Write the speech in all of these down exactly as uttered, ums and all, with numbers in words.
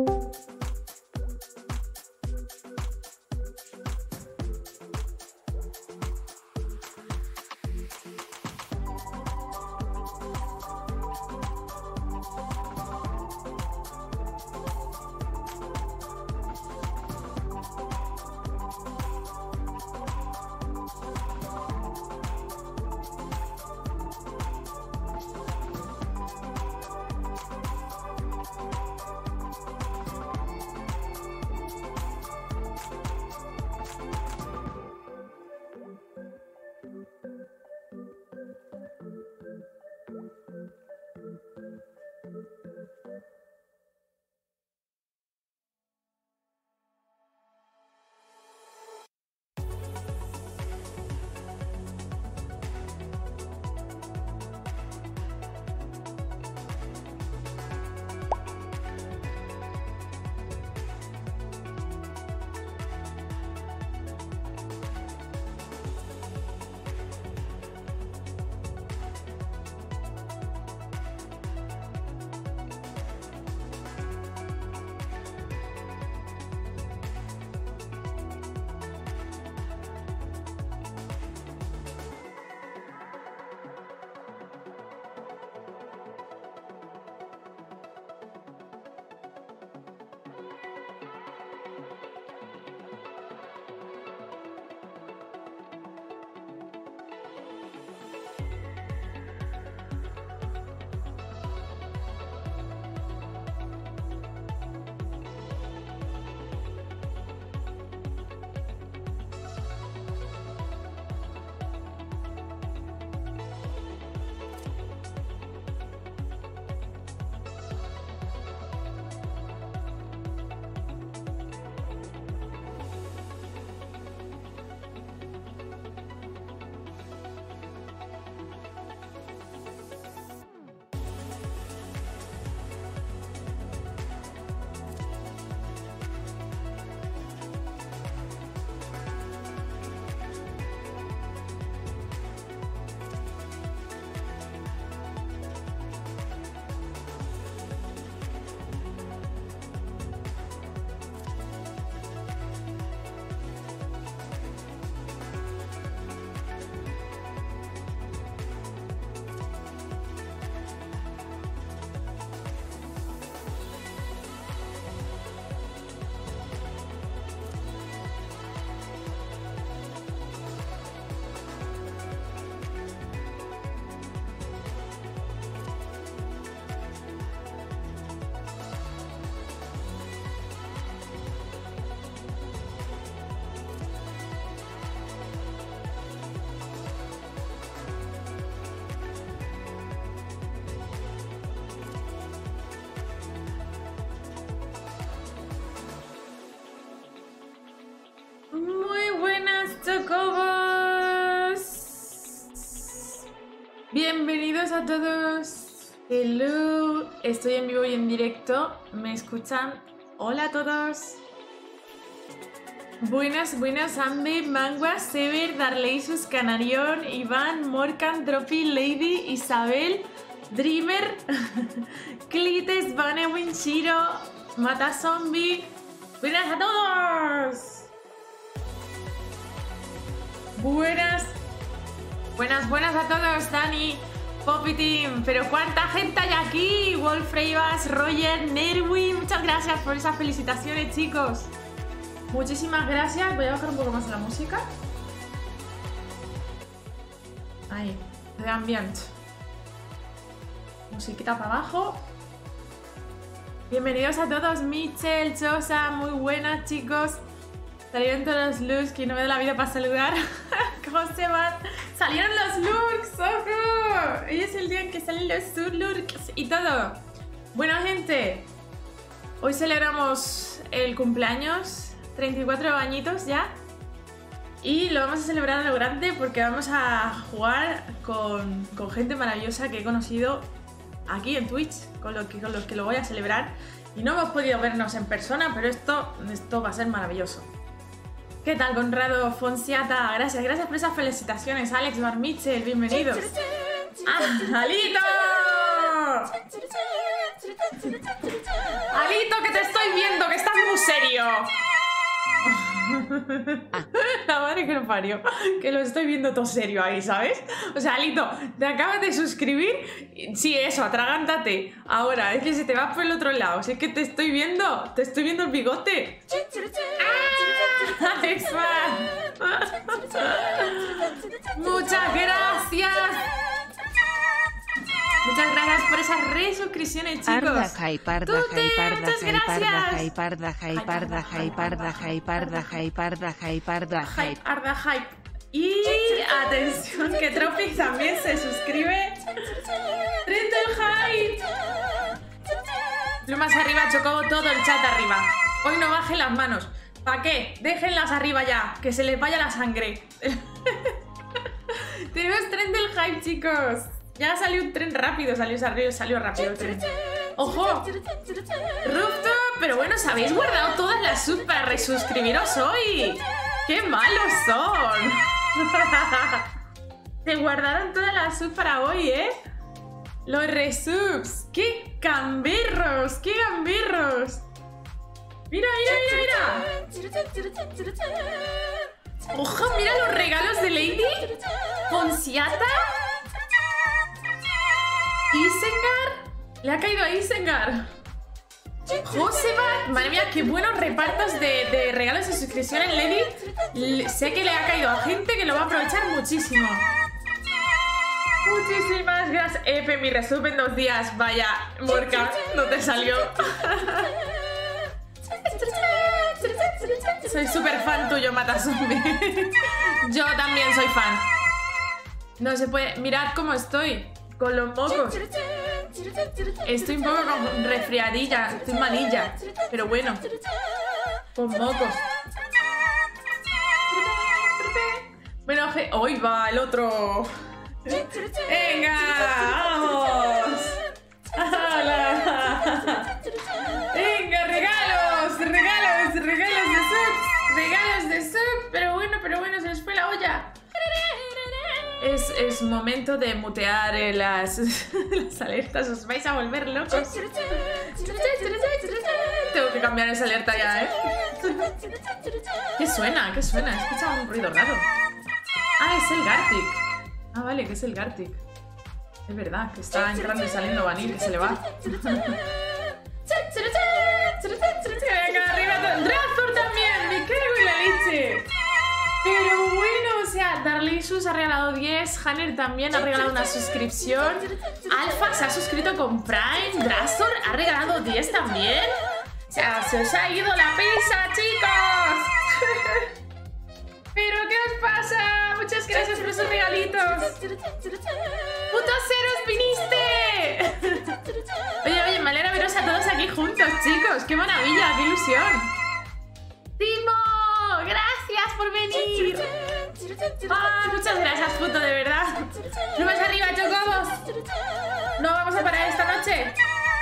Chocobos, bienvenidos a todos. Hello, estoy en vivo y en directo. ¿Me escuchan? Hola a todos. Buenas, buenas, Ambe, Mangua, Sever, Darleisus, Canarión, Iván, Morkan, Dropi, Lady, Isabel, Dreamer, Clites, Vane, Winchiro, Mata Zombie. Buenas a todos. Buenas, buenas, buenas a todos, Dani, Poppy Team. Pero cuánta gente hay aquí. Wolf Reivas, Roger, Nerwin. Muchas gracias por esas felicitaciones, chicos. Muchísimas gracias. Voy a bajar un poco más la música. Ahí, de ambiente. Musiquita para abajo. Bienvenidos a todos, Michelle, Chosa. Muy buenas, chicos. Salieron todos los looks, que no me da la vida para saludar. ¿Cómo se van? ¡Salieron los looks! ¡Ojo! Hoy es el día en que salen los looks y todo. Bueno, gente, hoy celebramos el cumpleaños, treinta y cuatro añitos ya. Y lo vamos a celebrar a lo grande porque vamos a jugar con, con gente maravillosa que he conocido aquí en Twitch, con, lo que, con los que lo voy a celebrar. Y no hemos podido vernos en persona, pero esto, esto va a ser maravilloso. ¿Qué tal, Conrado Fonsiata? Gracias, gracias por esas felicitaciones. Alex Bar Mitchell, bienvenidos. ¡Ah, Alito! Alito, que te estoy viendo, que estás muy serio. La madre que lo parió. Que lo estoy viendo todo serio ahí, ¿sabes? O sea, Alito, te acabas de suscribir. Sí, eso, atragántate. Ahora, es que se te va por el otro lado. Si es que te estoy viendo. Te estoy viendo el bigote. ¡Ah! ¡Alexa! Muchas gracias. Muchas gracias por esas resuscripciones, chicos. Arda, hyparda, hyparda, muchas hyparda, gracias. hyparda, hyparda, hyparda, hyparda, hyparda, hyparda, Hype, arda, hype. Y atención, que Tropic también se suscribe. ¡Tren del hype! Plumas arriba, Chocobo, todo el chat arriba. Hoy no bajen las manos. ¿Para qué? Déjenlas arriba ya, que se les vaya la sangre. Tenemos tren del hype, chicos. Ya salió un tren rápido, salió, salió, salió rápido el tren. ¡Ojo! Rooftop, pero bueno, ¿os habéis guardado todas las subs para resuscribiros hoy? ¡Qué malos son! Se guardaron todas las subs para hoy, ¿eh? Los resubs. ¡Qué gamberros! ¡Qué gamberros! ¡Mira, mira, mira, mira! ¡Ojo, mira los regalos de Lady! Ponsiata. Isengar. Le ha caído a Isengar. Joseba. Madre mía, qué buenos repartos de, de regalos de suscripción en Lady. Le, sé que le ha caído a gente que lo va a aprovechar muchísimo. Muchísimas gracias. F, mi resub en dos días. Vaya, Morca, no te salió. Soy súper fan tuyo, Matasumbi. Yo también soy fan. No se puede... Mirad cómo estoy. Con los mocos. Estoy un poco con resfriadilla. Estoy malilla. Pero bueno. Con mocos. Bueno, hoy va el otro. ¡Venga! ¡Vamos! ¡Hala! ¡Venga, regalos! ¡Regalos! ¡Regalos de sub! ¡Regalos de sub! Pero bueno, pero bueno, se nos fue la olla. Es, es momento de mutear eh, las, las alertas. Os vais a volver locos. Tengo que cambiar esa alerta ya, ¿eh? ¿Qué suena? ¿Qué suena? He escuchado un ruido raro. Ah, es el Gartic. Ah, vale, que es el Gartic. Es verdad, que está entrando y saliendo Vanille, que se le va. Venga, arriba. Razor también, me cago en la leche. Pero bueno, o sea, Darlisus ha regalado diez, Hanner también ha regalado una suscripción, Alpha se ha suscrito con Prime, Drazor ha regalado diez también. O sea, se os ha ido la pizza, chicos. ¿Pero qué os pasa? Muchas gracias por esos regalitos. ¡Putos ceros viniste! Oye, oye, me alegra veros a todos aquí juntos, chicos. ¡Qué maravilla, qué ilusión! ¡Timo! ¡Gracias por venir! ¡Ah, muchas gracias, puto, de verdad! ¡Plumas arriba, chocobos! ¡No vamos a parar esta noche!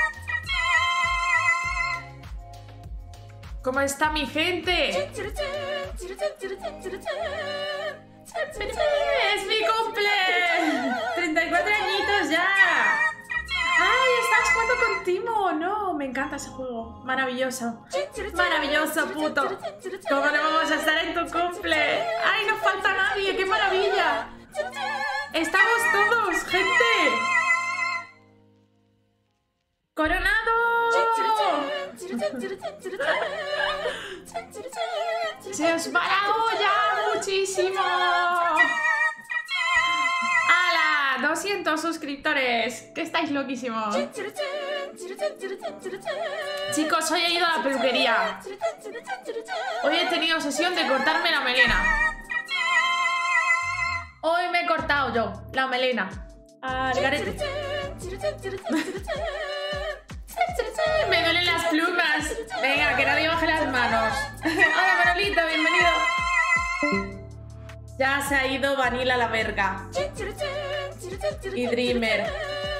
¿Cómo está mi gente? ¡Es mi cumple! ¡treinta y cuatro añitos ya! ¡Ay, estás jugando con Timo! ¡No! Me encanta ese juego. Maravilloso. Maravilloso, puto. ¿Cómo no vamos a estar en tu cumple? ¡Ay, no falta nadie! ¡Qué maravilla! ¡Estamos todos, gente! ¡Coronado! ¡Se os va la olla muchísimo! ¡Hala! doscientos suscriptores. Que estáis loquísimos. Chicos, hoy he ido a la peluquería. Hoy he tenido sesión de cortarme la melena. Hoy me he cortado yo la melena. Al garete. Me duelen las plumas. Venga, que nadie baje las manos. Hola, Manolito, bienvenido. Ya se ha ido Vanilla a la verga. Y Dreamer.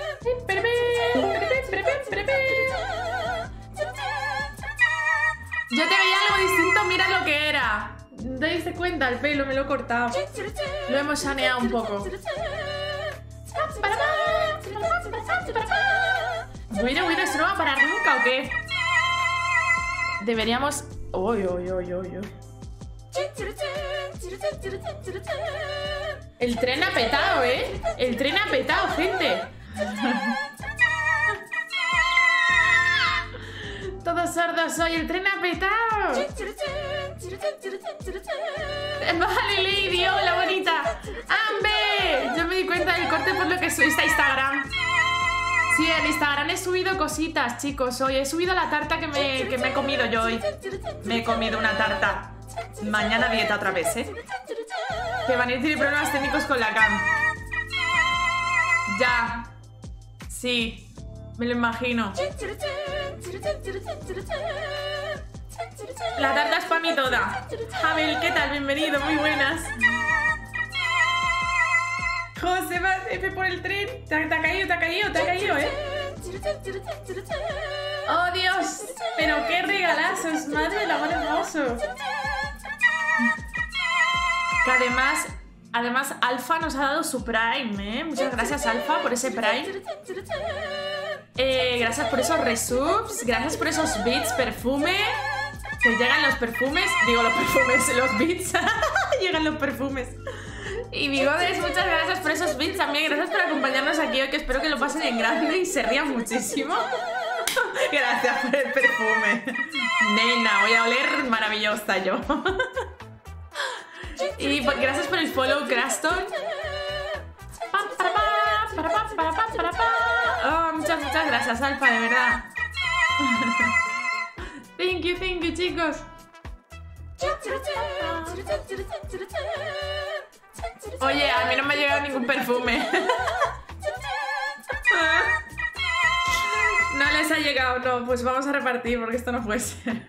Yo te veía algo distinto, mira lo que era. ¿Te diste cuenta? El pelo me lo he cortado. Lo hemos saneado un poco. Bueno, bueno, ¿esto no va a parar nunca o qué? Deberíamos... Uy, uy, uy, uy, uy. El tren ha petado, ¿eh? El tren ha petado, gente. Todos sordos hoy, el tren ha petado. Vale, Lady, hola bonita. ¡Ambe! Yo me di cuenta del corte por lo que subiste a Instagram. Sí, en Instagram he subido cositas, chicos. Hoy he subido la tarta que me, que me he comido yo hoy. Me he comido una tarta. Mañana dieta otra vez, ¿eh? Que Vanir tiene problemas técnicos con la cam. Ya. Sí, me lo imagino. La tarta es para mí toda. Abel, ¿qué tal? Bienvenido, muy buenas. José, vas F por el tren. Te, te ha caído, te ha caído, te ha caído, ¿eh? ¡Oh, Dios! Pero qué regalazos, madre del amor hermoso. Que además, además Alfa nos ha dado su Prime, ¿eh? Muchas gracias, Alfa, por ese Prime. Eh, gracias por esos resubs, gracias por esos beats, perfume. Que llegan los perfumes, digo los perfumes, los beats. Llegan los perfumes. Y Bigodes, muchas gracias por esos beats también. Gracias por acompañarnos aquí hoy, que espero que lo pasen en grande y se rían muchísimo. Gracias por el perfume. Nena, voy a oler maravillosa yo. Y por, gracias por el follow, Craston. Oh, muchas, muchas gracias, Alfa, de verdad. Thank you, thank you, chicos. Oye, a mí no me ha llegado ningún perfume. No les ha llegado, no, pues vamos a repartir porque esto no puede ser.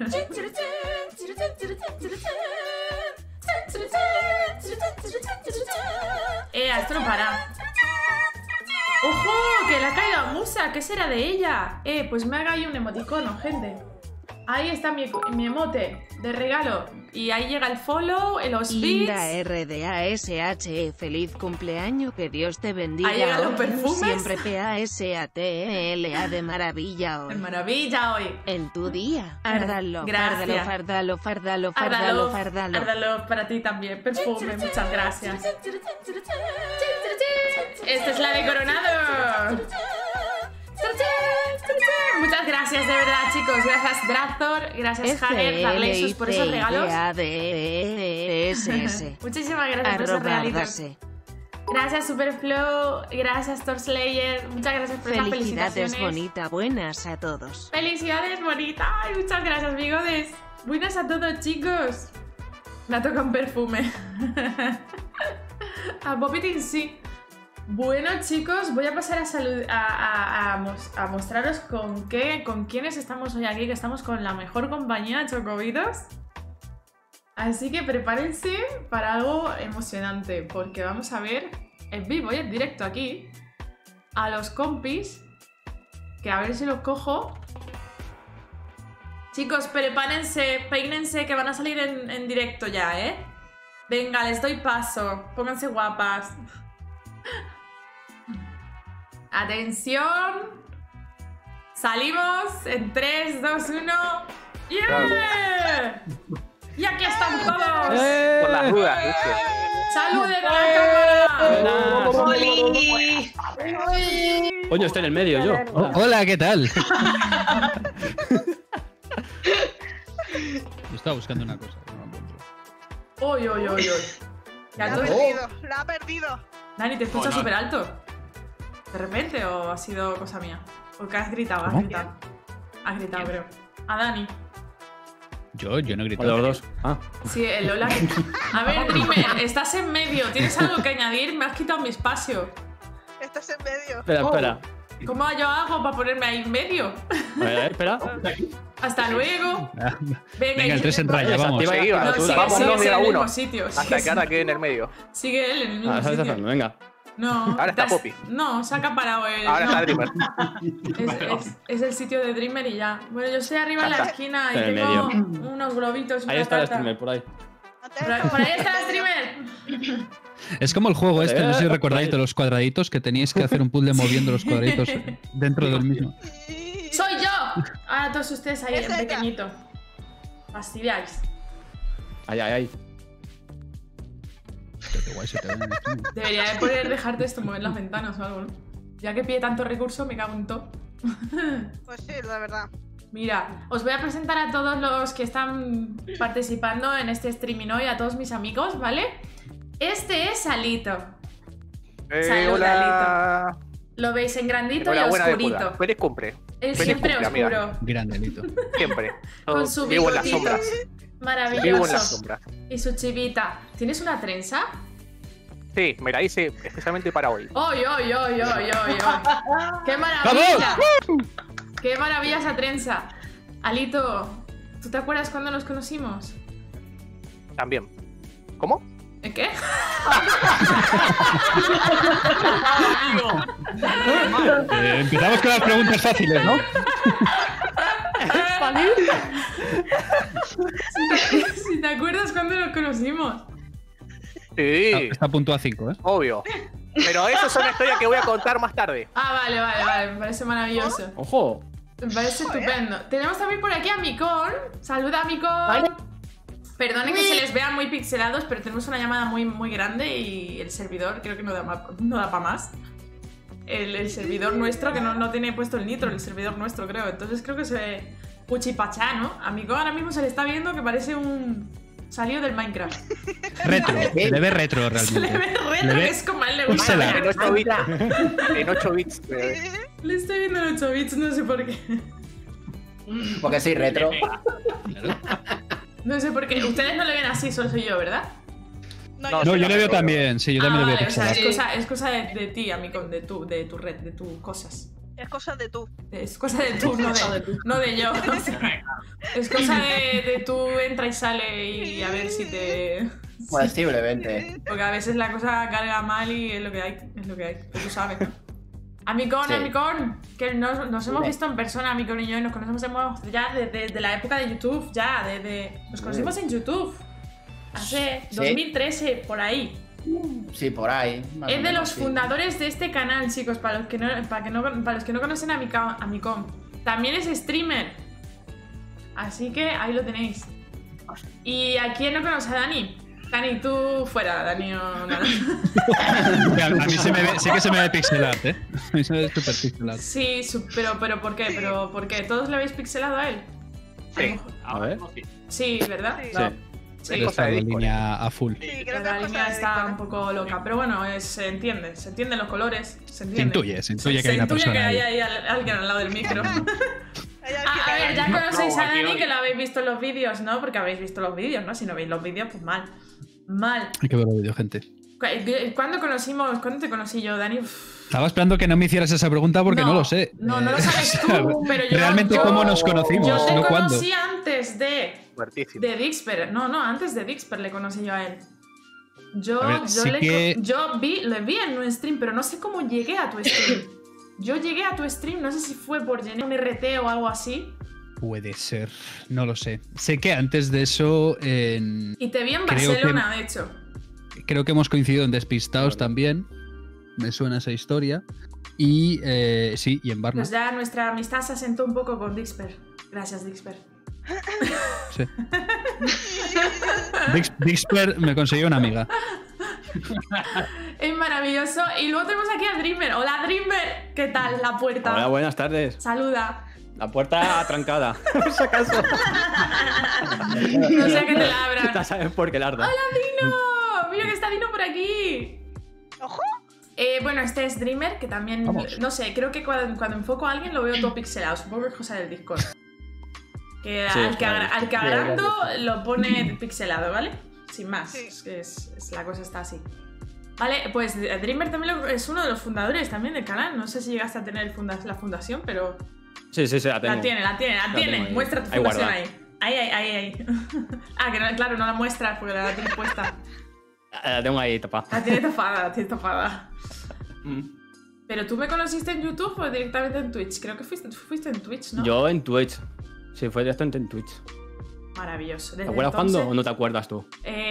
Eh, esto no para. ¡Ojo! Que le ha caído a Musa. ¿Qué será de ella? Eh, pues me haga ahí un emoticono, gente. Ahí está mi, mi emote de regalo. Y ahí llega el follow, los beats. Inda R D A S H E, feliz cumpleaños, que Dios te bendiga. Ahí llegan los perfumes. Siempre P A S A T E L A de maravilla hoy. De maravilla hoy. En tu día. Fardalo, Gracias. fardalo, fardalo, fardalo, fardalo, fardalo. Fardalo para ti también. Perfume, muchas gracias. Esta es la de Coronado. Muchas gracias, de verdad, chicos. Gracias, Drazor. Gracias, Hager, Darleysus, por esos regalos. Muchísimas gracias por esos regalitos. Gracias, Superflow. Gracias, Torslayer. Muchas gracias por esas felicitaciones. Felicidades, bonita. Buenas a todos. Felicidades, bonita. Ay, muchas gracias, Bigodes. Buenas a todos, chicos. Me ha tocado un perfume. A Bobitin sí. Bueno, chicos, voy a pasar a, salud a, a, a, mos a mostraros con qué, con quiénes estamos hoy aquí, que estamos con la mejor compañía, Chocobitos. Así que prepárense para algo emocionante, porque vamos a ver en vivo y en directo aquí a los compis, que a ver si los cojo. Chicos, prepárense, peínense, que van a salir en, en directo ya, ¿eh? Venga, les doy paso, pónganse guapas. Atención. Salimos en tres, dos, uno. ¡Yeah! Y aquí están todos. ¡Eh! Por las rudas, ¿viste? ¡Saluden a la cámara! ¡Oli! Coño, estoy en el medio yo. Oh, hola, ¿qué tal? Yo estaba buscando una cosa. No la encuentro. ¡Uy, uy, uy, uy! La ha perdido, la ha perdido. Dani, ¿te escuchas Oh, no. súper alto? ¿De repente o ha sido cosa mía? Porque has gritado, has ¿Cómo? gritado. Has gritado, creo. A Dani. Yo, yo no he O gritado. los dos. Ah. Sí, el Lola. A ver, Dreamer, estás en medio. ¿Tienes algo que añadir? Me has quitado mi espacio. Estás en medio. Espera, Oh. espera. ¿Cómo yo hago para ponerme ahí en medio? A ver, a ver, espera. Hasta luego. Ah, Venga, Venga, el tres en raya, vamos. Desactiva Seguí, la No, captura. sigue, Vamos, sigue, no, sigue mira, en el uno. mismo sitio. Hasta Sigue, que ahora quede en el medio. sigue él en el mismo Ah, ¿sabes sitio. hacerlo? Venga. No. Ahora está te has- Poppy. No, se ha acaparado el... Ahora no. está Dreamer. Es, es- es el sitio de Dreamer y ya. Bueno, yo estoy arriba en la Está. esquina y En el tengo medio. unos globitos y Ahí una está el tarta. streamer, por ahí. Por ahí, por ahí está el streamer. Es como el juego este, no sé si Eh, recordáis de los cuadraditos, que teníais que hacer un puzzle moviendo los cuadraditos dentro del mismo. ¡Soy yo! Ahora todos ustedes ahí Es en ella. pequeñito. Fastidiáis. Ay, ay, ay. Hostia, qué guay se te ve en el stream. Debería de poder dejarte esto mover las ventanas o algo, ¿no? Ya que pide tanto recurso, me cago en todo. Pues sí, la verdad. Mira, os voy a presentar a todos los que están participando en este streaming hoy, a todos mis amigos, ¿vale? Este es Alito. Eh, Salud, hola. Lo veis en grandito y Enhorabuena de oscurito. Jura. Feliz cumple. Es Feliz siempre cumple, oscuro. amiga. Grande, Lito. Siempre. Con su Vivo en las bigotito. sombras. Vivo en las Maravilloso. sombras. Y su chivita. ¿Tienes una trenza? Sí, me la hice especialmente para hoy. ¡Oy, oy, oy, oy, oy, oy! ¡Qué maravilla! ¡Qué maravilla esa trenza! Alito, ¿tú te acuerdas cuando nos conocimos? También. ¿Cómo? ¿Eh, ¿Qué? Eh, empezamos con las preguntas fáciles, ¿no? Si te acuerdas cuando nos conocimos. Sí, Está a punto a cinco, ¿eh? obvio. Pero eso es una historia que voy a contar más tarde. Ah, vale, vale, vale. Me parece maravilloso. ¡Ojo! Me parece estupendo. Tenemos también por aquí a Micón. Saluda, Micón. Perdonen que se les vea muy pixelados, pero tenemos una llamada muy, muy grande y el servidor creo que no da, ma- no da para más. El, el servidor nuestro, que no, no tiene puesto el nitro, el servidor nuestro creo. Entonces creo que se ve puchipachá, ¿no? A Micón ahora mismo se le está viendo que parece un salido del Minecraft. Retro. Se le ve retro Se le realmente. ve retro, Le ve que es como a él le gusta. pixelado. En ocho bits. En ocho bits. eh, Le estoy viendo en ocho bits, no sé por qué. Porque soy retro. No sé por qué. Ustedes no le ven así, solo soy yo, ¿verdad? No, No, No, sí, yo le veo retro. también, sí, yo también Ah, le veo vale, o sea, pixelado. es cosa, es cosa de, de ti, amigo, de tu, de tu red, de tus cosas. Es cosa de tú. Es cosa de tú, no de, no de yo. O sea, es cosa de, de tú entra y sale y a ver si te... Posiblemente. Porque a veces la cosa carga mal y es lo que hay, es lo que hay, tú sabes, ¿no? Amicón, Sí. Amicón, que nos, nos hemos Dime. visto en persona, Amicón y yo, y nos conocemos hemos- ya desde de, la época de YouTube, ya, desde... Nos conocimos en YouTube, hace Sí. dos mil trece, por ahí. Sí, por ahí. más o Es de menos, los sí. fundadores de este canal, chicos, para los que no, para que no, para los que no conocen a Mica- a Micom. También es streamer. Así que ahí lo tenéis. ¿Y a quién no conoce a Dani? Dani, tú fuera, Dani o nada. A a mí se me ve, sí que se me ve pixelar, ¿eh? A mí se me ve súper pixelar. Sí, su- pero, pero ¿por qué? ¿Pero por qué? ¿Todos le habéis pixelado a él? Sí. A ver. Sí, ¿verdad? Sí. Sí. Sí, Es cosa Está de la Discord. línea a full. Sí, creo que la es línea cosa de está Discord. un poco loca, pero bueno, es- se entiende, se entienden los colores, se Se entiende. intuye, se intuye Se- que hay se una intuye persona que hay ahí. ahí al- alguien al lado del micro. Hay alguien Ah, a ver, ahí. ya conocéis No, a aquí Dani, hoy. que lo habéis visto en los vídeos, ¿no? Porque habéis visto los vídeos, ¿no? Si no veis los vídeos, pues mal. Mal. Hay que ver el vídeo, gente. Cu- ¿Cuándo conocimos? ¿Cuándo te conocí yo, Dani? Uf, Estaba esperando que no me hicieras esa pregunta porque no, lo sé. No, no lo Eh, sabes o sea, tú, pero yo... Realmente, yo- ¿cómo nos conocimos? Yo te no cuándo. conocí antes de... Fuertísimo. De Dixper. No, no, antes de Dixper le conocí yo a él. Yo, A ver, yo, sí le, que- yo vi, le vi en un stream, pero no sé cómo llegué a tu stream. Yo llegué a tu stream, no sé si fue por llenar un R T o algo así. Puede ser, no lo sé. Sé que antes de eso, en- Y te vi en Creo que- Barcelona, de hecho. creo que hemos coincidido en Despistados también. Me suena esa historia. Y eh, sí, y en Barna. Pues ya nuestra amistad se asentó un poco con Dixper. Gracias, Dixper. Sí. Dix- Dixper me consiguió una amiga. Es maravilloso. Y luego tenemos aquí a Dreamer. Hola, Dreamer. ¿Qué tal? La puerta. Hola, buenas tardes. Saluda. La puerta trancada. Por si acaso. No sé a qué te la abran. Ya sabes por qué larda. ¡Hola, Dino! Mira que está Dino por aquí. ¡Ojo! Eh, bueno, este es Dreamer, que también, Vamos. no sé, creo que cuando, cuando enfoco a alguien lo veo todo pixelado. Supongo que es cosa del Discord. Que Sí, al, que claro. agra- al que agrando lo pone pixelado, ¿vale? Sin más. Sí. Es que es, es- la cosa está así. Vale, pues Dreamer también lo- es uno de los fundadores también del canal. No sé si llegaste a tener el funda- la fundación, pero Sí, sí, sí, la tengo. la tiene, la tiene, la, La tiene. tengo ahí. Muestra tu Ahí fundación guardada. ahí. Ahí, ahí, ahí, ahí. Ah, que no, claro, no la muestras porque la tienes puesta. La tengo ahí tapada. La tiene tapada, la tiene tapada. Mm. ¿Pero tú me conociste en YouTube o directamente en Twitch? Creo que fuiste, fuiste en Twitch, ¿no? Yo en Twitch. Sí, fue directamente en Twitch. Maravilloso. ¿Te Desde acuerdas entonces- cuándo o no te acuerdas tú? Eh,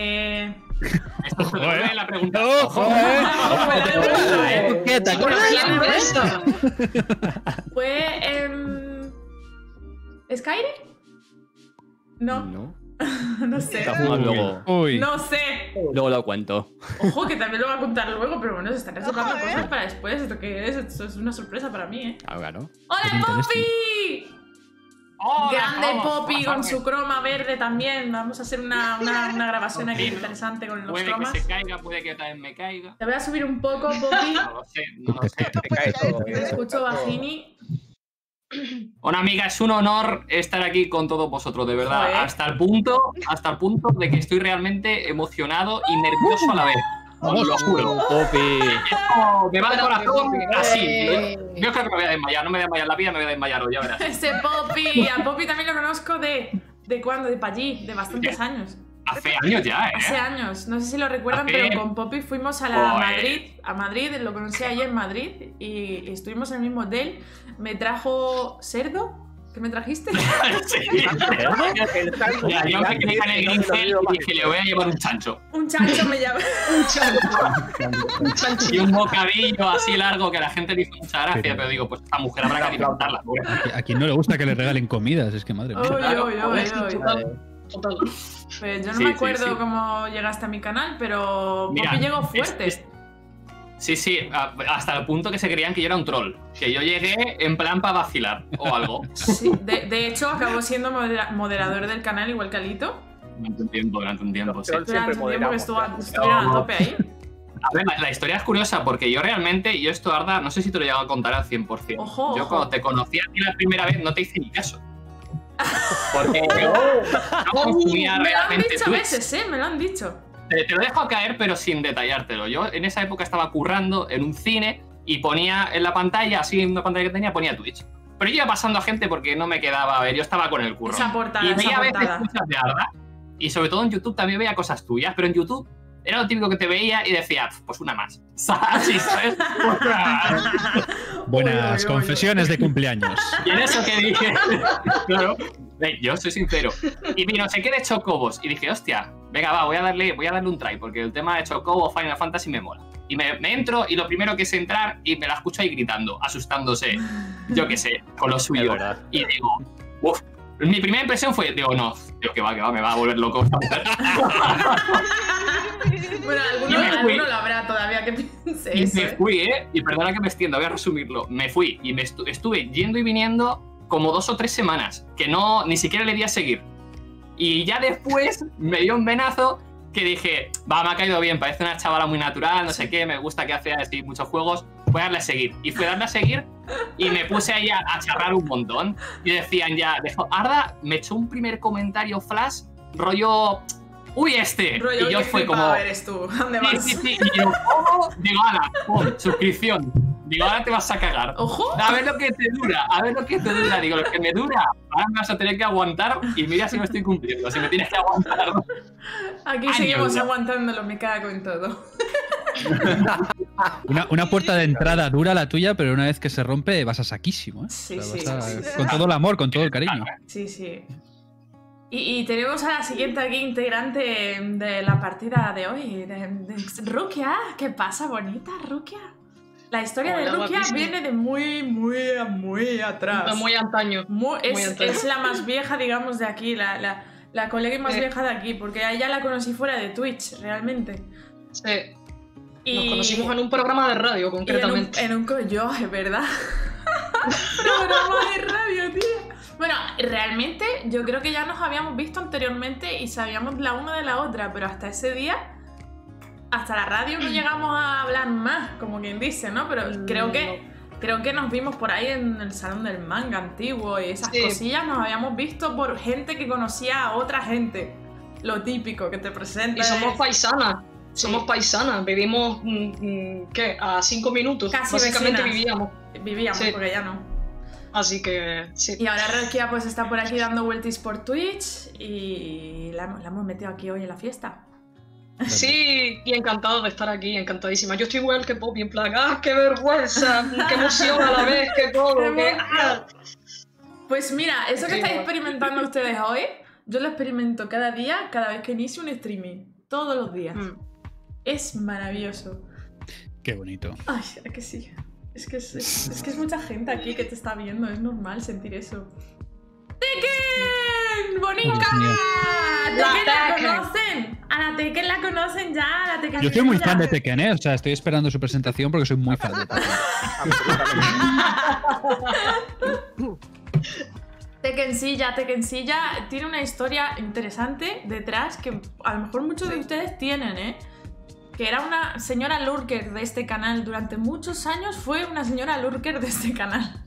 también. Esto se devuelve la pregunta. ¡Ojo, eh! Pero ¿Te acuerdas? ¿quién es esto? ¿Fue em, Skyrim? No, No. no sé. Está fumando luego. Uy. No sé. Luego lo cuento. Ojo, que también lo voy a contar luego, pero bueno, se están reservando Ojo, ¿eh? cosas para después. ¿Esto qué es? Esto es una sorpresa para mí, ¿eh? Ahora, ¿no? ¡Hola, Interesting. Poppy! Hola, Grande todos. Poppy Pasad con bien. su croma verde también. Vamos a hacer una, una, una grabación aquí interesante con los Puede que cromas. se caiga, puede que también me caiga. Te voy a subir un poco, Poppy. No lo sé, no lo sé. Te cae todo, Te eh. escucho bajini. Bueno, amiga, es un honor estar aquí con todos vosotros, de verdad. Joder. Hasta el punto, hasta el punto de que estoy realmente emocionado y nervioso a la vez. Os lo juro. Poppy. Esto me va el corazón así. Yo, yo creo que me voy a desmayar, no me voy a desmayar la vida, me voy a desmayar hoy, ya verás. Ese Poppy. A Poppy también lo conozco de... ¿De cuándo? De pa' allí, de bastantes años. Hace años ya, ¿eh? Hace años. No sé si lo recuerdan, Hace- pero con Poppy fuimos a la Joder. Madrid. A Madrid, lo conocí ayer en Madrid. Y, y estuvimos en el mismo hotel. Me trajo cerdo. ¿Qué me trajiste? Sí. Ya, yo me quedé en el grincel y dije, le voy a llevar un chancho. Un chancho me llama. Y un bocadillo así largo que a la gente le hizo mucha gracia, Pero- pero digo, pues esta mujer habrá que alimentarla. pobre. A, a quien no le gusta que le regalen comidas, es que madre mía. Oy, oy, oy, oy. Vale. Pues yo no Sí, me sí, acuerdo sí. cómo llegaste a mi canal, pero Mira, Poppy llegó es- fuerte. es- Sí, sí, a- hasta el punto que se creían que yo era un troll. Que yo llegué en plan para vacilar o algo. Sí, de, de hecho, acabó siendo modera- moderador del canal, igual que Alito. Durante un tiempo, durante un tiempo, sí. Trolls siempre Durante un tiempo que moderamos. estuvo, claro. estuvieron a tope ahí. A ver, la, la historia es curiosa porque yo realmente, y esto, Arda, no sé si te lo he llegado a contar al cien por cien. Ojo, Yo ojo. cuando te conocí a ti la primera vez no te hice ni caso. Porque yo no consumía Me lo han realmente dicho a Twitch. veces, ¿eh? Me lo han dicho. Te, te lo dejo caer, pero sin detallártelo. Yo en esa época estaba currando en un cine y ponía en la pantalla, así en una pantalla que tenía, ponía Twitch. Pero yo iba pasando a gente porque no me quedaba a ver, yo estaba con el curro. Esa portada, y esa veía a veces portada. cosas de Arda. Y sobre todo en YouTube también veía cosas tuyas, pero en YouTube era lo típico que te veía y decía, pues una más. ¿Sabes? ¿Sabes? Buenas Uy, uy, uy, confesiones de cumpleaños. Y en eso que dije, claro, ve, yo soy sincero. Y vi no sé qué de Chocobos. Y dije, hostia, venga, va, voy a darle, voy a darle un try, porque el tema de Chocobo, Final Fantasy me mola. Y me, me entro y lo primero que es entrar y me la escucho ahí gritando, asustándose, yo qué sé, con lo Es suyo. verdad. Y digo, uff. Mi primera impresión fue, digo, no, tío, que va, que va, me va a volver loco. Bueno, alguno, Y me fui. alguno lo habrá todavía que piense Y eso. me ¿eh? fui, ¿eh? Y perdona que me extienda, voy a resumirlo. Me fui y me estu- estuve yendo y viniendo como dos o tres semanas, que no, ni siquiera le di a seguir. Y ya después me dio un venazo que dije, va, me ha caído bien, parece una chavala muy natural, no sé qué, me gusta que hace así muchos juegos, voy a darle a seguir. Y fui a darle a seguir y me puse ahí a, a charrar un montón. Y decían ya, dejo, Arda me echó un primer comentario flash, rollo, uy, este. Rollo, y yo qué fue flipado como... eres tú. ¿Dónde Sí, vas? sí, sí. Y yo, ¿cómo? Digo, ala, pum, suscripción. Digo, ahora te vas a cagar. Ojo. A ver lo que te dura, a ver lo que te dura. Digo, lo que me dura, ahora me vas a tener que aguantar y mira si no estoy cumpliendo, si me tienes que aguantar. Aquí Años seguimos ya. aguantándolo, me cago en todo. Una, una puerta de entrada dura la tuya, pero una vez que se rompe vas a saquísimo, ¿eh? Sí, O sea, sí, vas a- sí, sí. Con todo el amor, con todo el cariño. Sí, sí. Y, y tenemos a la siguiente aquí integrante de la partida de hoy, de, de Rukia. ¿Qué pasa, bonita, Rukia? La historia de Hola, Rukia guapísima. viene de muy, muy, muy atrás. Muy antaño. Muy- es, muy antaño. es la más vieja, digamos, de aquí, la, la, la colega más Sí. vieja de aquí, porque a ella la conocí fuera de Twitch, realmente. Sí. Y, Nos conocimos en un programa de radio, y en un, concretamente. en un co- yo, es verdad. Programa de radio, tío. Bueno, realmente yo creo que ya nos habíamos visto anteriormente y sabíamos la una de la otra, pero hasta ese día, hasta la radio no llegamos a hablar más, como quien dice, ¿no? Pero creo que creo que nos vimos por ahí en el salón del manga antiguo y esas Sí. cosillas, nos habíamos visto por gente que conocía a otra gente. Lo típico que te presenta. Y somos es- paisanas. Sí. Somos paisanas. Vivimos, mm, mm, ¿qué? A cinco minutos. Casi Básicamente vecinas. vivíamos. Vivíamos, Sí. porque ya no. Así que, sí. Y ahora Rukia pues está por aquí dando vueltas por Twitch y la, hemos- la hemos metido aquí hoy en la fiesta. Sí, y encantado de estar aquí, encantadísima. Yo estoy igual que Poppy, en plan, ¡ah, qué vergüenza! ¡Qué emoción a la vez! ¡Qué todo! ¡Qué ¡Qué, emoción! ah! Pues mira, eso que Sí. estáis experimentando ustedes hoy, yo lo experimento cada día, cada vez que inicio un streaming. todos los días. Mm. Es maravilloso. Qué bonito. Ay, ¿a que sí? Es que es, es- es que es mucha gente aquí que te está viendo, es normal sentir eso. ¡Tekken! ¡Bonita! Dios mío. ¿Tekken la Tekken. conocen? A la Tekken la conocen ya, a la Tekken. Yo soy muy fan de Tekken, ¿eh? O sea, estoy esperando su presentación porque soy muy fan de Tekken. Absolutamente. Tekkensilla, Tekkensilla tiene una historia interesante detrás que a lo mejor muchos de ustedes tienen, ¿eh? Que era una señora lurker de este canal. Durante muchos años fue una señora lurker de este canal.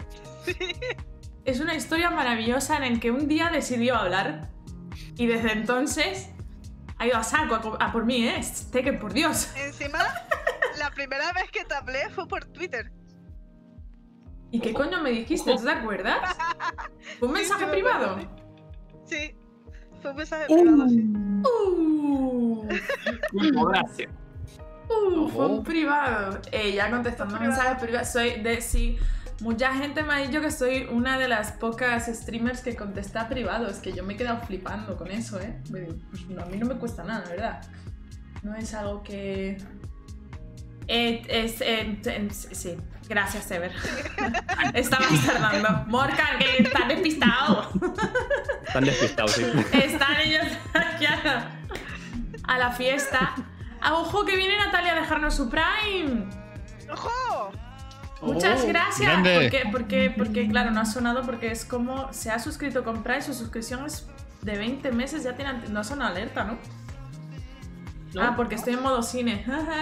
Es una historia maravillosa en la que un día decidió hablar y desde entonces ha ido a saco a, co- a por mí, ¿eh? Tekken, por Dios. Encima, la primera vez que te hablé fue por Twitter. ¿Y qué coño me dijiste? ¿Tú te acuerdas? ¿Fue un mensaje Sí, me privado? acuerdo, Sí, fue un mensaje privado, sí. Uh. Muy gracias. Uh, fue un privado. Eh, ya contestando mensajes privados. Soy de sí. Mucha gente me ha dicho que soy una de las pocas streamers que contesta privados. Que yo me he quedado flipando con eso, ¿eh? Pues no, a mí no me cuesta nada, ¿verdad? No es algo que. Eh, es, eh, eh, sí, gracias, Ever. Estabas tardando. Morgan, que estás despistado. Están despistados, sí. Están ellos aquí a la, a la fiesta. Ah, ojo, que viene Natalia a dejarnos su Prime. ¡Ojo! Muchas Oh, gracias. grande. Porque, porque, porque, claro, no ha sonado porque es como se ha suscrito con Prime. Su suscripción es de veinte meses. Ya tiene, ante- no suena alerta, ¿no? ¿No? Ah, porque estoy en modo cine.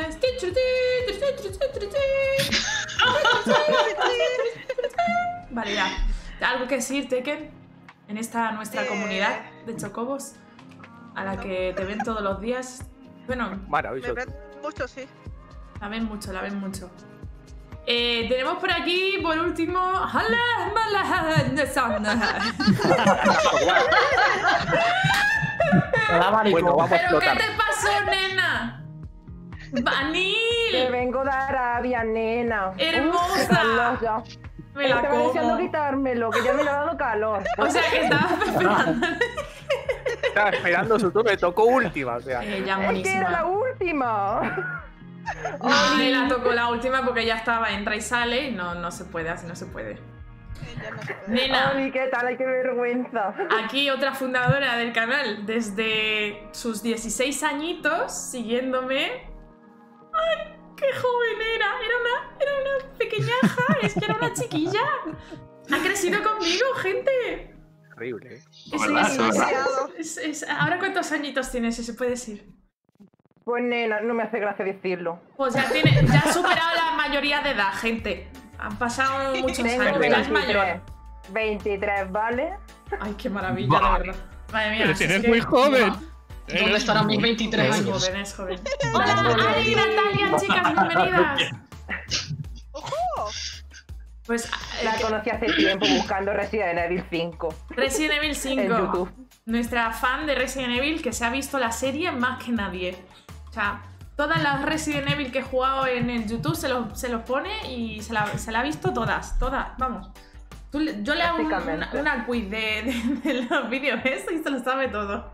Vale, ya. ¿Algo que decir, Tekken? En esta nuestra Eh. comunidad de chocobos, a la que te ven todos los días. Bueno, Me Maravilloso. ven mucho, sí. la ven mucho, la ven mucho. Eh, tenemos por aquí, por último. ¡Hala, mala, sana! Hola, maricón. Bueno, vamos a ¿Pero qué explotar. te pasó, nena? Te ¡Vanil! vengo de Arabia, nena. Hermosa. Uf, qué calor ya. Me la Estaba deseando como. quitármelo, que ya me lo ha dado calor. O sea, que estabas esperando. Estaba esperando su turno, me tocó última. O sea, Eh, ya Es que era la buenísima. última. No, me la tocó la última porque ya estaba, entra y sale y no, no se puede, así no se puede. Eh, ya no se puede. Nena, Ay, qué tal, ay, qué vergüenza. aquí otra fundadora del canal, desde sus dieciséis añitos, siguiéndome. ¡Ay, qué joven era! Era una, era una pequeñaja, es que era una chiquilla. Ha crecido conmigo, gente. horrible. ¿eh? Es- ¿Verdad? es- ¿Verdad? es- es- es- ¿Ahora cuántos añitos tienes, si se puede decir? Pues nena, no me hace gracia decirlo. Pues ya tiene, ya ha superado la mayoría de edad, gente. Han pasado muchos Tengo años, ya es veintitrés. mayor. veintitrés, ¿vale? Ay, qué maravilla, la Vale. verdad. Madre mía, Pero si eres es que- muy joven. ¿Dónde estarán mis veintitrés Es años? joven, es joven. Hola, Ali y Natalia, chicas, bienvenidas. ¡Ojo! Pues La eh, conocí hace tiempo buscando Resident Evil cinco Resident Evil en cinco. YouTube. Nuestra fan de Resident Evil que se ha visto la serie más que nadie. O sea, todas las Resident Evil que he jugado en el YouTube se los, se los pone y se la, se la ha visto todas, todas, vamos. Tú le- yo le hago un- una, Básicamente. una quiz de, de- de los vídeos estos y se lo sabe todo.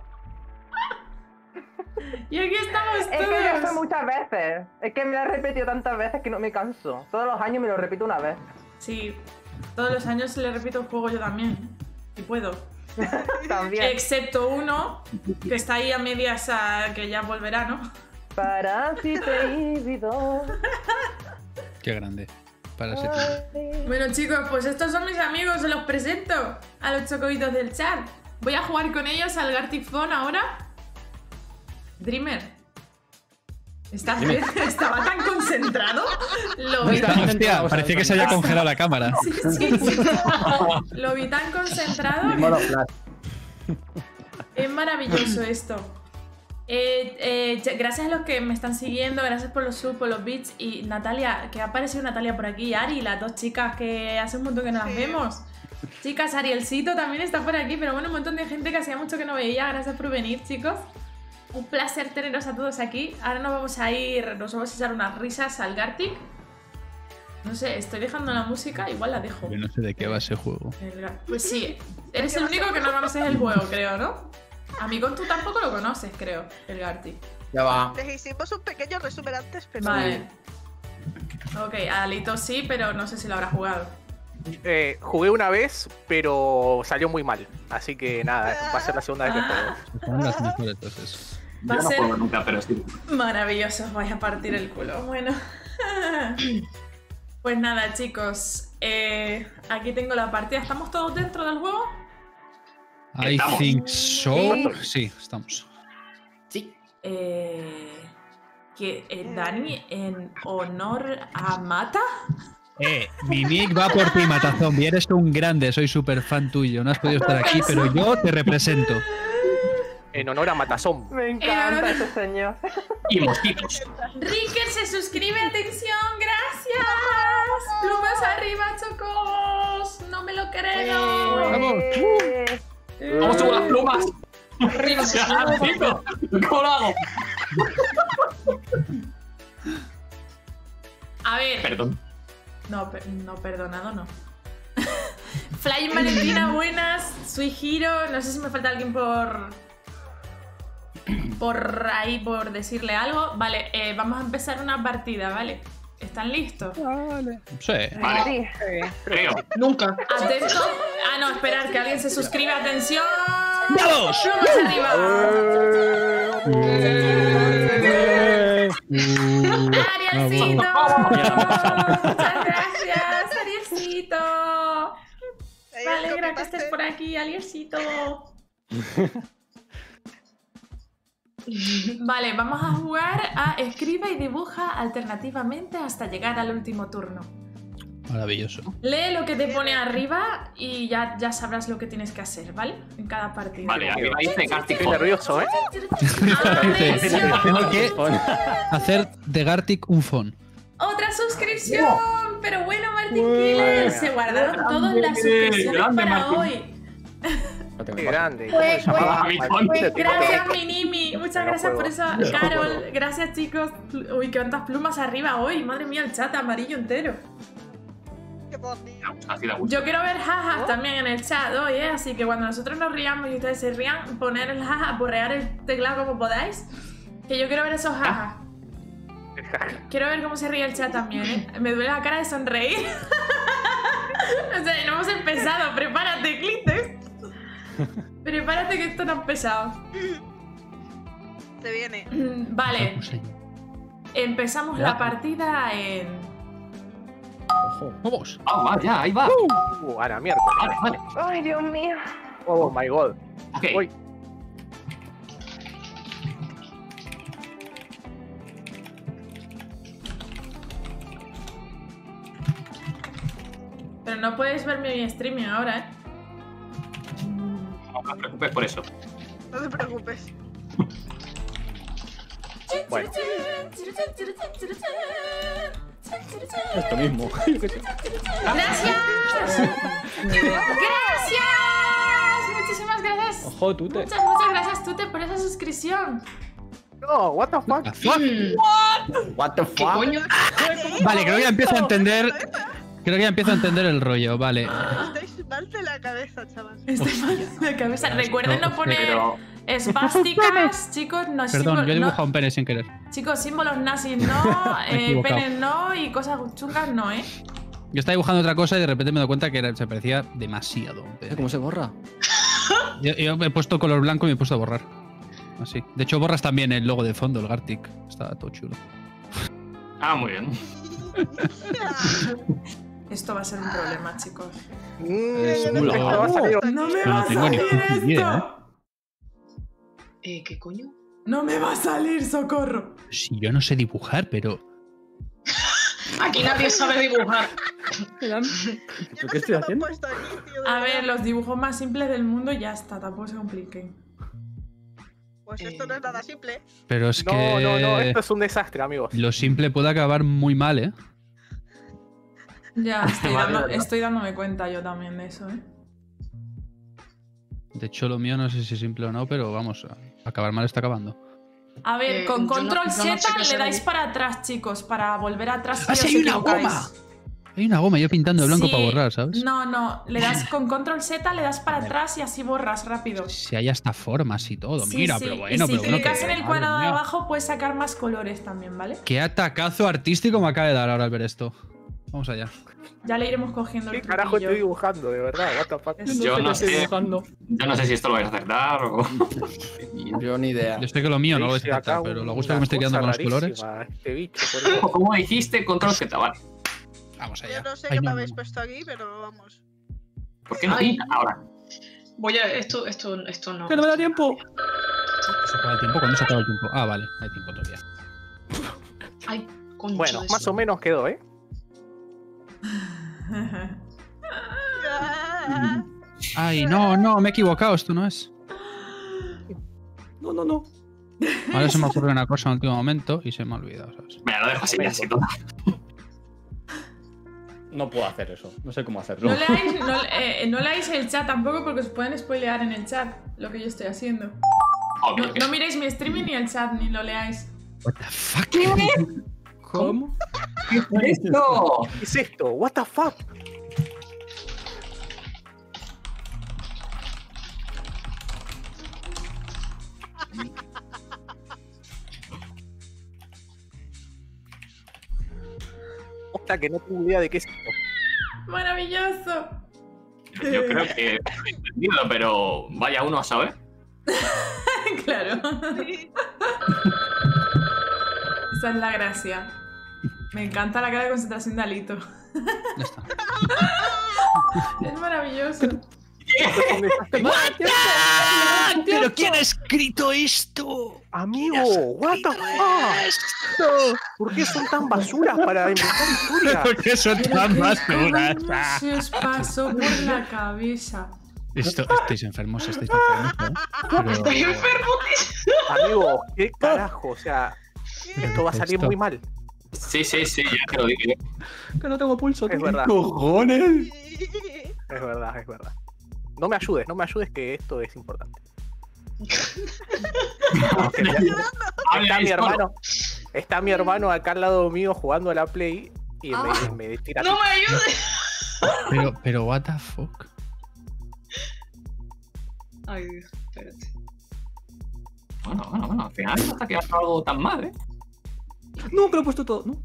Y aquí estamos Es que ya fue todos. muchas veces. Es que me lo he repetido tantas veces que no me canso. Todos los años me lo repito una vez. Sí, todos los años le repito el juego yo también. Si puedo. También. Excepto uno, que está ahí a medias a que ya volverá, ¿no? Parásite híbrido. Qué grande. Para ese tío. Bueno, chicos, pues estos son mis amigos, se los presento a los chocobitos del chat. Voy a jugar con ellos al Gartic Phone ahora. Dreamer. ¿Estás bien? Estaba tan concentrado. Lo vi, Hostia, parecía que se había congelado la cámara. sí, sí, sí. Lo vi tan concentrado. Modo que- flash. Es maravilloso esto. Eh, eh, ch- gracias a los que me están siguiendo, gracias por los subs, por los bits. Y Natalia, que ha aparecido Natalia por aquí, y Ari, las dos chicas que hace un montón que no las Sí. vemos. Chicas, Arielcito también está por aquí, pero bueno, un montón de gente que hacía mucho que no veía. Gracias por venir, chicos. Un placer teneros a todos aquí. Ahora nos vamos a ir, nos vamos a echar unas risas al Gartic. No sé, estoy dejando la música, igual la dejo. Yo no sé de qué va ese juego. El Gar- Pues sí, eres el único que no conoces el juego, creo, ¿no? Amigo, tú tampoco lo conoces, creo, el Gartic. Ya va. Les hicimos un pequeño resumen antes, pero... Vale. Ok, a Alito sí, pero no sé si lo habrá jugado. Eh, jugué una vez, pero salió muy mal. Así que nada, va a ser la segunda vez que juego. Son las mejores entonces. Va Yo a no ser juego nunca, pero sí. maravilloso, os vais a partir el culo. Bueno. Pues nada, chicos. eh, aquí tengo la partida. ¿Estamos todos dentro del juego? I Estamos. think so. Sí. Sí, estamos. Sí. Eh, que eh, Dani, en honor a Mata. Eh, mi nick va por ti, Matazombi. Eres un grande, soy súper fan tuyo. No has podido estar aquí, pero yo te represento. En honor a Matazón. Me encanta honor- ese señor. Y mosquitos. Ricker se suscribe, atención, gracias. Plumas arriba, chocos. No me lo creo. Vamos. Eh, ¿Cómo subo las plumas? Arriba, se Ya, chico, ¿cómo lo hago? A ver. Perdón. No, per- no, perdonado no. Flying Valentina, buenas. Sui Hiro, no sé si me falta alguien por. Por ahí, por decirle algo. Vale, eh, vamos a empezar una partida, ¿vale? ¿Están listos? Sí. Vale, sí. creo. Nunca. Atento. Ah, no, esperar que alguien se suscriba. ¡Atención! ¡Vamos! ¡Plumas arriba! ¡Arielcito! ¡Muchas gracias, Arielcito! Ahí Me el alegra que copy-paste. estés por aquí, Arielcito. Vale, vamos a jugar a escribe y dibuja alternativamente hasta llegar al último turno. Maravilloso. Lee lo que te pone arriba y ya, ya sabrás lo que tienes que hacer, ¿vale? En cada partida. Vale, arriba dice Gartic Estoy nervioso, ¿eh? Atención. Tengo que hacer de Gartic un phone. Otra suscripción. Pero bueno, Martin Killer, se guardaron todas las suscripciones grande, para Martín. hoy. No tengo Qué ni grande. ¿Cómo Pues, se llamaba? pues, Maldito pues, tipo. Gracias, Minimi. Muchas No gracias por juego. eso, Carol. Gracias, chicos. Pl- Uy, cuántas plumas arriba hoy. Madre mía, el chat amarillo entero. Qué bonito. Así da gusto. Yo quiero ver jajas también en el chat hoy, ¿eh? Así que cuando nosotros nos riamos y ustedes se rían, poner el jaja, porrear el teclado como podáis. Que yo quiero ver esos jajas. Quiero ver cómo se ríe el chat también, ¿eh? Me duele la cara de sonreír. O sea, no hemos empezado. Prepárate, Clitex. Prepárate que esto no ha empezado. Se viene. Mm, Vale, empezamos Ya. la partida en... Vamos. Ah, va, ya, ahí va. Uh, ahora miércoles. Vale, vale. Ay, Dios mío. Oh my god. Ok. Uy. Pero no puedes ver mi streaming ahora, ¿eh? No te preocupes por eso. No te preocupes. Bueno. Esto mismo. ¡Gracias! ¡Gracias! Muchísimas gracias. Ojo, tú te. Muchas, muchas gracias, Tute, por esa suscripción. No, what the fuck. Ah, fuck. What the ¿Qué fuck? coño? Vale, creo que ya empiezo a entender. Creo que ya empiezo a entender el rollo, vale. Estáis mal de la cabeza, chaval. Estoy mal de la cabeza. Recuerden no poner Pero. esvásticas, chicos. No, Perdón, símbolo- yo he no- dibujado un pene sin querer. Chicos, símbolos nazis no, Me he eh, equivocado. penes no y cosas chungas no, ¿eh? Yo estaba dibujando otra cosa y de repente me doy cuenta que era- se parecía demasiado. a un pene. ¿Cómo se borra? Yo, yo he puesto color blanco y me he puesto a borrar. Así. De hecho, borras también el logo de fondo, el Gartic. Está todo chulo. Ah, muy bien. Esto va a ser un problema, chicos. Mm, culo. esto va a salir- No me No va a tengo ni salir puta idea, esto. Eh, ¿qué coño? No me va a salir, socorro. Si yo no sé dibujar, pero. Aquí nadie sabe dibujar. Yo ¿Pero no qué sé estoy cómo han haciendo? puesto aquí, tío. de A ver, verdad. los dibujos más simples del mundo ya está, tampoco se compliquen. Pues esto no es nada simple. Pero es No, que. no, no, esto es un desastre, amigos. Lo simple puede acabar muy mal, ¿eh? Ya, estoy, Vale, dando- vale. estoy dándome cuenta yo también de eso, ¿eh? De hecho, lo mío no sé si es simple o no, pero vamos, a acabar mal está acabando. A ver, Eh, con yo no- control yo no sé Z qué le hacer dais ahí. para atrás, chicos, para volver atrás. si ¡Ah, os sí hay una equivocáis. goma! Hay una goma yo pintando de blanco Sí. para borrar, ¿sabes? No, no, le das con control Z, le das para atrás y así borras rápido. Si hay hasta formas y todo. Sí, Mira, sí. pero Y bueno, si pero bueno. clicas que- en el madre cuadrado de mía. abajo puedes sacar más colores también, ¿vale? Qué atacazo artístico me acaba de dar ahora al ver esto. Vamos allá. Ya le iremos cogiendo el ¿Qué carajo truquillo. estoy dibujando, de verdad? What the fuck? Eso. Yo no Estoy sé. dibujando. Yo no sé si esto lo vais a acertar o. Yo ni idea. Yo sé que lo mío no lo voy Dice a acá aceptar, pero lo una gusto que me estoy quedando con los cosa colores. rarísima, Este bicho, por Dios. Como dijiste, control Z, vale. Vamos allá. Yo no sé Ay, qué me no, habéis no. puesto aquí, pero vamos. ¿Por qué no Ay. pinta ahora? Voy a. Esto, esto, esto no. ¡Que no me da tiempo! ¿Se acaba el tiempo? ¿Cuándo se acaba el tiempo? Ah, vale, hay tiempo todavía. Ay, concha Bueno, de más su- o menos quedó, ¿eh? Ah, Ay, no, no, me he equivocado, esto no es. No, no, no. Ahora se me ocurre una cosa en el último momento y se me ha olvidado, ¿sabes? Mira, lo dejo así, así todo. No puedo hacer eso. No sé cómo hacerlo. No leáis, no, eh, no leáis el chat tampoco porque os pueden spoilear en el chat lo que yo estoy haciendo. Obvio No, que no miréis mi streaming ni el chat ni lo leáis. What the fuck? ¿Cómo? ¿Qué es esto? ¿Qué es esto? What the fuck? Hostia, que no tengo idea de qué es esto. ¡Maravilloso! Yo creo que he entendido, pero vaya uno a saber. Claro. Esa es la gracia. Me encanta la cara de concentración de Alito. Ya está. Es maravilloso. ¿Pero quién ha escrito esto? Amigo, what the fuck? ¿Por qué son tan basuras para inventar historias? ¿Por qué son tan basuras? ¿Cómo se os pasó por la cabeza? Esto, estáis enfermos, estáis enfermos, ¿eh? Pero- Estoy enfermo. Amigo, qué carajo, o sea, esto va a salir Esto. muy mal. Sí, sí, sí, ya te lo dije. Que no tengo pulso. Es ¿qué verdad. cojones? Es verdad, es verdad. No me ayudes, no me ayudes que esto es importante. Aunque ya- Habla está ahí mi solo. hermano, está mi hermano acá al lado mío jugando a la Play y Ah. me, me tira. No me ayudes. Pero, pero, what the fuck. Ay, Dios, espérate. Bueno, bueno, bueno, al final no está quedando algo tan mal, ¿eh? No, que lo he puesto todo. No.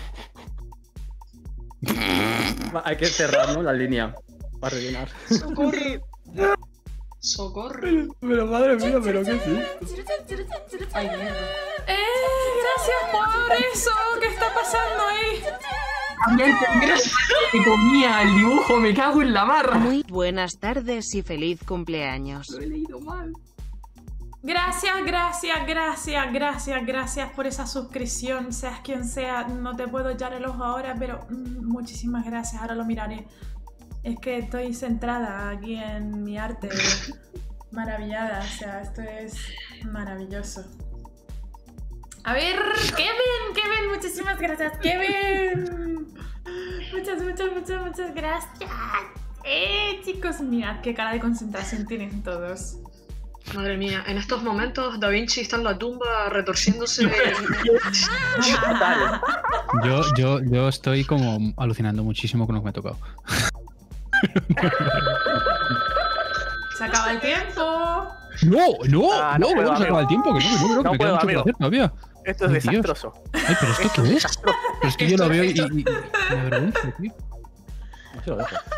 Va, hay que cerrar, ¿no? La línea. Para rellenar. Socorro. Socorro. Pero madre mía, pero qué sí. Ay, mierda. ¡Eh! ¡Gracias por eso! ¿Qué está pasando ahí? Gracias. Que comía el dibujo, me cago en la barra. Muy buenas tardes y feliz cumpleaños. Lo he leído mal. Gracias, gracias, gracias, gracias, gracias por esa suscripción. Seas quien sea, no te puedo echar el ojo ahora, pero mm, muchísimas gracias. Ahora lo miraré. Es que estoy centrada aquí en mi arte, maravillada. O sea, esto es maravilloso. A ver, Kevin, Kevin, muchísimas gracias, Kevin. Muchas, muchas, muchas, muchas gracias. Eh, chicos, mirad qué cara de concentración tienen todos. Madre mía, en estos momentos Da Vinci está en la tumba retorciéndose. Yo, yo, yo estoy como alucinando muchísimo con lo que me ha tocado. Se acaba el tiempo. No, no, Ah, no, no puedo, no, se acaba el amigo. tiempo, que no, que no, que no, No que me queda puedo, mucho por amigo. hacer todavía. Esto es Ay, Dios. desastroso. Ay, pero ¿esto qué es? Pero es que yo lo veo y, y, y me avergüenza, tío. Así lo dejo.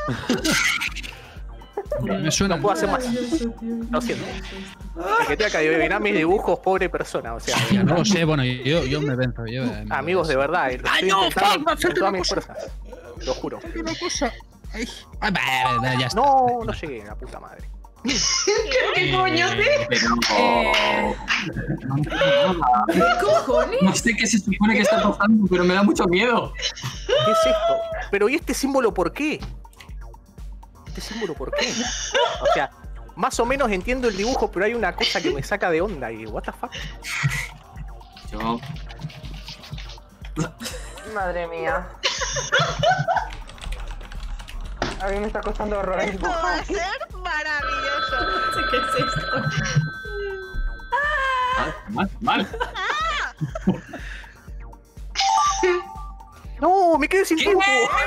Me suena. No puedo hacer más. Maravilloso, tío. Lo siento. El que tenga que adivinar mis dibujos, pobre persona. O sea, Ya no lo sé, bueno, yo, yo me venzo. Yo, me- amigos, de verdad. Lo estoy no, intentando fuck, me ha con salido todas una mis cosa. fuerzas. Lo juro. Una cosa. Ay, ah, va, va, ya está. No, no llegué, la puta madre. ¿Qué coño? Pero... Eh, No entiendo nada. ¿Qué cojones? No sé qué se supone que está pasando, pero me da mucho miedo. ¿Qué es esto? Pero ¿y este símbolo por qué? ¿Este símbolo por qué? O sea, más o menos entiendo el dibujo, pero hay una cosa que me saca de onda y what the fuck. Yo... Madre mía. A mí me está costando horrores Esto va a dibujar. ser maravilloso. No sé qué es esto. Mal, mal, mal. No, me quedé sin ¿Qué? tiempo.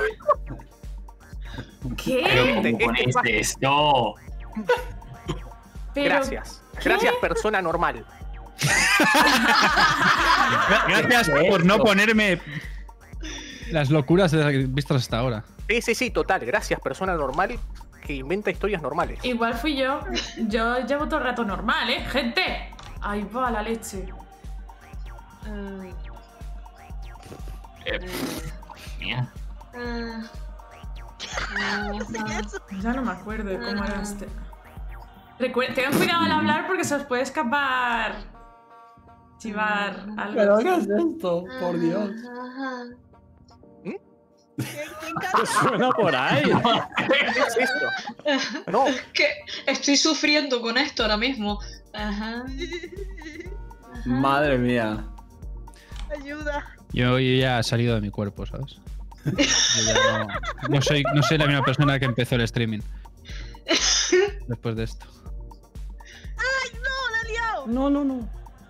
¿Qué? Pero ¿cómo Este- ponéis este- esto? Pero- Gracias. ¿qué? Gracias, persona normal. Gracias por no ponerme las locuras de- vistas hasta ahora. Sí, sí, sí, total. Gracias, persona normal que inventa historias normales. Igual fui yo. Yo llevo todo el rato normal, ¿eh? ¡Gente! Ahí va la leche. Mm, Eh, mía. mm, mm, Ya no me acuerdo de cómo era este. Recuer- Tengan cuidado al hablar porque se os puede escapar. Chivar algo. ¿Pero qué es esto? Por Dios. ajá. ¿Quién, quién ¿Qué canta? suena por ahí? ¿Qué es esto? No, Que estoy sufriendo con esto ahora mismo. Ajá. Madre mía. Ayuda. Yo, yo ya he salido de mi cuerpo, ¿sabes? Yo ya no, no soy, no soy la misma persona que empezó el streaming. Después de esto. ¡Ay, no! ¡La he liado! No, no, no.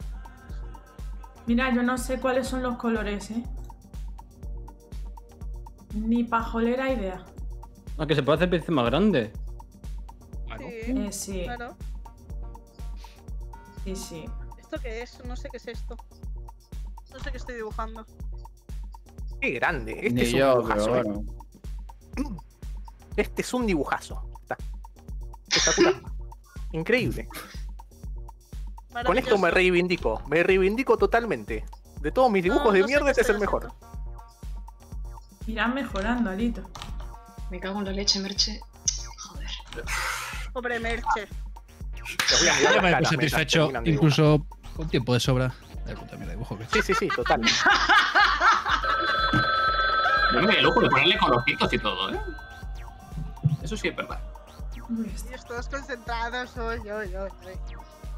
Mira, yo no sé cuáles son los colores, ¿eh? Ni pajolera idea. Ah, que se puede hacer veces más grande. Sí, Eh, sí, claro. sí, sí. ¿Esto qué es? No sé qué es esto. No sé qué estoy dibujando. qué grande. Este Ni es un yo, dibujazo. pero ¿eh? bueno. Este es un dibujazo. Está espectacular. Increíble. Con esto me Maravilloso. reivindico. Me reivindico totalmente. De todos mis dibujos No, de no sé mierda, qué este es el estoy mejor. haciendo. Irán mejorando, Alito. Me cago en la leche, Merche. Joder. Pobre Merche. Les voy a mirar Ya las me he caras mientras satisfecho, terminan de dibujar. incluso con tiempo de sobra. Ay, puta mierda, dibujo que. Sí, sí, sí, total. Yo me doy el lujo de ponerle colorcitos y todo, ¿eh? Eso sí es verdad. Dios, todos concentrados. Uy, uy, uy, uy.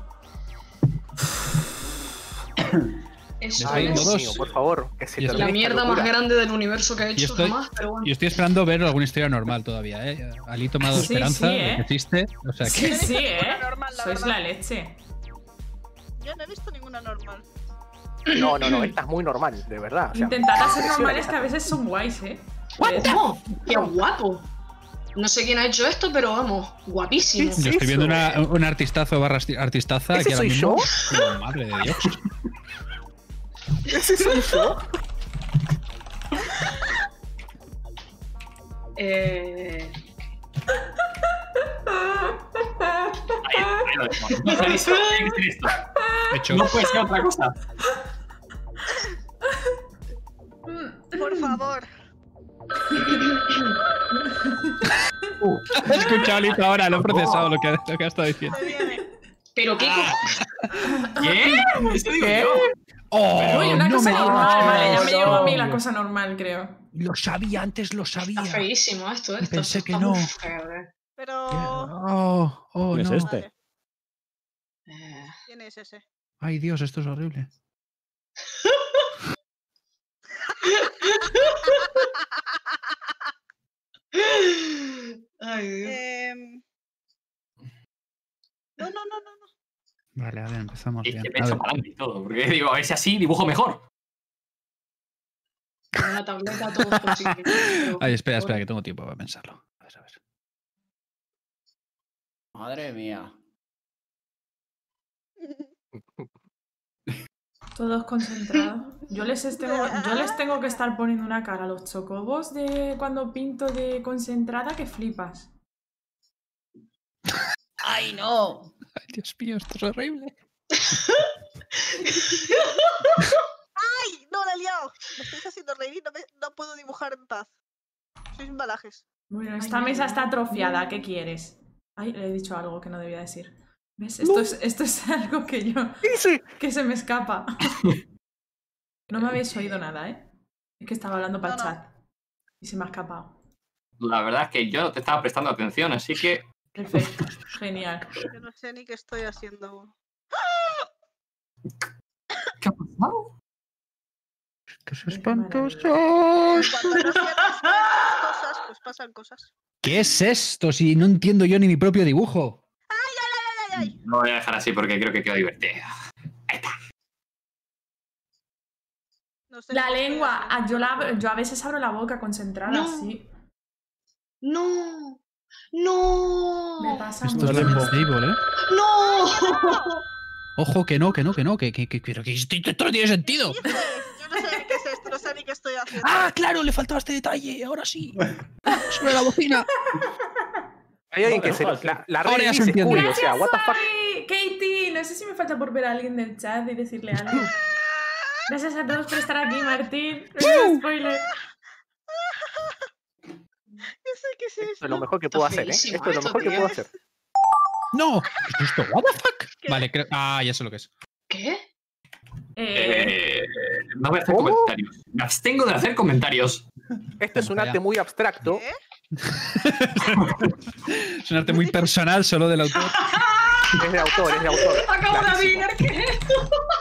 Eso Ay, Ay, es Dios todos- mío, por favor, que se Y termine la esta mierda locura. más grande del universo que he Yo hecho estoy, jamás, pero bueno. yo estoy esperando ver alguna historia normal todavía, ¿eh? Ali tomado Sí, esperanza, sí, ¿eh? de que existe. O sea que. Sí, sí, ¿eh? Normal, la Sois verdad. la leche. Yo no he visto ninguna normal. No, no, no, esta es muy normal, de verdad. o sea, Intentad hacer impresiona normales que que a veces son guays, ¿eh? ¡No! ¡Qué guapo! No sé quién ha hecho esto, pero vamos, guapísimo. Sí, Yo estoy viendo eso? una, un artistazo barra arti- artistaza ¿Ese que ahora soy mismo. yo? Pero, madre de Dios. ¿Ese soy yo? Eh... Ahí, ahí lo dejo. No puede ser tiene que ser esto. Hecho. No puede ser otra cosa. Por favor. He escuchado Alito ahora, lo he procesado lo que, lo que ha estado diciendo. Se viene. ¿Pero qué? Ah. co- ¿Qué? Eso digo yo. ¡Oh! Uy, una no cosa me normal, digas. vale, ya me no. llegó a mí la cosa normal, creo. Lo sabía, antes lo sabía. Está feísimo esto, esto. Pensé esto que está no. muy feo, eh. Pero. Oh, oh, ¿Quién no. es este? Vale. Eh, ¿Quién es ese? Ay, Dios, esto es horrible. Ay, Dios. Em, No, no, no, no, no. Vale, a ver, empezamos Y bien. que me he A hecho ver. para adelante y todo. Porque digo, a ver si así dibujo mejor. Con una tableta todo posible. pero- Ay, espera, espera, que tengo tiempo para pensarlo. A ver, a ver. Madre mía. Todos concentrados. Yo les, tengo, yo les tengo que estar poniendo una cara a los chocobos de cuando pinto de concentrada que flipas. ¡Ay, no! Ay, Dios mío, esto es horrible. ¡Ay! ¡No, la he liado! Me estáis haciendo reír y no, me- no puedo dibujar en paz. Sois embalajes. Bueno, esta mesa está atrofiada, ¿qué quieres? Ay, le he dicho algo que no debía decir. ¿Ves? Esto, es, esto es algo que yo... que se me escapa. No me habéis oído nada, ¿eh? Es que estaba hablando para el No, no. chat. Y se me ha escapado. La verdad es que yo no te estaba prestando atención, así que. Perfecto. Genial. Yo no sé ni qué estoy haciendo. ¿Qué ha pasado? Esto es Qué espantoso. Cuando no cierras las cosas, pues pasan cosas. ¿Qué es esto? Si no entiendo yo ni mi propio dibujo. ¡Ay, ay! No voy a dejar así porque creo que quedó divertido. No sé La qué estoy lengua. haciendo. Ah, yo, la, yo a veces abro la boca concentrada, No. sí. No. Me No. pasa Esto mucho. es la Stable, ¿eh? No. Ojo, que no, que no, que no, que, que, que, pero que esto, esto no tiene sentido. ¿Qué dices? Yo no sé qué es esto, no sé ni qué estoy haciendo. Ah, claro, le faltaba este detalle, ahora sí. Sobre la bocina. Hay alguien que No, se. no, sí. La, la Ahora red ya se dice entiende. Scooby, o sea, what the fuck. Ay, Katie, no sé si me falta por ver a alguien del chat y decirle algo. Gracias a todos por estar aquí, Martín. No es spoiler. No sé qué es Esto esto. es lo mejor que puedo Está hacer, ¿eh? feísimo Esto es lo esto, mejor que tío. puedo hacer. No, ¿qué es esto? What the fuck. Vale, creo. Ah, ya sé lo que es. ¿Qué? Eh, Eh, no voy a hacer ¿Cómo? comentarios. Me abstengo de hacer comentarios. Esto es un Vaya. arte muy abstracto. ¿Qué? Es un arte muy personal, solo del autor. Es de autor, es de autor. Acabo de Clarísimo. adivinar qué es esto.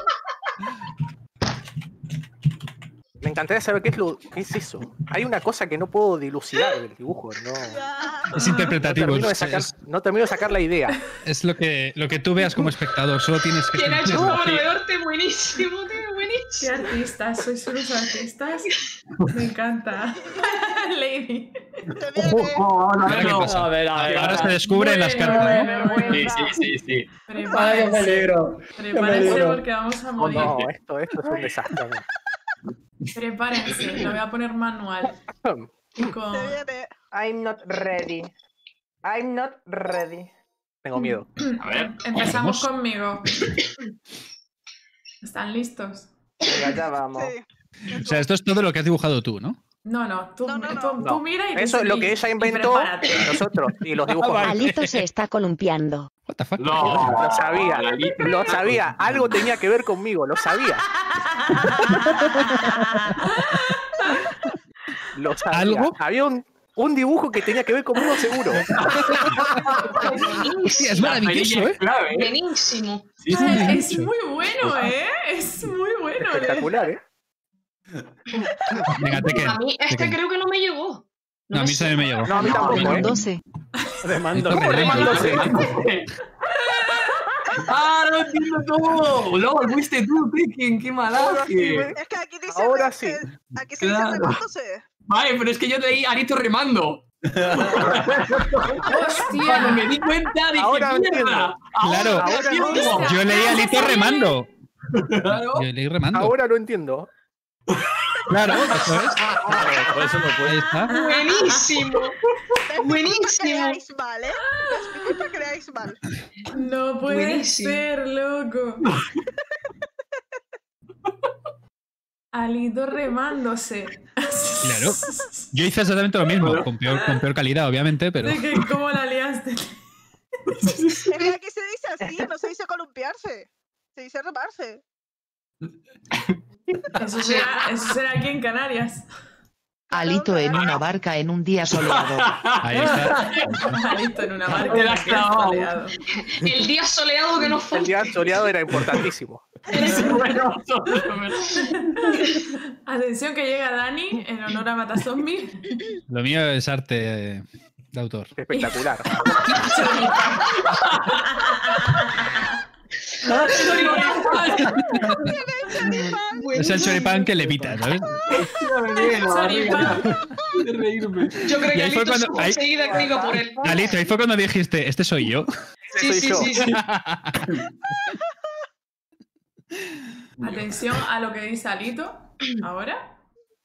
Me encantaría saber qué es lo qué es eso. Hay una cosa que no puedo dilucidar del dibujo. No, Ya. Es no, interpretativo. termino de Es, sacar, es- no termino de sacar la idea. es lo, que, lo que tú veas como espectador. Solo tienes que. ¿Quién ha hecho sentirlo. como de arte? Buenísimo, tío, qué buenísimo. artistas, sois unos artistas. Me encanta. Lady. Te viene. Ahora, ¿qué pasa? A ver, a ver. Ahora se descubre en las Bueno, cartas, ¿no? bueno, Sí, bueno. sí, sí, sí. Ay, qué Prepárense. peligro. Prepárense peligro. porque vamos a Oh, morir. no, esto, esto es un desastre. Prepárense, lo voy a poner manual. Y con... Te viene. I'm not ready. I'm not ready. Tengo miedo. A ver. Empezamos Vamos. conmigo. ¿Están listos? Venga, ya vamos. Sí. O sea, esto es todo lo que has dibujado tú, ¿no? No, no, tú, No, no, no. tú, tú No. mira y Eso es lo que ella y inventó, prepárate. nosotros, y los dibujos. Vale. Alito se está columpiando. What the fuck? No, Lo sabía, Lalito. lo sabía. Algo tenía que ver conmigo, lo sabía. Lo sabía. ¿Algo? Había un, un dibujo que tenía que ver conmigo seguro. Hostia, es La maravilloso, perilla ¿eh? es clave, ¿eh? Buenísimo. Sí, sí, Ay, sí. es muy bueno, ¿eh? Es muy bueno. Espectacular, ¿eh? Venga, te A mí este creo que no me llegó. No, a mí se me llegó. No, a mí tampoco, ¿eh? Remándose. Remando. ¿Cómo remándose? ¡Ah, no entiendo todo! Luego fuiste tú, Tekken, qué malaje. Es que aquí dice. Ahora que- sí. Aquí se Claro. dice remándose. Vale, pero es que yo leí Arito remando. ¡Hostia! Cuando me di cuenta, dije, Ahora ¡mierda! entiendo. Ahora Claro. lo entiendo. Yo leí a Alito remando. Claro. Yo leí remando. Ahora lo entiendo. Claro, eso es. Claro, por eso no Ahí puede. está. Buenísimo. ¿Ves? Mi culpa Buenísimo. creáis mal, ¿eh? ¿Ves? Mi culpa creáis mal. No puede Buenísimo. ser, loco. Alito remándose. Claro. Yo hice exactamente lo mismo, con peor, con peor calidad, obviamente, pero. De que cómo la liaste. Es que aquí se dice así, no se dice columpiarse. Se dice remarse. Eso será, eso será aquí en Canarias. Alito en una barca en un día soleado. Ahí está. Alito en una barca. Me la has que has clavado. soleado. El día soleado que nos El falta. día soleado era importantísimo. Bueno, Atención que llega Dani en honor a Matazombie. Lo mío es arte eh, de autor. Espectacular. Es el choripán que levita, ¿sabes? Choripán. de reírme. Yo creo Y que ahí fue Alito cuando- ahí- enseguida digo por él. Alito, ahí fue cuando dijiste, este soy yo. Ese Sí, soy sí, yo. sí, sí. Atención a lo que dice Alito. Ahora.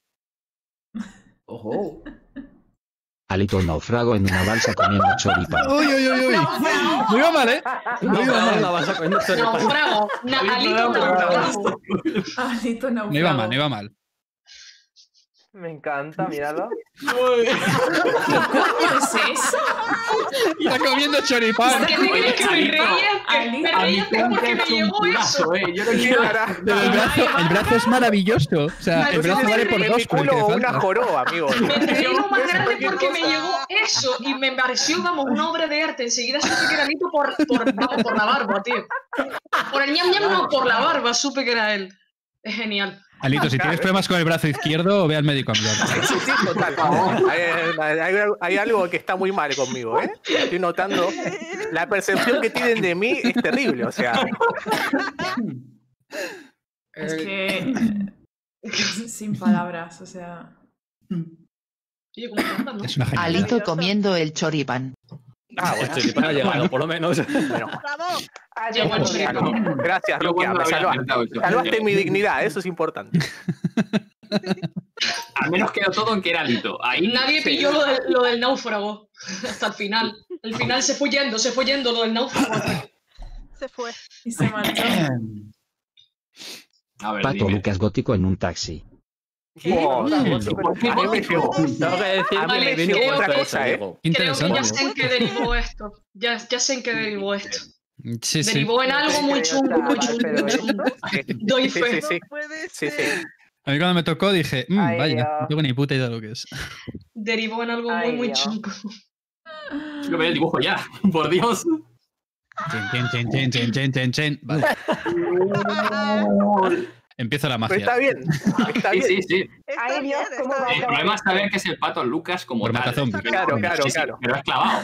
Ojo. Alito naufrago en una balsa comiendo choripán. Uy, uy, uy, uy. No iba mal, ¿eh? No iba No, mal. la vas a comer choripán. Naufrago. Na- Alito naufrago. Alito naufrago. No iba mal, no iba mal. Me encanta, míralo. ¿Qué es eso? Está comiendo choripán. ¿Qué te crees que me Alito. reía? Que me Alito. reía que porque me llegó eso. eh. Yo no ¿Qué quiero. hará? Pero el brazo, el brazo es maravilloso. O sea, el brazo vale por En dos mi por el que culo le una falta. joroba, amigo. Me reí lo más Es grande cualquier porque me cosa. llegó eso y me pareció, vamos, una obra de arte. Enseguida supe que era Alito por, por, vamos, por la barba, tío. Por el ñam ñam, no, por la barba supe que era él. Es genial. Alito, si tienes problemas con el brazo izquierdo, ve al médico a mirar. Sí, sí, total. Hay, hay- hay algo que está muy mal conmigo, ¿eh? Estoy notando. La percepción que tienen de mí es terrible, o sea. Es que. Sin palabras, o sea. Oye, ¿cómo te andas, no? Es una genial. Alito comiendo el choripán. Ah, bueno. El choripán ha llegado, por lo menos. Bueno, ¡Bravo! Ah, Llegó el ya, choripán. ya. gracias, Yo Rukia, cuando me había salvaste. intentado eso. Salvaste mi dignidad, eso es importante. Al menos quedó todo en que era Alito. Ahí Nadie sí. pilló lo, de- lo del náufrago hasta el final. El final se fue yendo, se fue yendo lo del náufrago. Se fue. Y se marchó. A ver, Pato dime. Lucas gótico en un taxi. Oh, ¿Por qué a mí me llegó. Tengo que decir A mí que me viene llegó por otra eso, cosa, ¿eh? Diego. Creo que ya Interesante. sé en qué derivó esto. Ya, ya sé en qué derivó esto. Sí, sí. Derivó en algo muy chungo, muy chungo, muy chungo. Doy Sí, fe. sí, sí. No puede Sí, ser. sí. A mí cuando me tocó dije, "Mm, Ay, vaya, Dios. no tengo ni puta idea de lo que es. Derivó en algo muy, Ay, muy Dios. chungo. Quiero ver el dibujo ya, por Dios. Chen, chen, chen, chen, chen, chen, chen. Vale. Empiezo la Pero magia. está bien. Está Sí, bien. sí, sí. Está Ay, bien, Dios, ¿cómo está va a El bien. problema es saber que es el pato Lucas como Por tal. matazón. Claro, claro, Sí, sí, claro. pero es clavado.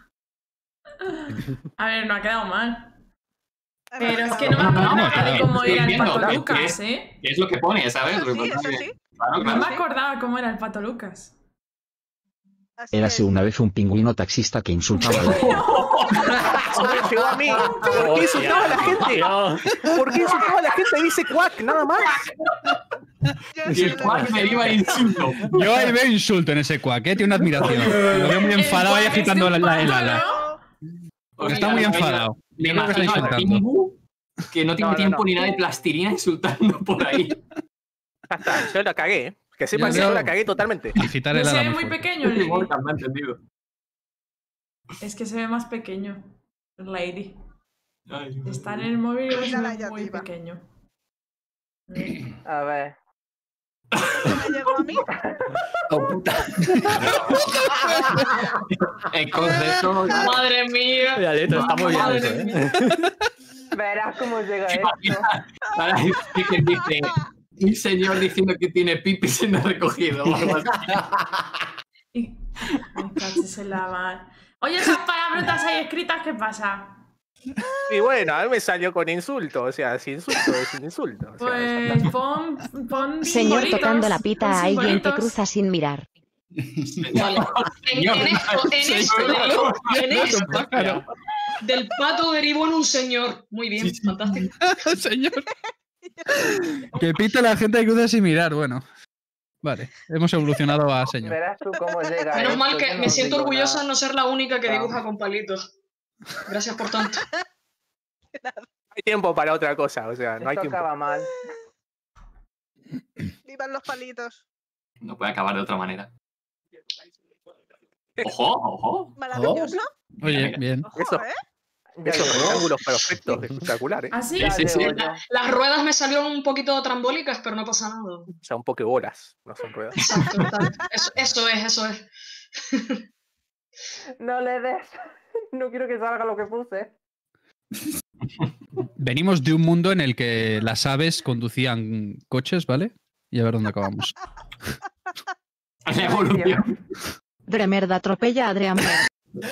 A ver, no ha quedado mal. A ver, Pero es a que ver. no me acuerdo no, nada de claro. cómo Estoy era el viendo, pato claro, Lucas, que es- ¿eh? ¿Qué es lo que pone, sabes? Eso sí, Lo que eso pone- sí. Claro, No claro. me acordaba cómo era el pato Lucas. Así Érase es. una vez un pingüino taxista que insultaba a la Eso me llegó a mí. ¿Por qué insultaba a la gente? ¿Por qué insultaba a la gente? Dice cuac, nada más. Yo Y sí el lo- cual me iba el insulto. Yo ahí veo insulto en ese cuac, ¿eh? Tiene una admiración. Lo veo muy enfadado ahí El cuac es agitando de la, un la- el pato, ala. ¿no? Está muy enfadado. Me Yo creo que está imagino al insultando. Pingu que no tiene No, no, tiempo no. ni nada de plastilina insultando por ahí. Ya está, yo la cagué. ¿eh? Que sepan Yo que yo veo- la cagué totalmente. Agitar No el se ala ve muy muy fuerte. pequeño, Lady. Morgan, me ha entendido. Es que se ve más pequeño. Lady. Ay, Está en el móvil y se Mírala ve allá muy arriba. pequeño. A ver. ¿Me llegó a mí? Oh, puta. El concepto. Madre mía. Oye, Alito, está muy bien Madre eso, ¿eh? mía. Verás cómo llega ¿Te esto. imaginas? Ahora hay que dice un señor diciendo que tiene pipis en el recogido o algo así. Y... Me cachis en la mar. Oye, esas palabrotas ahí escritas, ¿qué pasa? Y bueno, a mí me salió con insulto. O sea, sin insulto es sin insulto. O sea, Pues pon, pon Señor simbolitos, tocando la pon pita a alguien que simbolitos. cruza sin mirar. Vale. En, en esto, en esto, derivó- en esto, Pájaro. del pato derivó en un señor. Muy bien, fantástico. Señor. Que pita la gente que cruza sin mirar. Bueno. Vale. Hemos evolucionado a señor. Verás tú cómo llega Menos esto. mal que yo no me siento digo orgullosa de nada. no ser la única que Vamos. dibuja con palitos. Gracias por tanto. hay tiempo para otra cosa. O sea, no hay Esto tiempo. acaba mal. Vivan los palitos. No puede acabar de otra manera. Ojo, ojo. Maravilloso. Oye, bien. Ojo, Eso. ¿eh? Ya Esos llegó. rectángulos perfectos, espectaculares. ¿Así? Sí, sí, sí. Llego yo. Las ruedas me salieron un poquito trambólicas, pero no pasa nada. O sea, un poco bolas, no son ruedas. Exacto, exacto. Eso, eso es, eso es. No le des. No quiero que salga lo que puse. Venimos de un mundo en el que las aves conducían coches, ¿vale? Y a ver dónde acabamos. La evolución. Bremer atropella a Adrián Ver.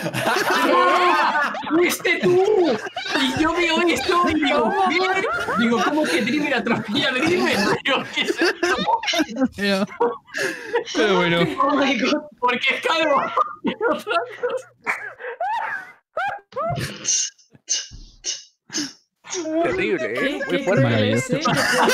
¡Fuiste tú! Y yo veo esto y digo, ¿qué? Digo, ¿cómo que Dreamer atropella a Dreamer? Digo, ¿qué es esto? Pero, pero bueno. Oh my god. Porque es calvo. Terrible, ¿eh? ¿Qué, Muy qué, fuerte. qué es, eh?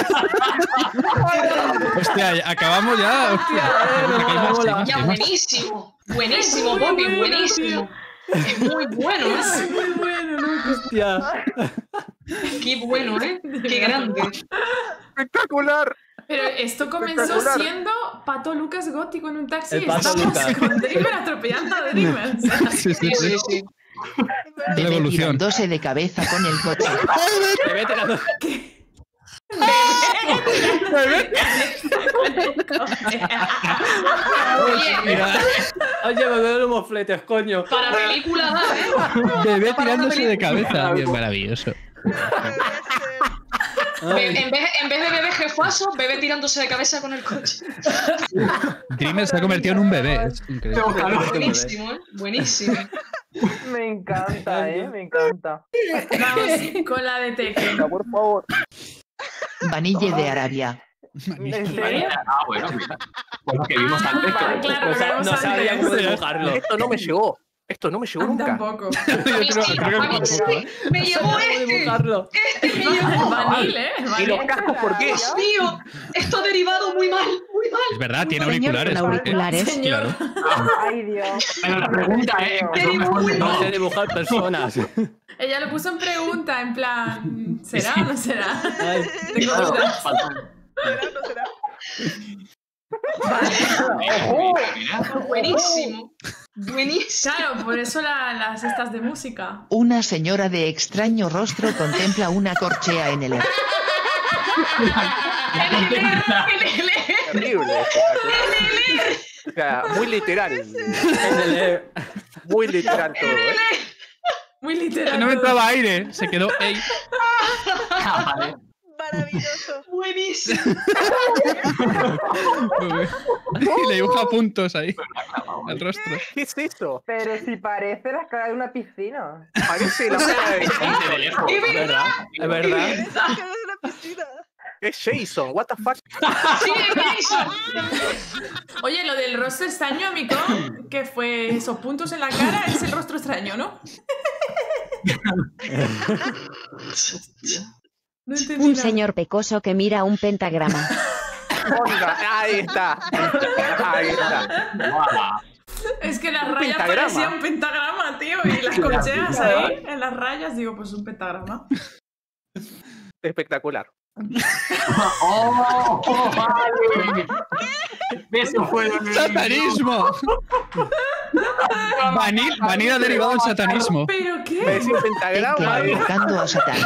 Hostia, acabamos ya. Hostia. Hay más, hay más, Ya, hay más. buenísimo. Buenísimo, Bobby, buenísimo. Es muy bueno, Es ¿eh? muy bueno, loco. Hostia. Qué bueno, ¿eh? Qué grande. ¡Espectacular! Pero esto comenzó Espectacular. siendo Pato Lucas gótico en un taxi El y Pato estamos Lucas. con Dreamer atropellando a Dreamer. O sea, Sí, sí, Sí, sí. sí, sí. La Bebé evolución. tirándose de cabeza con el coche. Me vete tirando. Oye, Mira. Oye, me duelen los mofletes, coño. para película da, ¿eh? Bebé Para tirándose una de cabeza. Bien, maravilloso. Be- En vez, en vez de bebé jefazo, bebé tirándose de cabeza con el coche. Dreamer se ha convertido en un bebé. Es increíble. Buenísimo, ¿eh? Buenísimo. Me encanta, eh. Me encanta. Vamos con la de Tekken. Por favor. Vanille de Arabia. Ah, bueno, mira. Pues lo que vimos antes. Vale, claro, No, lo sa- vemos no sabía antes. cómo dibujarlo. Esto no me llegó. Esto no me llegó A mí nunca. tampoco. A mí sí, a mí sí. Me llevó ¿Cómo este. dibujarlo? Este me llevó. Vanille, ¿eh? ¿Y Vanille. los cascos por qué? Dios mío, esto ha derivado muy mal, muy mal. Es verdad, tiene Señor auriculares. con ¿por qué? auriculares. Señor. Ay, Dios. Pero la pregunta es. Derivó muy No mal. sé dibujar personas. Ella lo puso en pregunta, en plan, ¿será o no será? Ay, Tengo Claro, dudas. falta- ¿Será o no será? Mira, mira. Buenísimo. Buenísimo. Claro, por eso la- las estas de música. Una señora de extraño rostro contempla una corchea en el aire. Terrible. espectacular. O sea, muy literal. Muy literal todo, ¿eh? Muy literal. No me todo. entraba aire. Se quedó. Ey. Ah, vale. Maravilloso. Buenísimo. Y le dibuja puntos ahí. Al rostro. ¿Qué es eso? Pero si parece la cara de una piscina. Parece la cara de... De lejos. Es verdad. Es verdad. Es que es una piscina. Es Jason, what the fuck. Sí, Jason. Oye, lo del rostro extraño, amigo, que fue esos puntos en la cara, es el rostro extraño, ¿no? No entendí Un nada. señor pecoso que mira un pentagrama. Onda, ahí está. Ahí está. Guau. Es que las Un rayas pentagrama. parecían un pentagrama, tío, y las corcheas ahí, en las rayas, digo, pues un pentagrama. Espectacular. ¡Oh! oh, vale. Eso fue lo que ¡Satanismo! Vanil, vanil ha derivado del satanismo. ¿Pero Me qué? decís pentagrama. Tecla ¿eh? invocando a Satán.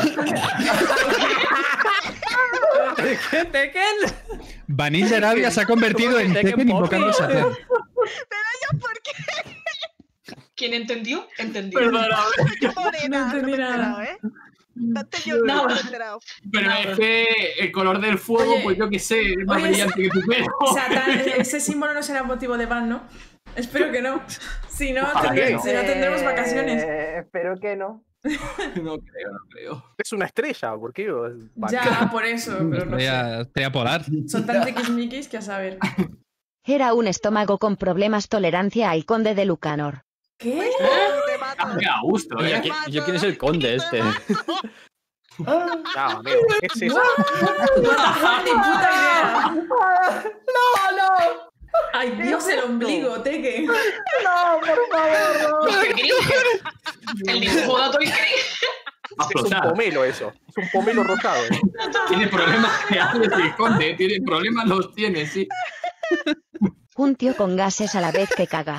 Tekken. Vanil de Arabia se ha convertido en Tekken Tekken Pop. invocando a Satán. Pero yo, ¿por qué? ¿Quién entendió? Entendió. Yo morena. No entendí me he nada. enterado, ¿eh? Dante, yo no Nada. me he enterado. Pero es que el color del fuego, Oye, pues yo qué sé, es más oye, brillante que tu pelo. Satán, ese símbolo no será motivo de ban, ¿no? Espero que no. Si no, Ojalá tendré- que no. si no tendremos vacaciones. Eh, espero que no. No creo, no creo. Es una estrella, ¿por qué? Ya, por eso, pero no sé. Estrella, estrella polar. Son tan tiquismiquis que a saber. Era un estómago con problemas tolerancia al conde de Lucanor. ¿Qué? Te mato. Ah, qué a gusto, Oye, eh. aquí- yo quiero ser el conde este. No, amigo, ¿qué es eso? What the fuck, ni puta idea. No, no. Ay, Dios, el ombligo, Teque. No, por favor, no. Qué cringe. El dibujo dato y cringe. Va a Es un explotar. pomelo eso. Es un pomelo rosado. ¿eh? Tiene problemas reales el conde, tiene problemas, los tiene, sí. Un tío con gases a la vez que caga.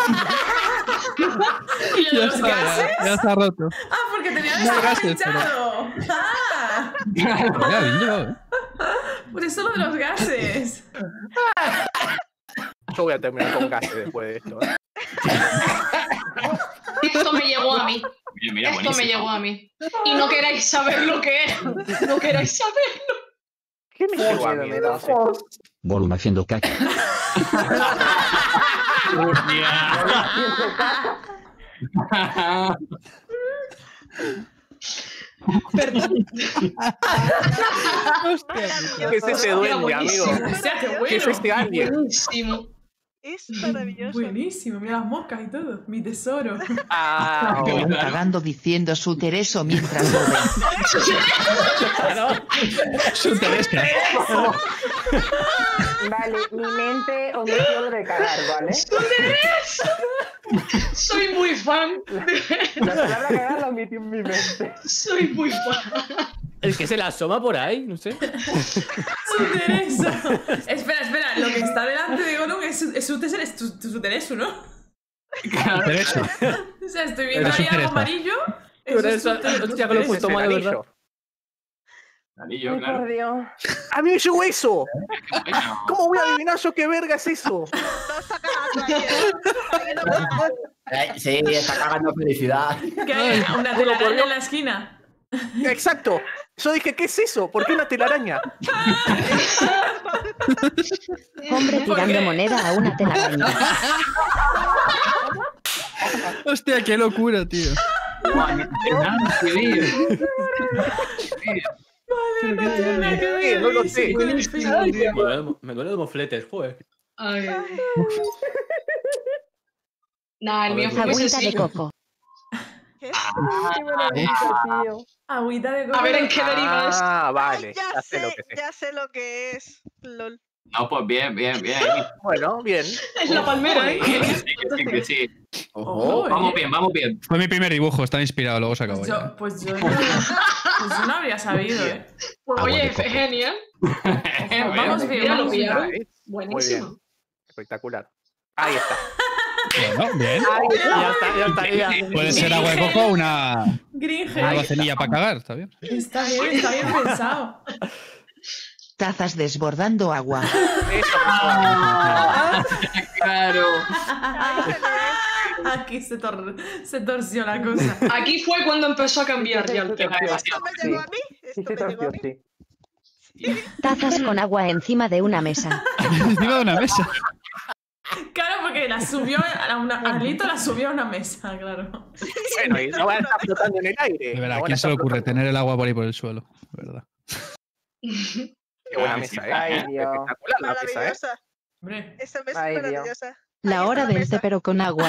¿Y lo de Ya los está, gases? ya, ya está roto. Ah, porque tenía No el gases, pero- pinchado. Ah, Mira, bien llevado, ¿eh? por eso lo de los gases. Yo voy a terminar con gases después de esto. ¿eh? Esto me llegó a mí. Mira, mira, Esto me buenísimo. llegó a mí. Y no queráis saber lo que es. No queráis saberlo. ¿Qué me llegó a mí Me da entonces? fos. Gollum haciendo caca. ¿Qué es ese duende, amigo? O sea, qué ¿Qué es bueno. este alien? Buenísimo. Es maravilloso. Buenísimo, mira las moscas y todo. Mi tesoro. Ah, Van cagando diciendo su Tereso mientras lo ven. Su Teresa. Vale, mi mente omitió de cagar, ¿vale? Soy muy fan. La palabra cagar la omitió en mi mente. Soy muy fan. El que se la asoma por ahí, no sé. Su Tereso. Espera, espera. Lo que está delante de Gollum es su, es su, Tereso, es tu- tu- su Tereso, ¿no? Teresa. O sea, estoy viendo Era su ahí algo Teresa. amarillo. Pero Eso es eso, su Tereso. hostia, que lo he ese es puesto el mal, de verdad. anillo. Anillo, Ay, claro. por Dios. ¡A mí me llegó eso! Bueno, ¿Cómo voy a adivinar yo qué verga es eso? No está cagando Eh, sí, está cagando felicidad. Que hay una telaraña en la esquina. Exacto. Yo dije, ¿qué es eso? ¿Por qué una telaraña? Hombre ¿Por tirando qué? moneda a una telaraña. Hostia, qué locura, tío. guau, no tiene nada que ver. Vale, no tiene nada que ver. No lo sé. con el pingüino. Me duele- Me duele de mofletes, joder. Ay. Nah, el A mío ver, fue muy Agüita de sencillo. coco. ¿Qué? Qué buena vista, tío. Agüita de coco. A ver en qué deriva esto. Ah, Ay, vale. ya, Ya sé sé, lo que sé. ya sé lo que es. Lol. No, pues bien, bien, bien. Bueno, bien. Es la palmera, ¿eh? Que sí, que sí, que sí. Ojo, Vamos eh. bien, vamos bien. Fue mi primer dibujo, está inspirado, luego se acabó Pues ya. yo, pues yo no, pues yo no habría sabido, ¿eh? Pues Agua oye, de coco. genial. Vamos bien, Mira, lo vamos bien. pillaron. Muy bien. Buenísimo. Espectacular. Ahí está. Bueno, bien. Ya está, ya está, ya. Puede ser agua de coco o una, Gringe. una vaselilla para cagar, está bien. Está bien, está bien pensado. Tazas desbordando agua. Eso. Claro. Aquí se, tor se torció la cosa. Aquí fue cuando empezó a cambiar ya el tema. ¿Esto me llegó a mí? Sí, ¿Esto sí, me llegó a mí? sí. Tazas con agua encima de una mesa. Encima de una mesa. Claro, porque la subió a una, Alito la subió a una mesa, claro. Bueno, y no van a estar flotando en el aire. De verdad, No ¿a van a quién se estar le ocurre flotando. tener el agua por ahí por el suelo? De verdad. Qué buena mesa, ¿eh? Ay, Dios. Espectacular la mesa, ¿eh? Maravillosa. Hombre, Esa mesa Ay, es Dios. maravillosa. La Ahí hora está la del mesa. té pero con agua.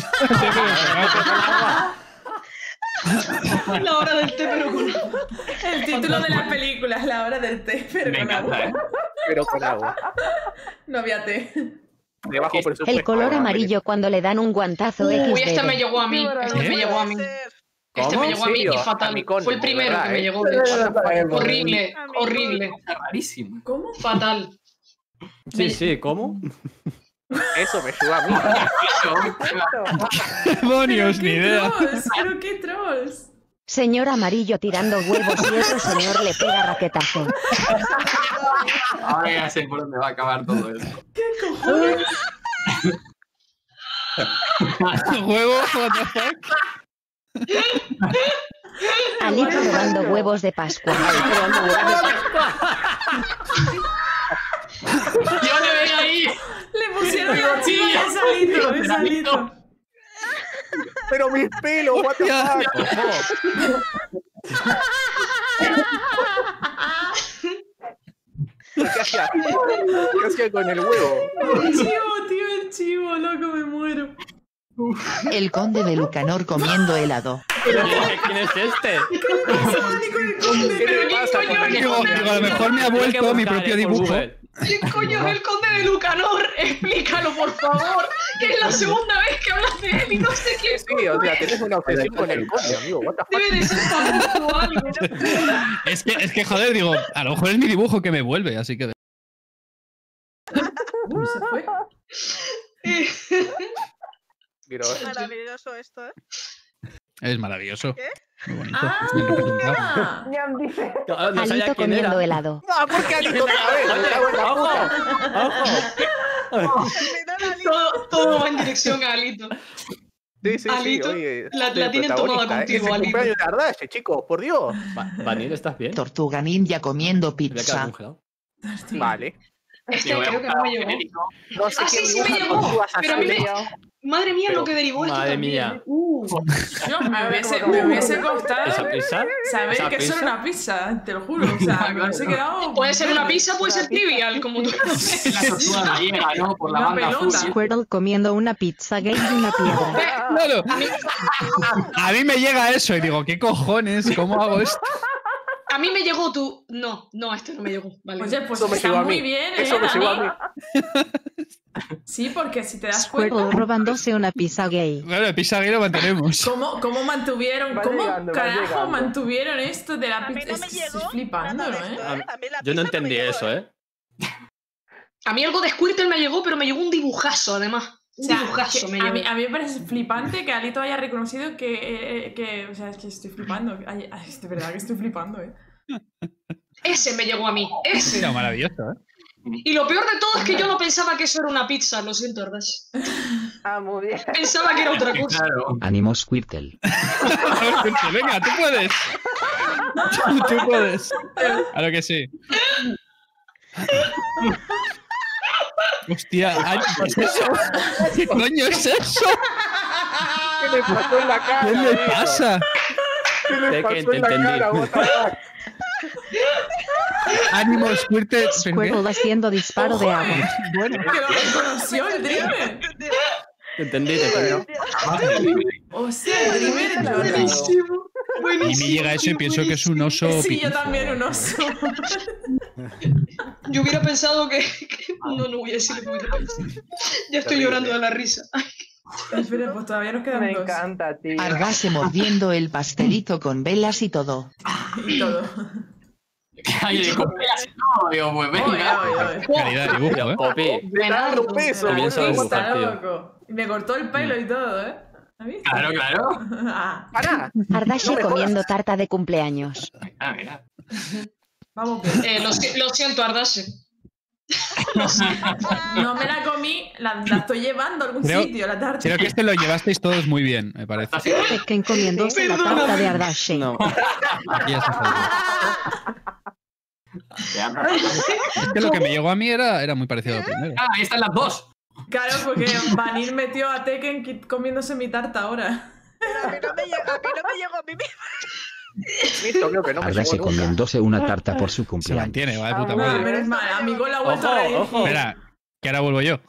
La hora del té, pero con agua. el título de la película es La hora del té, pero Me con encanta, agua. ¿eh? Pero con agua. No había té. De bajo presupuesto. El color además, amarillo cuando le dan un guantazo Uy, equis este me de. llegó a mí. Este me llegó a mí. Puede ser. Este ¿Cómo? me llegó a ¿En mí y serio? A fatal. mí con- Fue el de primero verdad, que me ¿eh? llegó, de hecho. Horrible. Horrible, horrible. Está rarísimo. ¿Cómo? Fatal. Sí, sí, ¿cómo? Eso me llegó a mí. Demonios, ni ¿Qué idea. trolls? ¿Pero qué trolls? Señor amarillo tirando huevos y otro señor le pega raquetazo. Ahora ya sé por dónde va a acabar todo esto. ¿Qué cojones? Huevo, what the fuck. Alito robando huevos de Pascua. ¡Yo le veo ahí! Le pusieron la chiva y es Alito, es Alito. Pero mis pelos, what the fuck. ¿Qué hacía? ¿Qué hacía con el huevo? El chivo, tío, el chivo, loco, me muero. El conde de Lucanor comiendo helado. ¿Quién quién es este? ¿Qué le pasa con el Digo, huevo? digo, a lo mejor me ha vuelto mi propio dibujo. ¿Quién coño es el conde de Lucanor? Explícalo, por favor. Que es la segunda vez que hablas de él y no sé quién es. Sí, o sea, tenés una obsesión con el coño, amigo. What the fuck? Debe de ser famoso o algo. Es que, es que, joder, digo, a lo mejor es mi dibujo que me vuelve, así que. ¿Cómo se fue? Pero, Maravilloso esto, ¿eh? Es maravilloso. ¿Qué? Muy bonito. Bien representado. ¡Ah! Ñam dice. No, no sabía Alito quién era. comiendo helado. no, ¿por qué Alito otra vez? Me cago en la ¡Ojo! puta. ¡Ojo! Me da la lista. Todo, todo va en dirección a Alito. Sí, sí, Alito, sí, oye. la- soy la el tienen tomada protagonista, ¿eh? contigo, Es el Alito. cumpleaños de Ardache, chicos, por Dios. Va- Vanil, ¿estás bien? Tortuga ninja comiendo Me voy a quedar pizza. congelado. Vale. Este Tío, voy a creo que buscar no me un llegó. genérico. No sé Ah, sí, quién sí me dibuja llegó. tortugas Pero a mí así. me... Madre mía, Pero- lo que derivó esto Madre también. mía. Uh. Yo me hubiese, me hubiese ¿Esa costado pizza? saber ¿Esa que eso era pizza? una pizza, te lo juro. O sea, me hubiese quedado. Puede ser una pizza, puede ser trivial, como tú lo ves. La tortuga gallega, ¿no? Por la Una banda pelota. azul. Squirtle comiendo una pizza gay y una piedra. Claro, A mí, a mí me llega eso y digo, ¿qué cojones? ¿Cómo hago esto? a mí me llegó tu... No, no, este no me llegó. Vale. Oye, pues Eso me llegó está a mí. muy bien, ¿eh? Eso me llegó a mí. Sí, porque si te das Squirtle cuenta. robándose una pizza gay. Bueno, el pizza gay lo mantenemos. ¿Cómo, ¿Cómo mantuvieron, Va cómo llegando, va carajo llegando. mantuvieron esto de la A mí pizza? no me Estoy llegó flipando, nada de ¿eh? esto, A- ¿eh? A mí la Yo no pizza me entendí llegó, eso, ¿eh? A mí algo de Squirtle me llegó, pero me llegó un dibujazo, además. O Un sea, dibujazo que me a, llegó. mí, a mí me parece flipante que Alito haya reconocido que, eh, eh, que. O sea, es que estoy flipando. Ay, ay, de verdad que estoy flipando, ¿eh? Ese me llegó a mí, ese. Mira, maravilloso, ¿eh? Y lo peor de todo es que yo no pensaba que eso era una pizza, lo siento, Ardash. Ah, muy bien. Pensaba que era otra cosa. Claro. Ánimo Squirtle. Venga, tú puedes. Tú puedes. Claro que sí. Hostia, ay, ¿qué es eso? ¿Qué coño es eso? ¿Qué le pasó en la cara? ¿Qué le amigo? pasa? ¿Qué le Sé que pasó te en la entendí. cara? What the fuck? Ánimo, Squirtle. Squirtle haciendo disparo de agua. Bueno, Que lo reconoció el Dreamer. Te entendí, te entendí. O sea, el Dreamer yo Buenísimo. y me Buenísimo. llega eso y pienso que es un oso. Sí, yo pitufo. también un oso. Yo hubiera pensado que, que- No, no voy a decir lo que hubiera pensado. Ya estoy llorando de la risa. Espera, pues todavía nos quedan Me dos. encanta, tío. Ardase mordiendo el pastelito con velas y todo. Y todo. Ay, de copias y todo, digo, pues Oye, venga. oye, oye. Calidad de dibujo, ¿eh? Copi. Me está dando peso, También boludo. sabes Está dibujar, tío. loco. Y me cortó el pelo y todo, ¿eh? ¿Has visto? Claro, claro. Ah, Pará. Ardashi No me comiendo tarta de cumpleaños. Ah, mira. vamos bien. Eh, lo, si- lo siento, Ardase. No me la comí, la, la estoy llevando a algún Creo- sitio, la tarta. Creo que este lo llevasteis todos muy bien, me parece. Tekken comiéndose la tarta de Ardashi. No. Aquí ya se jodió. Es que lo que me llegó a mí era, era muy parecido al primero. Ah, ahí están las dos. Claro, porque Vanir metió a Tekken qui- comiéndose mi tarta ahora. Pero a mí no me llegó, a mí no me llegó a mí mismo. Listo, creo que no me Ardase llegó nunca. comiéndose una tarta por su Se cumpleaños. mantiene, va de puta Ah, madre. menos mal, a mi gol la ha vuelto Ojo, a reír. ojo. Espera, que ahora vuelvo yo.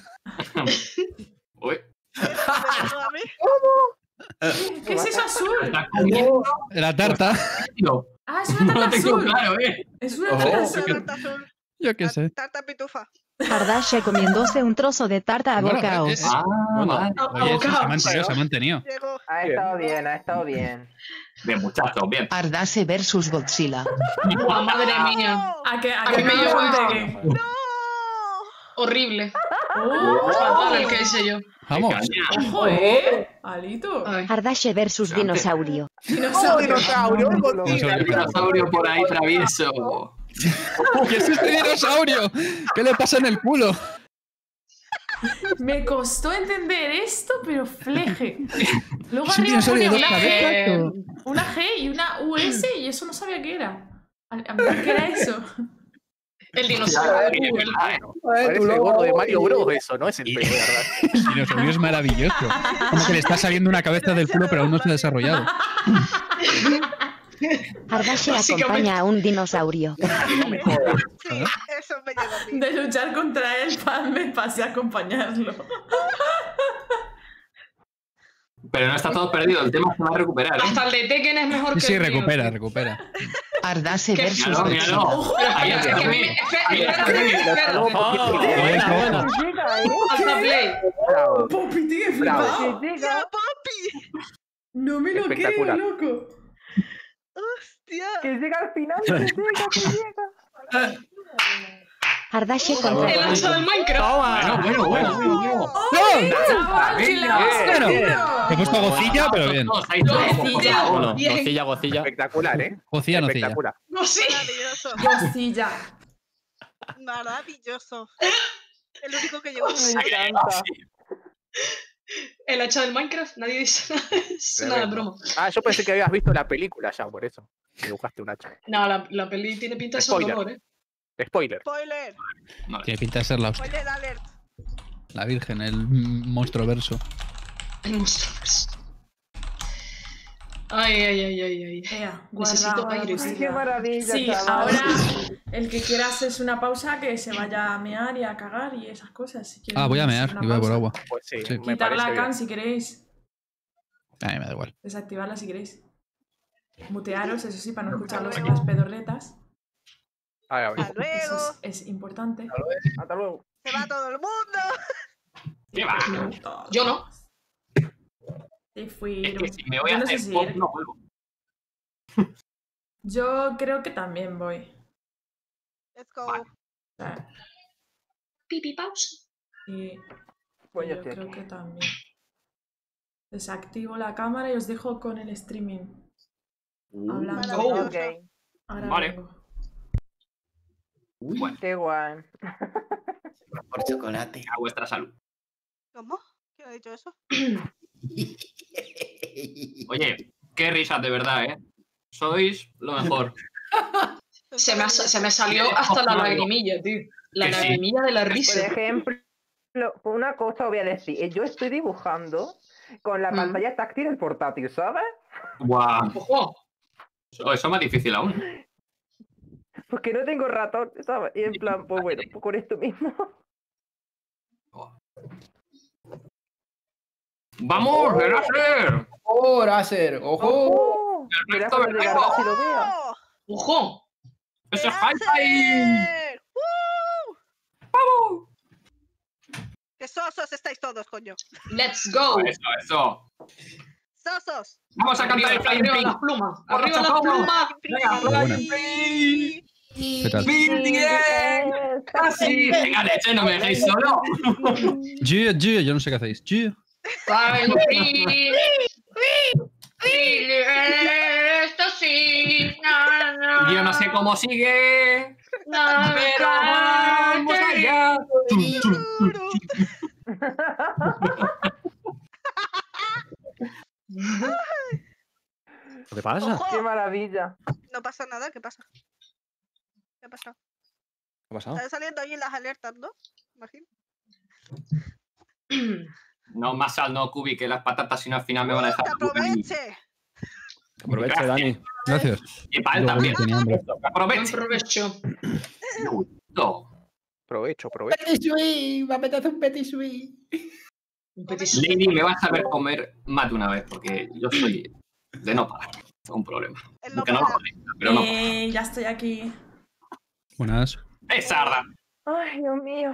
Uy, ¿Me llegó a mí? ¿Qué es eso azul? está comiendo. La tarta. Tío, Ah, es una no tarta lo tengo azul. claro, eh. Es una Ojo. tarta Es una azul. tarta azul. Yo qué sé. Tarta pitufa. Ardashi comiéndose un trozo de tarta a Bueno, bocaos. eh, eh, Ah, vale. Oye, sí, se ha mantenido, se ha mantenido. Llegó. Ha estado bien, ha estado bien. Bien, muchachos, bien. Ardase versus Godzilla. Buah, madre mía. ¿A que, a A que mí me me llegó con esto. Tekken? ¡No! Horrible. Uh, Fatal el que hice yo. Vamos. Ojo, eh. Alito. Ay. Ardashi versus dinosaurio. ¡Oh, Dinosaurio. dinosaurio! ¡El Un Godzilla! dinosaurio por ahí travieso. ¿Qué es este dinosaurio? ¿Qué le pasa en el culo? Me costó entender esto, pero fleje. Luego Es un arriba pone dinosaurio de dos una cabezas. G, ¿O? una G y una U S y eso no sabía qué era. A a ver, ¿qué era eso? El dinosaurio de Google. Parece el gordo de Mario Bros. Eso, no es el pelo, de verdad. El dinosaurio es maravilloso. Como que le está saliendo una cabeza del culo, pero aún no se ha desarrollado. Ardashi Básicamente. acompaña a un dinosaurio. Sí, eso me llegó a mí. De luchar contra él, pa- me pasé a acompañarlo. Pero no está todo perdido, el tema se va a recuperar, ¿eh? Hasta el de Tekken es mejor Sí, que sí, el mío. recupera, recupera. Ardase ¿Qué? versus Míralo, míralo. Godzilla. Ahí está, Es que me- bien. espera, Ahí está, espérate, bien. espérate. Oh, buena, buena. Llega, ¿eh? Alta play. Bravo. Poppy, tío, Bravo. flipado. Que llega. ¡Ya, papi! No me lo creo, Espectacular. loco. ¡Hostia! Que llega al final, que llega, que llega. Ardashi El contra... hacha del Minecraft. Bueno, bueno, bueno, bueno, bueno. ¡Ay, chaval! ¡Que le Venga, has bueno. cogido! He puesto gocilla, pero bien. Todos ahí, todos. Gocilla. Uno, Bien. gocilla, gocilla. Espectacular, ¿eh? Gocilla, nocilla. Espectacular. No, sí. Maravilloso. Gocilla. Maravilloso. El único que llegó. Me encanta. El hacha del Minecraft. Nadie dice nada. Es nada, Tremendo. broma. Ah, yo pensé que habías visto la película ya, por eso. Dibujaste un hacha. No, la, la peli tiene pinta de ser Spoiler. horror, ¿eh? Spoiler. Spoiler. Vale. Tiene pinta de ser la, hostia. Spoiler alert. La virgen, el mm, monstruo verso. El monstruo. Ay, ay, ay, ay, ay. Ea, Necesito guarda, aire, guarda, tío. Qué guarda. maravilla, Sí, chaval. ahora el que quiera hacerse una pausa, que se vaya a mear y a cagar y esas cosas. Si quieren Ah, voy a hacer mear una y voy a por pausa. agua. Pues sí, Sí. me Quitar la parece can bien. si queréis. A mí me da igual. Desactivarla si queréis. Mutearos, eso sí, para no escuchar los- las pedorretas. Ah, a ver. Hasta luego. Eso es, es importante. Hasta luego. Se va todo el mundo. ¿Qué va? Yo no. Se Es fueron. que si me voy Yo a no sé hacer si pop, ir. no vuelvo. Yo creo que también voy. Let's go. Vale. O sea, Pipi pausa. y Pues yo yo estoy creo aquí. que también. Desactivo la cámara y os dejo con el streaming. Hablando. Maravilloso. Ok. Ahora Vale. vengo. Qué guay. Por chocolate. A vuestra salud. ¿Cómo? ¿Quién ha dicho eso? Oye, qué risas de verdad, ¿eh? Sois lo mejor. Se me, ha- se me salió hasta la lagrimilla, tío. La Que sí. lagrimilla de la Por risa. ejemplo, una cosa voy a decir. eh, Yo estoy dibujando con la Mm. pantalla táctil del portátil, ¿sabes? Guau. Ojo. Eso, eso es más difícil aún. Porque no tengo ratón, ¿sabes? Y en plan, pues bueno, pues con esto mismo. ¡Vamos, Láser! ¡Oh, láser! ¡Ojo! ¡Ojo! Verás Perfecto, cuando llegará perfecto. si lo vea. ¡Ojo! ¡Eso es hi-fi! ¡Woo! ¡Qué sosos estáis todos, coño! ¡Let's go! Eso, eso. ¡Sosos! Vamos a cantar el Flying Arriba Pig. las plumas. Por Arriba las ocho, plumas. Venga, buena. Flying Pig. ¿Qué tal? ¡Mil diez! ¡Casi! Venga, leche, no me dejéis solo. Gio, Gio, yo no sé qué hacéis. Gio. Flying Pig. Esto sí. Na, na, Yo no sé cómo sigue, na, pero na, vamos na. allá. ¿Qué te pasa? ¡Ojo! ¡Qué maravilla! No pasa nada, ¿qué pasa? ¿Qué ha pasado? ¿Qué ha pasado? Están saliendo ahí las alertas, ¿no? Imagino. No, más sal, no, Cubi, que las patatas, si no al final me van a dejar. ¡Que aproveche! Aprovecha, Dani. Gracias. Y para él Yo también. tenía hambre. Que aproveche. Aprovecho. No. Provecho, provecho. Petit suisse, me apetece un petit suisse. Un petit Lady, me vas a ver comer más de una vez, porque yo soy de no parar. Es un problema. El no Que no lo para. conecta, pero no. Eh, ya estoy aquí. Buenas. ¡Eh, Sarda! ¡Ay, Dios mío!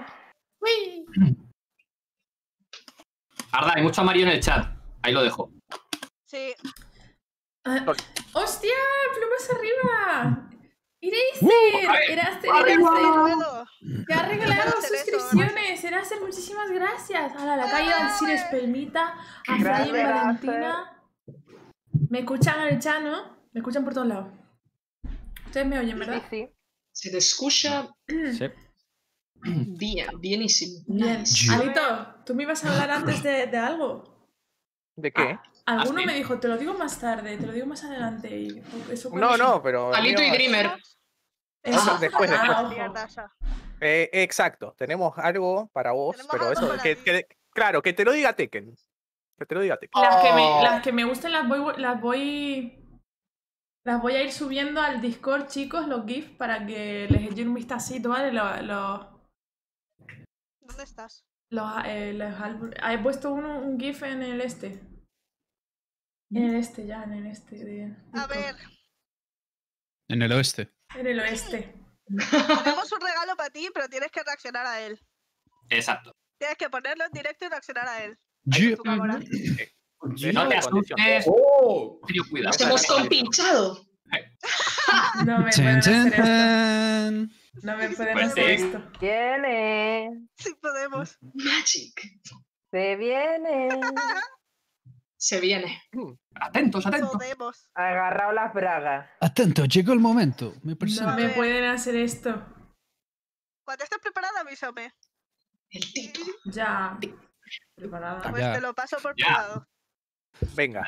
Arda, hay mucho amarillo en el chat. Ahí lo dejo. Sí. Ah, ¡Hostia! ¡Plumas arriba! ¡Eraser! Uh, a ver, ¡Eraser! arriba. ¡Eraser! ¿Puedo? ¡Te ha regalado hacer eso, suscripciones! ¡Eraser, muchísimas gracias! A la calle al Sir Espelmita, a Gracias, Fray Valentina. Me escuchan en el chat, ¿no? Me escuchan por todos lados. Ustedes me oyen, Sí, ¿verdad? sí. Se te escucha Sí. bien, bienísimo. Bien. Nice. Alito, ¿tú me ibas a hablar antes de, de algo? ¿De qué? Alguno ¿Ah, sí? me dijo, te lo digo más tarde, te lo digo más adelante. Y eso No, cuando- no, pero. Alito y mío- Dreamer. Eso. después, Ah, después. ojo. Mierda, ya. Eh, exacto, tenemos algo para vos, Tenemos pero algo eso, para que, ti. que- claro, que te lo diga Tekken. Que te lo diga Tekken. Las que, me, Oh. las que me gusten las voy, las voy. Las voy a ir subiendo al Discord, chicos, los GIFs, para que les echen un vistacito, ¿vale? Los. Los. ¿Dónde estás? los, eh, los álbumes. He puesto uno, un GIF en el este. En el este, ya, en el este. De A ver, En el oeste. En el oeste. tenemos un regalo para ti, pero tienes que reaccionar a él. Exacto. Tienes que ponerlo en directo y reaccionar a él. Gio. Tu cámara. No te asustes. ¡Oh! Pero cuidado. Nos hemos compinchado. No me Chan, pueden chan, hacer esto. chan. No me pueden Pues hacer sí. esto. Viene, Sí podemos. Magic. se viene. Se viene. Atentos, atentos. Podemos. Agarrado las bragas. Atento, llegó el momento. Me No presento. me pueden hacer esto. Cuando estés preparada, avísame. El Tito. Ya. Preparada. Pues Ya. te lo paso por Ya. privado. Venga.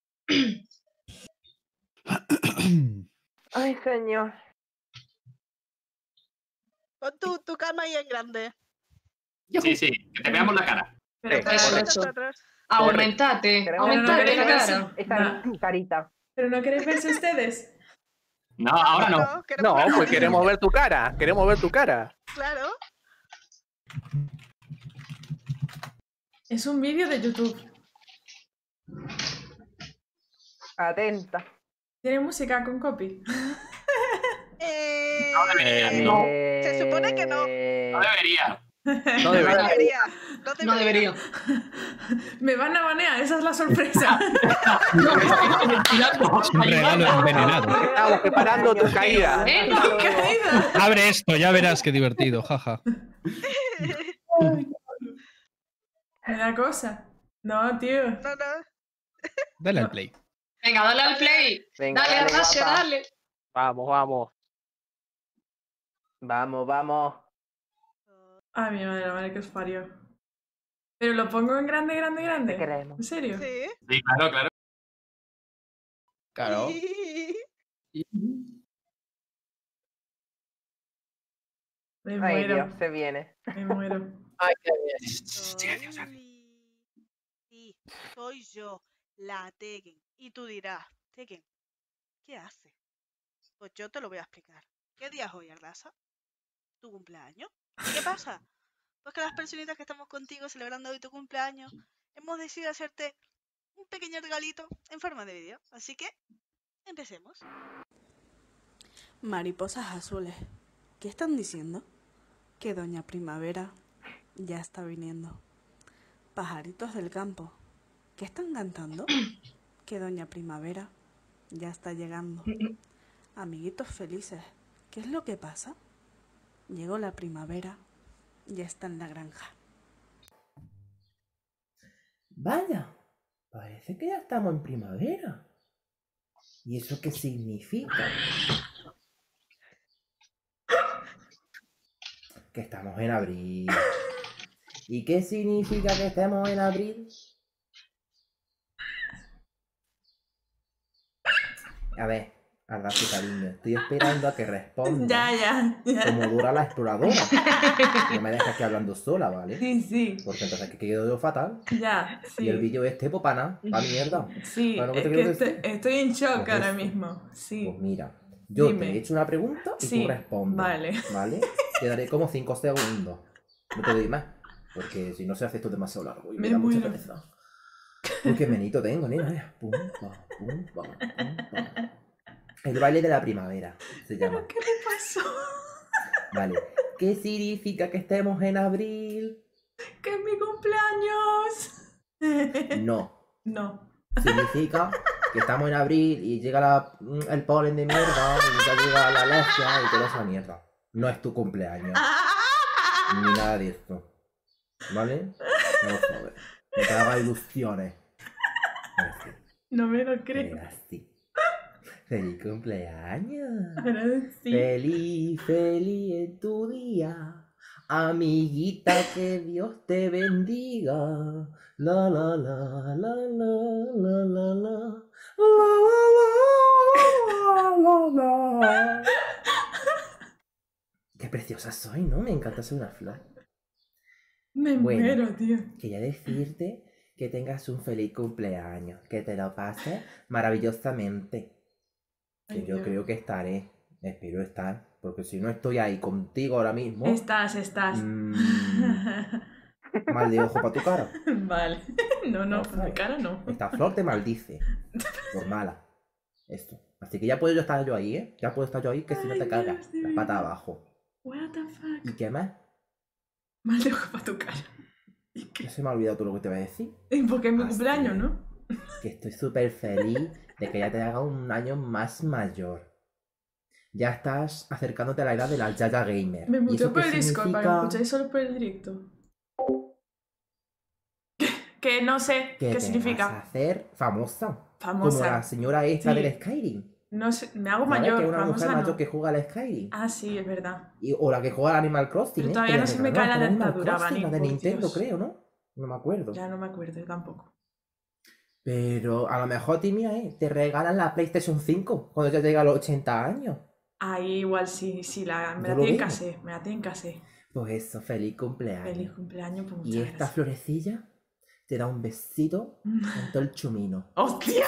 Ay, señor. Pon tu, tu cama ahí en grande. Sí, sí, que te veamos la cara. Pero, Sí. pero- Eso, Nosotros, eso. nosotros. Aumentate. Queremos- Aumentate Pero la no queremos cara. Esta No. carita. pero no queréis verse ustedes. No, ahora no. queremos No, ver pues a- queremos ver tu cara. Queremos ver tu cara. Claro. Es un vídeo de YouTube. Atenta. Tiene música con copy. Eh, No debería, Eh, no. Se supone que no. No debería. No No debería. debería. No debería. No debería. Me van a banear, esa es la sorpresa. Regalo envenenado. Estamos preparando tu caída. ¿Eh? Caída. Abre esto, ya verás qué divertido, jaja. Me da cosa. No, tío. No, no. Dale al play. Venga, dale al play. Venga, Dale, dale, Rasia, guapa. dale. Vamos, vamos. Vamos, vamos. Ay, mi madre, la madre que os parió. Pero lo pongo en grande, grande, grande. Te queremos. ¿En serio? Sí. Sí, claro, claro. Claro. Me Ay, muero. Dios, se viene. Me muero. Ay, qué bien. Silencio, silencio. Sí, soy yo, la Tekken. Y tú dirás, Tekken, ¿qué hace? Pues yo te lo voy a explicar. ¿Qué día es hoy, Ardasa? ¿Tu cumpleaños? ¿Qué pasa? Pues que las personitas que estamos contigo celebrando hoy tu cumpleaños, hemos decidido hacerte un pequeño regalito en forma de vídeo. Así que, empecemos. Mariposas azules. ¿Qué están diciendo? Que Doña Primavera ya está viniendo. Pajaritos del campo. ¿Qué están cantando? Que Doña Primavera ya está llegando. Amiguitos felices. ¿Qué es lo que pasa? Llegó la primavera, ya está en la granja. Vaya, parece que ya estamos en primavera. ¿Y eso qué significa? Que estamos en abril. ¿Y qué significa que estemos en abril? A ver, Ardasa, cariño, estoy esperando a que responda. Ya, ya, ya. Como Dora la exploradora. No me dejes que hablando sola, ¿vale? Sí, sí. Porque entonces que quedo yo fatal. Ya, sí. Y el vídeo este, pues pana, pa' mierda. Sí, ¿Sabes lo es te que quiero estoy, decir? estoy en shock Pues ahora eso. mismo. Sí. Pues mira, yo Dime. te he hecho una pregunta y Sí, tú respondes. vale. ¿Vale? Te daré como cinco segundos. No te doy más. Porque si no se hace esto demasiado largo y me, Me da mucha muero. pereza. Uy, qué menito tengo, nena. eh. Pum, pa, pum, pa, pum, pa. El baile de la primavera se llama. ¿Qué le pasó? Vale. ¿Qué significa que estemos en abril? ¡Que es mi cumpleaños! No. No. Significa que estamos en abril y llega la- el polen de mierda y ya llega la alergia y toda esa mierda. No es tu cumpleaños. Ni nada de esto. ¿Vale? No joder. No te hagas ilusiones. Ahora sí. No me lo creo. Ahora sí. ¡Feliz cumpleaños! Ahora sí. Feliz, feliz en tu día. Amiguita, que Dios te bendiga. La la la la la la la la. La la la la. Qué preciosa soy, ¿no? Me encanta ser una flor. Me Bueno. muero, tío. Quería decirte que tengas un feliz cumpleaños, que te lo pases maravillosamente. Que Ay, yo Dios. creo que estaré, espero estar, porque si no estoy ahí contigo ahora mismo, Estás, estás. mm, mal de ojo para tu cara. Vale. No, no, No, por mi ¿sabes? cara no. Esta flor te maldice, por mala. Esto. Así que ya puedo yo estar yo ahí, ¿eh? Ya puedo estar yo ahí, que si no Ay, te cagas, Dios de la mi pata vida. abajo. What the fuck. ¿Y qué más? Mal de ojo para tu cara. Ya se me ha olvidado todo lo que te voy a decir. Y porque es mi Así cumpleaños, es. ¿no? Que estoy súper feliz de que ya te haga un año más mayor. Ya estás acercándote a la edad de la Yaya Gamer. Me ¿Y muteé eso por qué el Discord para que significa? me escucháis solo por el directo. Que no sé Que qué te significa. vas a hacer famosa. Famosa. Como la señora esta Sí. del Skyrim. No sé, me hago ¿Sabes? mayor, Que es una famosa mujer mayor no. que juega al Skyrim. Ah, sí, es verdad. Y- o la que juega al Animal Crossing. Pero ¿eh? todavía Que le no se me regalaron cae la hasta el Animal dentadura, Crossing, la de Vani, por Nintendo, Dios. creo, ¿no? No me acuerdo. Ya no me acuerdo, yo tampoco. Pero a lo mejor, Timia, ¿eh? Te regalan la PlayStation cinco cuando ya llega a los ochenta años. Ahí igual sí, sí, la, me Yo la lo tienen que veo. hacer, me la tienen que hacer. Pues eso, feliz cumpleaños. Feliz cumpleaños, pues muchas Y esta gracias. florecilla te da un besito con todo el chumino. ¡Hostia!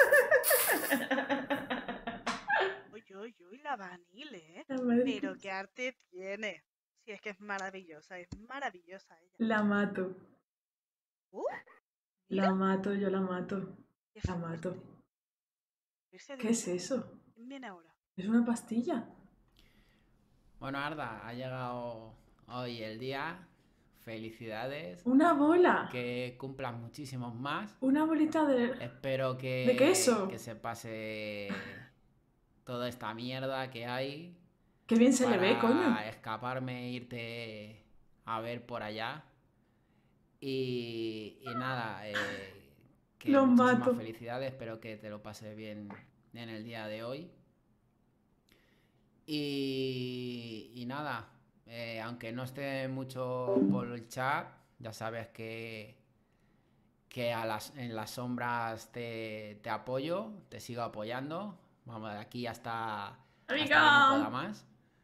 Uy, uy, uy, la Vanille, ¿eh? La madre Pero que- qué arte tiene. Sí, es que es maravillosa, es maravillosa ella. La mato. Uh, La mato, yo la mato. qué La fuerte. mato. Irse de ¿Qué es una. eso? ¿Quién viene ahora? ¿Es una pastilla? Bueno, Arda, ha llegado hoy el día. Felicidades. ¡Una bola! Que cumplas muchísimos más. Una bolita de... Espero que, ¿De queso? que se pase toda esta mierda que hay. ¡Qué bien se le para ve, coño! escaparme e irte a ver por allá. Y, y nada, eh, que Los muchísimas mato. felicidades. Espero que te lo pases bien en el día de hoy. Y, y nada, eh, aunque no esté mucho por el chat, ya sabes que, que a las, en las sombras te, te apoyo, te sigo apoyando. Vamos, de aquí hasta, hasta que no pueda ¡Amiga! más.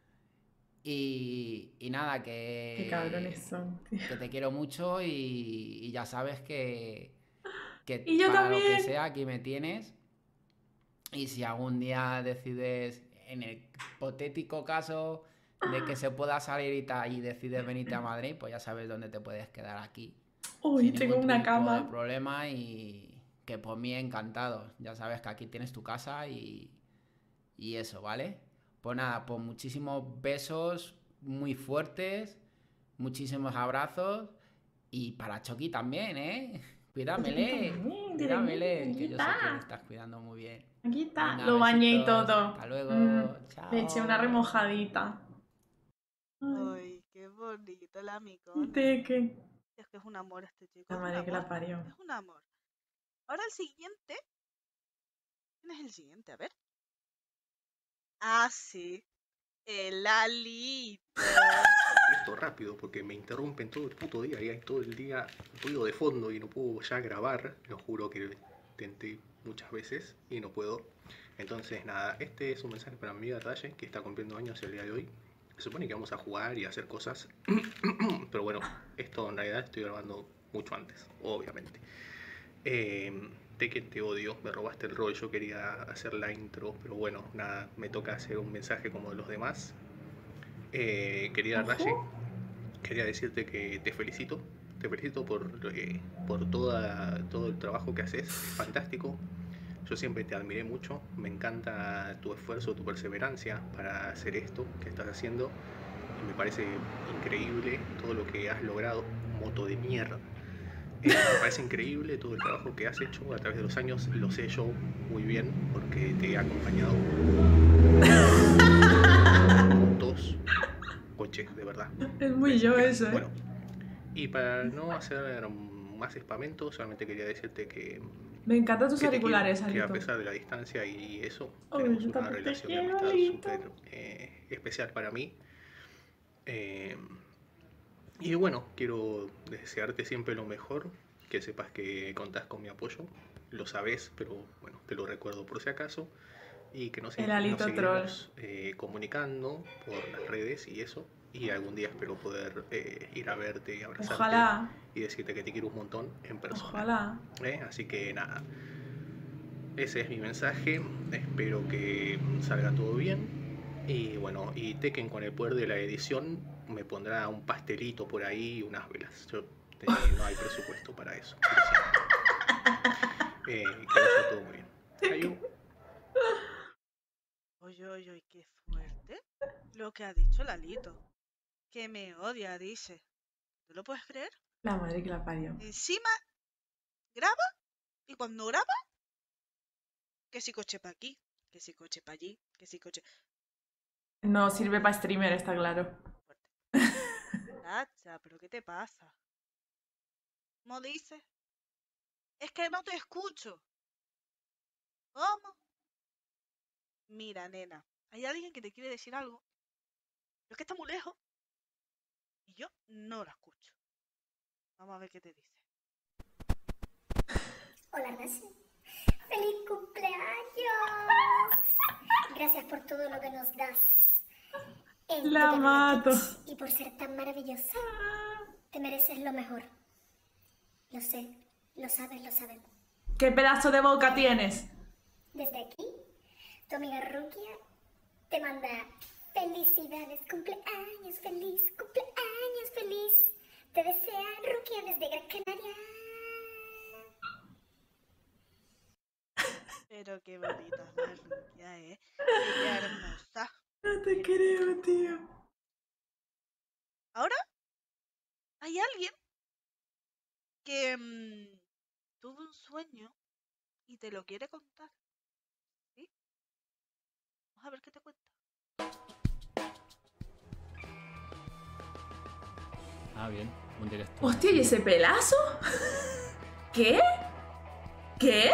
Y, y nada, que, ¡Qué cabrones son, tío! que te quiero mucho y, y ya sabes que, que Y yo para lo que también. sea aquí me tienes. Y si algún día decides en el hipotético caso de que se pueda salir y tal y decides venirte a Madrid, pues ya sabes dónde te puedes quedar aquí. Uy, sin tengo ningún una tipo cama. de problema y que por mí encantado. Ya sabes que aquí tienes tu casa y, y eso, ¿vale? Pues nada, pues muchísimos besos muy fuertes, muchísimos abrazos y para Chucky también, ¿eh? Cuídamele, También, cuídamele, aquí que yo sé está. que le estás cuidando muy bien. Aquí está, Venga, lo bañé y besitos, todo. Hasta luego, Mm, chao. Le eché una remojadita. Ay, qué bonito la amigona. ¿De qué? Es que es un amor este chico. La es madre un que la amor. parió. Es un amor. Ahora el siguiente. ¿Quién es el siguiente? A ver. Ah, sí. El Alito. Esto rápido porque me interrumpen todo el puto día y hay todo el día ruido de fondo y no puedo ya grabar. Lo juro que intenté muchas veces y no puedo. Entonces nada, este es un mensaje para mi amiga Talle que está cumpliendo años el día de hoy. Se supone que vamos a jugar y a hacer cosas. Pero bueno, esto en realidad estoy grabando mucho antes, obviamente. Eh, Tekken, te odio, me robaste el rol, yo quería hacer la intro, pero bueno, nada, me toca hacer un mensaje como los demás. Eh, querida Raye, quería decirte que te felicito, te felicito por, eh, por toda, todo el trabajo que haces, es fantástico. Yo siempre te admiré mucho, me encanta tu esfuerzo, tu perseverancia para hacer esto que estás haciendo. Y me parece increíble todo lo que has logrado, moto de mierda. Eh, me parece increíble todo el trabajo que has hecho a través de los años, lo sé yo muy bien porque te he acompañado. Dos coches, de verdad. Es muy yo eso, ¿eh? Bueno, y para no hacer más espamento, solamente quería decirte que Me encantan tus que te auriculares, quiero, que a Alito. pesar de la distancia y eso, Ay, tenemos yo una también te relación de quiero, amistad Alito. súper eh, especial para mí. Eh, y bueno, quiero desearte siempre lo mejor, que sepas que contás con mi apoyo, lo sabes, pero bueno, te lo recuerdo por si acaso, y que nos, El nos Alito seguiremos eh, comunicando por las redes y eso, y algún día espero poder eh, ir a verte y abrazarte Ojalá. y decirte que te quiero un montón en persona. Ojalá. ¿Eh? Así que nada, ese es mi mensaje, espero que salga todo bien. Y bueno, y Tekken con el poder de la edición me pondrá un pastelito por ahí y unas velas. Yo, eh, no hay presupuesto para eso. Eh, que vaya todo muy bien. Adiós. Oye, oye, oye, qué fuerte lo que ha dicho Lalito. Que me odia, dice. ¿Tú lo puedes creer? La madre que la parió. Encima, graba y cuando graba, que si coche para aquí, que si coche para allí, que si coche... No sirve para streamer, está claro. Tacha, ¿pero qué te pasa? ¿Cómo dices? Es que no te escucho. ¿Cómo? Mira, nena, hay alguien que te quiere decir algo, pero es que está muy lejos y yo no la escucho. Vamos a ver qué te dice. Hola, Nasi. ¡Feliz cumpleaños! Gracias por todo lo que nos das. en La tu mato. Twitch y por ser tan maravillosa. Te mereces lo mejor. Lo sé, lo sabes, lo sabemos. ¿Qué pedazo de boca tienes? Desde aquí, tu amiga Rukia te manda felicidades, cumpleaños feliz, cumpleaños feliz. Te desea Rukia desde Gran Canaria. Pero qué bonita es la Rukia, ¿eh? Ella hermosa. No te creo, tío. Ahora, hay alguien que mmm, tuvo un sueño y te lo quiere contar. ¿Sí? Vamos a ver qué te cuenta. Ah, bien, un directo. Hostia, ¿y ese pelazo? ¿Qué? ¿Qué?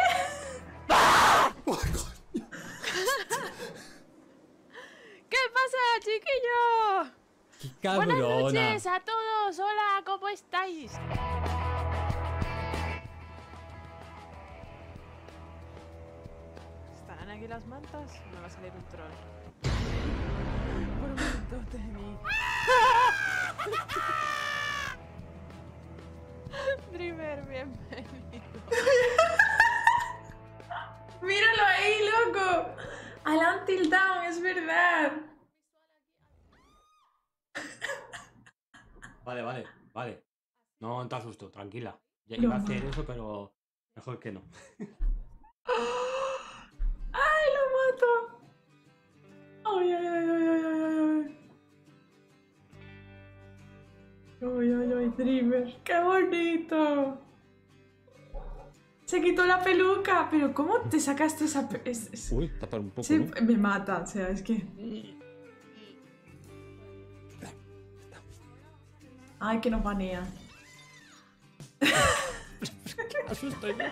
¿Qué pasa, chiquillo? ¡Qué Buenas cabrona! noches a todos. Hola, ¿cómo estáis? ¿Estarán aquí las mantas? Me va a salir un troll. Por un momento temí. Dreamer, bienvenido. Míralo ahí, loco. Al Until Down, es verdad. Vale, vale, vale. No te asusto, tranquila. Ya Lo iba a hacer mato. eso, pero mejor que no. ¡Ay, lo mato! ¡Ay, ay, ay, ay, ay, ay, ay! ¡Ay, ay, ay, Dreamer! ¡Qué bonito! Se quitó la peluca, pero ¿cómo te sacaste esa pe- es- es- Uy, tapar un poco, Sí, ¿no? me mata, o sea, es que... Ay, que nos banea. asusto yo.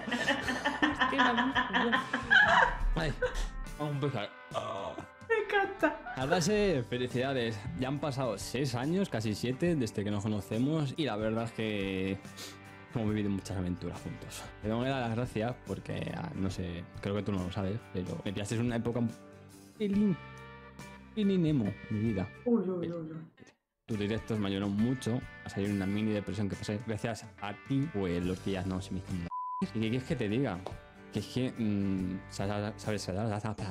Ay, vamos a empezar. Oh. Me encanta. Ardase, felicidades. Ya han pasado seis años, casi siete, desde que nos conocemos y la verdad es que hemos vivido muchas aventuras juntos. Te tengo que dar las gracias porque, ah, no sé, creo que tú no lo sabes, pero me pillaste en una época un pelín, pelín emo, mi vida. Uy, uy, uy, uy. Tus directos me ayudaron mucho a salir de una mini depresión que pasé. Gracias a ti, pues los días no se me hicieron. ¿Y qué quieres que te diga? Que es que, mmm, sabes, sabes, me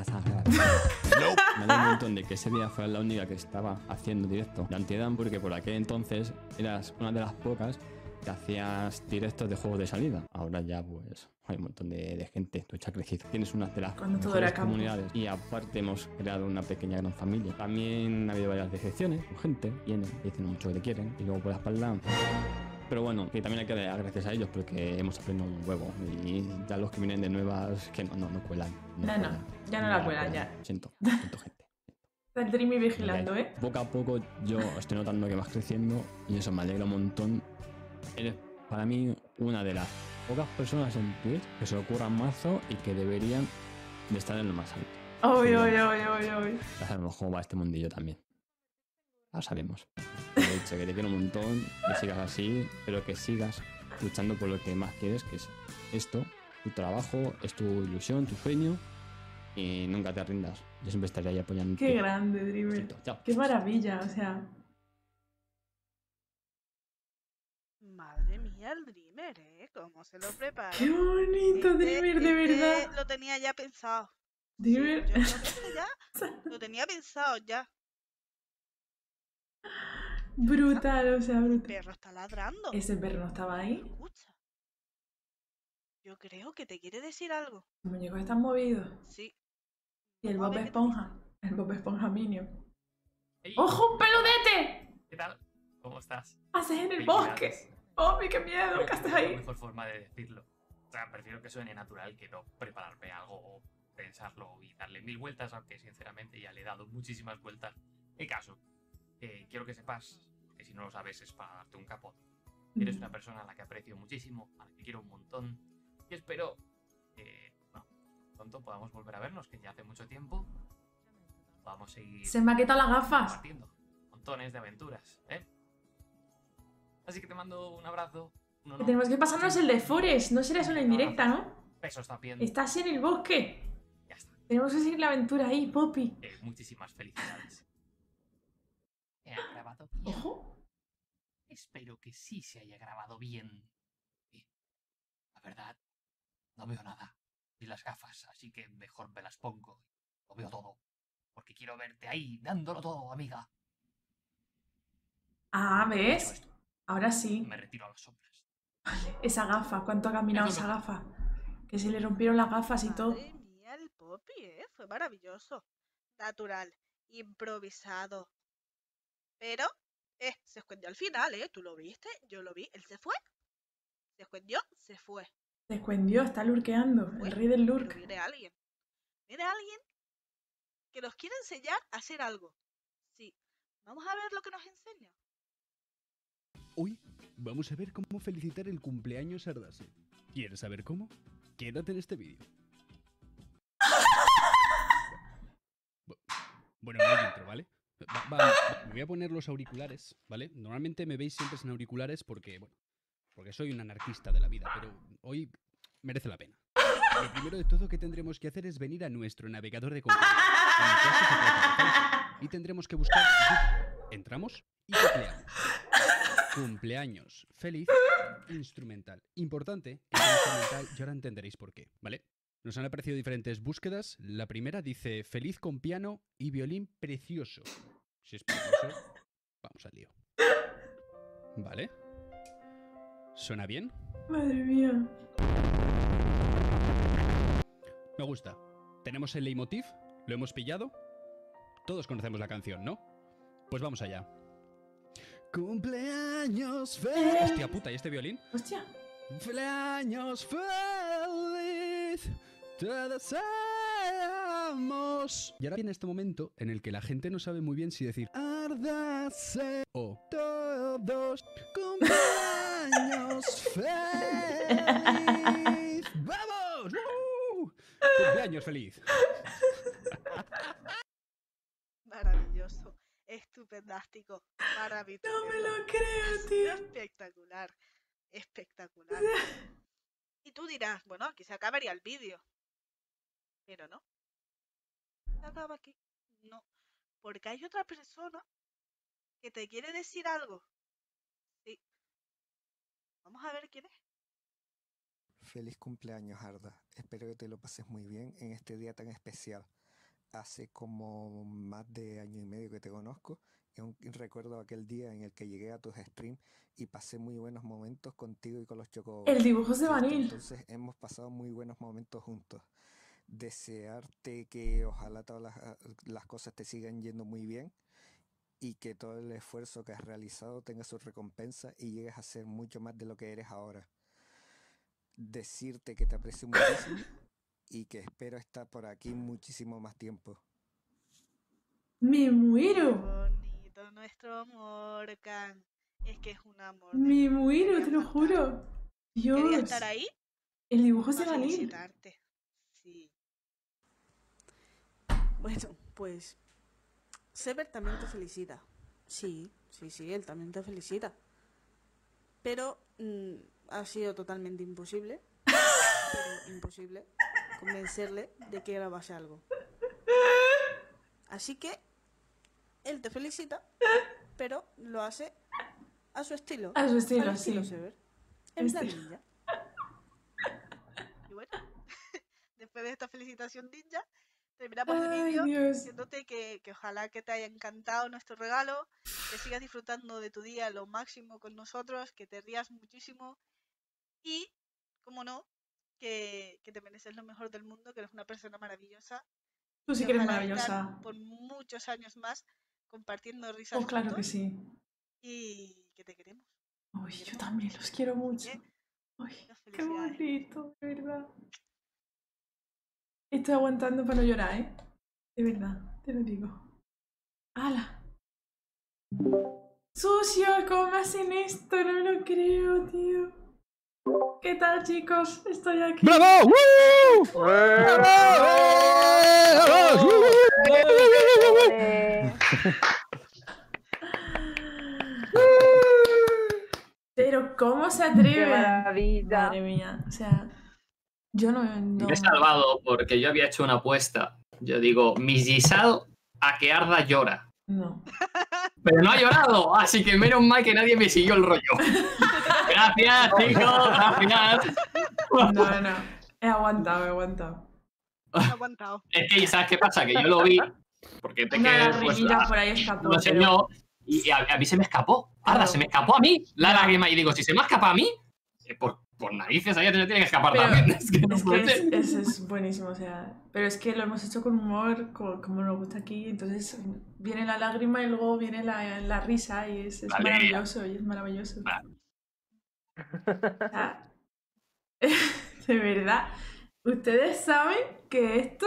da un montón de que ese día fue la única que estaba haciendo directo de Antiedad, porque por aquel entonces eras una de las pocas que hacías directos de juegos de salida. Ahora ya, pues, hay un montón de, de gente. Twitch ha crecido. Tienes una de las Cuando todo mejores era campo. comunidades y aparte hemos creado una pequeña gran familia. También ha habido varias decepciones con gente, vienen, dicen mucho que te quieren y luego por la espalda. Pero bueno, que también hay que dar gracias a ellos porque hemos aprendido un huevo. Y ya los que vienen de nuevas, que no, no, no cuelan. No, no, cuelan. ya no la cuelan, ya. Siento, siento gente. Está el Dreamy vigilando, ¿eh? Poco a poco yo estoy notando que vas creciendo y eso me alegra un montón. Eres para mí una de las pocas personas en Twitch que se ocurran mazo y que deberían de estar en lo más alto. Uy, Sí, uy, bueno. uy, uy, uy. Ya sabemos cómo va este mundillo también. Lo sabemos. De hecho, que te quiero un montón, que sigas así, pero que sigas luchando por lo que más quieres, que es esto, tu trabajo, es tu ilusión, tu sueño, y nunca te rindas. Yo siempre estaré ahí apoyando. Qué grande, Dreamer. Chao. Qué maravilla, o sea. Madre mía, el Dreamer, ¿eh? ¿Cómo se lo prepara? Qué bonito, Dreamer, de Este verdad. Lo tenía ya pensado. Dreamer. Yo creo que este ya lo tenía pensado ya. Brutal, o sea, El brutal. perro está ladrando. Ese perro no estaba ahí. Escucha. Yo creo que te quiere decir algo. Los muñecos están movidos. Sí. Y el Vamos a Bob ver qué te Esponja. El Bob Esponja Minion. ¡Ojo, un peludete! ¿Qué tal? ¿Cómo estás? Haces en el Felicidades. bosque. ¡Oh, qué miedo! Creo que estés es la ahí. mejor forma de decirlo. O sea, prefiero que suene natural que no prepararme algo o pensarlo y darle mil vueltas, aunque sinceramente ya le he dado muchísimas vueltas. El caso, eh, quiero que sepas, que si no lo sabes es para darte un capot. Eres una persona a la que aprecio muchísimo, a la que quiero un montón y espero que, bueno, pronto podamos volver a vernos, que ya hace mucho tiempo. Podamos seguir Se me ha quitado las gafas. compartiendo montones de aventuras, ¿eh? Así que te mando un abrazo. Un Que honor. tenemos que pasarnos el de Forest. No será solo indirecta, ¿no? Besos también. Estás en el bosque. Ya está. Tenemos que seguir la aventura ahí, Poppy. Eh, muchísimas felicidades. ¿He grabado bien? Ojo. Espero que sí se haya grabado bien. Bien. La verdad, no veo nada. Y las gafas, así que mejor me las pongo. Lo veo todo. Porque quiero verte ahí, dándolo todo, amiga. Ah, Dicho ¿ves? esto, Ahora sí. me retiro a las sombras. Esa gafa. ¿Cuánto ha caminado Eso esa no. gafa? Que se le rompieron las gafas y todo. Madre mía, el Poppy, ¿eh? Fue maravilloso. Natural. Improvisado. Pero, eh, se escondió al final, ¿eh? ¿Tú lo viste? Yo lo vi. Él se fue. Se escondió, se fue. Se escondió, está lurqueando. El rey del Pero lurk. viene alguien. Viene alguien que nos quiere enseñar a hacer algo. Sí. Vamos a ver lo que nos enseña. Hoy vamos a ver cómo felicitar el cumpleaños a Ardase. ¿Quieres saber cómo? Quédate en este vídeo. Bu- Bueno, no hay intro, ¿vale? Va- va- va- me voy a poner los auriculares, ¿vale? Normalmente me veis siempre sin auriculares porque, bueno, porque soy un anarquista de la vida, pero hoy merece la pena. Lo primero de todo que tendremos que hacer es venir a nuestro navegador de contenido. En mi caso se trata de Firefox, y tendremos que buscar YouTube. Entramos y tecleamos. Cumpleaños feliz instrumental. Importante que sea instrumental y ahora entenderéis por qué, ¿vale? Nos han aparecido diferentes búsquedas. La primera dice feliz con piano y violín precioso. Si es precioso, vamos al lío. Vale. ¿Suena bien? Madre mía. Me gusta. ¿Tenemos el leitmotiv? ¿Lo hemos pillado? Todos conocemos la canción, ¿no? Pues vamos allá. Cumpleaños feliz. Hostia puta, ¿y este violín? Hostia. Cumpleaños feliz. Te deseamos. Y ahora viene este momento en el que la gente no sabe muy bien si decir árdase o todos. Cumpleaños feliz. ¡Vamos! ¡Uh! Cumpleaños feliz. Maravilloso, estupendástico, maravilloso. No me lo creo, tío. Espectacular, espectacular. Y tú dirás, bueno, aquí se acabaría el vídeo. Pero no. Se acaba aquí. No. Porque hay otra persona que te quiere decir algo. Sí. Vamos a ver quién es. Feliz cumpleaños, Arda. Espero que te lo pases muy bien en este día tan especial. Hace como más de año y medio que te conozco y aún recuerdo aquel día en el que llegué a tus streams y pasé muy buenos momentos contigo y con los Choco. El dibujo es de Vanille. Entonces hemos pasado muy buenos momentos juntos. Desearte que ojalá todas las, las cosas te sigan yendo muy bien y que todo el esfuerzo que has realizado tenga su recompensa y llegues a ser mucho más de lo que eres ahora. Decirte que te aprecio muchísimo y que espero estar por aquí muchísimo más tiempo. Me muero. Bonito nuestro amor, Can. Es que es un amor. Me muero, te lo juro. Dios. ¿Quería estar ahí? El dibujo es de Para Vanille. felicitarte. Sí. Bueno, pues Sever también te felicita. Sí, sí, sí, él también te felicita. Pero mmm, ha sido totalmente imposible. Pero imposible convencerle de que grabase algo. Así que él te felicita, pero lo hace a su estilo. A su estilo, al estilo sí. Sever. En plan Estilo. ninja. Y bueno, después de esta felicitación ninja, terminamos el Ay, vídeo Dios. diciéndote que, que ojalá que te haya encantado nuestro regalo, que sigas disfrutando de tu día lo máximo con nosotros, que te rías muchísimo y, como no, que, que te mereces lo mejor del mundo, que eres una persona maravillosa. Tú sí Y que eres ojalá maravillosa. estar por muchos años más compartiendo risas Pues claro que juntos sí. y que te queremos. Uy, yo también los quiero mucho. Uy, qué bonito, de verdad. Estoy aguantando para no llorar, ¿eh? De verdad, te lo digo. ¡Hala! ¡Sucio! ¿Cómo me hacen esto? No me lo creo, tío. ¿Qué tal, chicos? Estoy aquí. ¡Bravo! ¡Woo! Pero ¿cómo se atreve? ¡Qué maravilla! Madre mía, o sea, yo no, no... Me he salvado porque yo había hecho una apuesta. Yo digo, mi guisado a que Arda llora. No. Pero no ha llorado, así que menos mal que nadie me siguió el rollo. Gracias, chicos, gracias. No, no, he aguantado, he aguantado. aguantado. Es que, ¿sabes qué pasa? Que yo lo vi, porque Una Peque pues, lagrimilla la- por ahí escapó. lo enseñó y a, a mí se me escapó. Arda, se me escapó a mí la lágrima. Y digo, si se me escapa a mí, eh, por, por narices a ella te tiene que escapar Pero también. Es que no Es que puede es, ser. es, es buenísimo, o sea, pero es que lo hemos hecho con humor, co- como nos gusta aquí, entonces viene la lágrima y luego viene la, la risa y es, es La alegría. maravilloso, y es maravilloso. O sea, de verdad, ustedes saben que esto,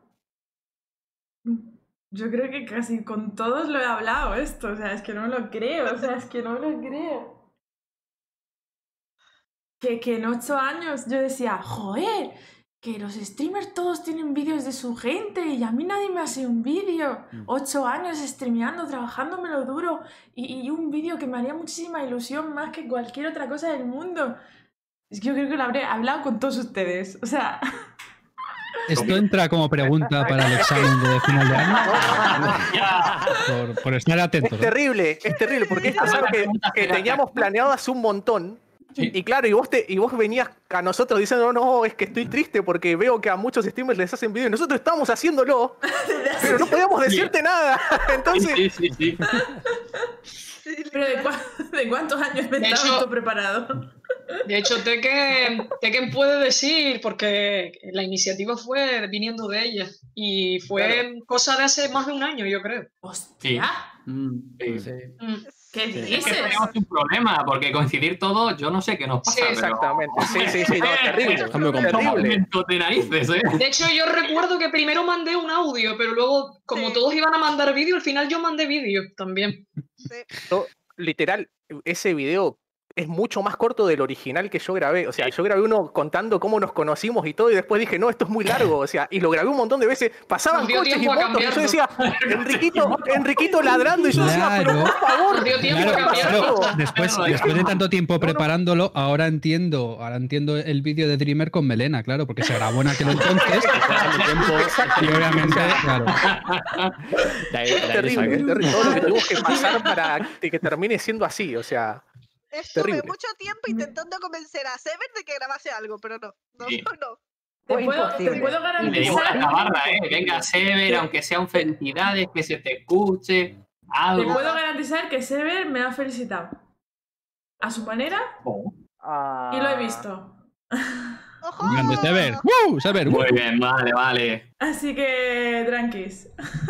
yo creo que casi con todos lo he hablado esto, o sea, es que no me lo creo, o sea, es que no me lo creo. Que, que en ocho años yo decía, joder, que los streamers todos tienen vídeos de su gente y a mí nadie me hace un vídeo. Ocho años streameando, trabajándomelo duro y, y un vídeo que me haría muchísima ilusión más que cualquier otra cosa del mundo. Es que yo creo que lo habré hablado con todos ustedes, o sea... Esto entra como pregunta para el examen de final de año. Por, por estar atentos. Es ¿no? terrible, es terrible, porque esto es algo que, que teníamos planeado hace un montón. Y claro, y vos, te, y vos venías a nosotros diciendo, no, no, es que estoy triste porque veo que a muchos streamers les hacen videos. Nosotros estábamos haciéndolo, pero no podíamos decirte nada. Entonces, Sí, sí, sí, sí. Pero ¿de, cua- ¿de cuántos años me De estaba hecho- esto preparado? De hecho, Tekken, Tekken puede decir, porque la iniciativa fue viniendo de ella. Y fue cosa de hace más de un año, yo creo. Sí. Mm, Sí. Mm. ¿Qué Es que dices? tenemos un problema, porque coincidir todos, yo no sé qué nos pasa. Sí, exactamente. Sí, sí, sí, no, terrible. Está muy Terrible. complicado. De narices, ¿eh? De hecho, yo recuerdo que primero mandé un audio, pero luego, como todos iban a mandar vídeo, al final yo mandé vídeo también. Yo, literal, ese video es mucho más corto del original que yo grabé. O sea, yo grabé uno contando cómo nos conocimos y todo, y después dije, no, esto es muy largo. O sea, y lo grabé un montón de veces. Pasaban Nos dio coches y tiempo a motos, y yo cambiarlo. decía, Enriquito, Enriquito ladrando, y yo decía, pero Claro. por favor. Nos dio tiempo Claro, a cambiarlo. claro, después, después de tanto tiempo preparándolo, ahora entiendo, ahora entiendo el vídeo de Dreamer con melena, claro, porque se grabó en aquel entonces. Y obviamente, claro. Es terrible, es terrible. Todo lo que tuvimos que pasar para que que termine siendo así, o sea, Estuve terrible. mucho tiempo intentando convencer a Sever de que grabase algo, pero no. No, Sí. no. Te Fue puedo, te imposible. puedo Y le dimos la garantizar, tabarra, ¿eh? Venga, Sever, aunque sean felicidades, que se te escuche, te algo. puedo garantizar que Sever me ha felicitado. A su manera, y lo he visto. Grande Sever. ¡Uh! Sever. ¡uh! Muy bien, vale, vale. Así que tranquis.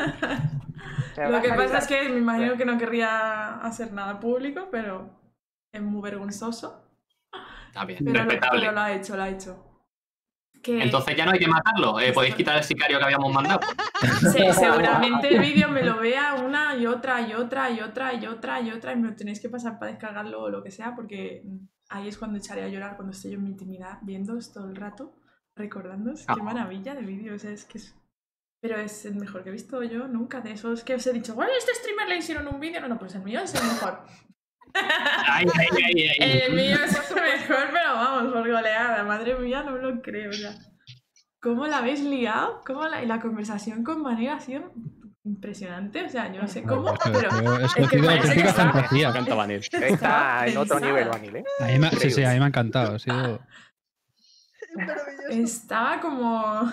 Lo que pasa es que me imagino que no querría hacer nada público, pero es muy vergonzoso. Está bien, Pero lo, respetable. pero lo ha hecho, lo ha hecho. Que Entonces ya no hay que matarlo. Eh, podéis quitar el sicario que habíamos mandado. se- seguramente el vídeo me lo vea una y otra y otra y otra y otra y otra y me lo tenéis que pasar para descargarlo o lo que sea, porque ahí es cuando echaré a llorar, cuando estoy yo en mi intimidad, viéndoos todo el rato, recordándoos. Ah. Qué maravilla de vídeo, o sea, es que es... Pero es el mejor que he visto yo nunca, de esos que os he dicho, bueno, este streamer le hicieron un vídeo, no, no, pues el mío es el mejor. Ay, ay, ay, ay. El mío es el mejor, pero vamos, por goleada, madre mía, no me lo creo, o sea. ¿Cómo la habéis liado? ¿Cómo la... Y la conversación con Vanilla ha sido impresionante, o sea, yo no sé cómo, Eso- pero... eso- eso es ha que sido parece que auténtica está- fantasía. Canta Vanil. Está en otro pensada. nivel, Vanil, ¿eh? A mí me- sí, sí, Increíble. a mí me ha encantado. Ha sido... Estaba como...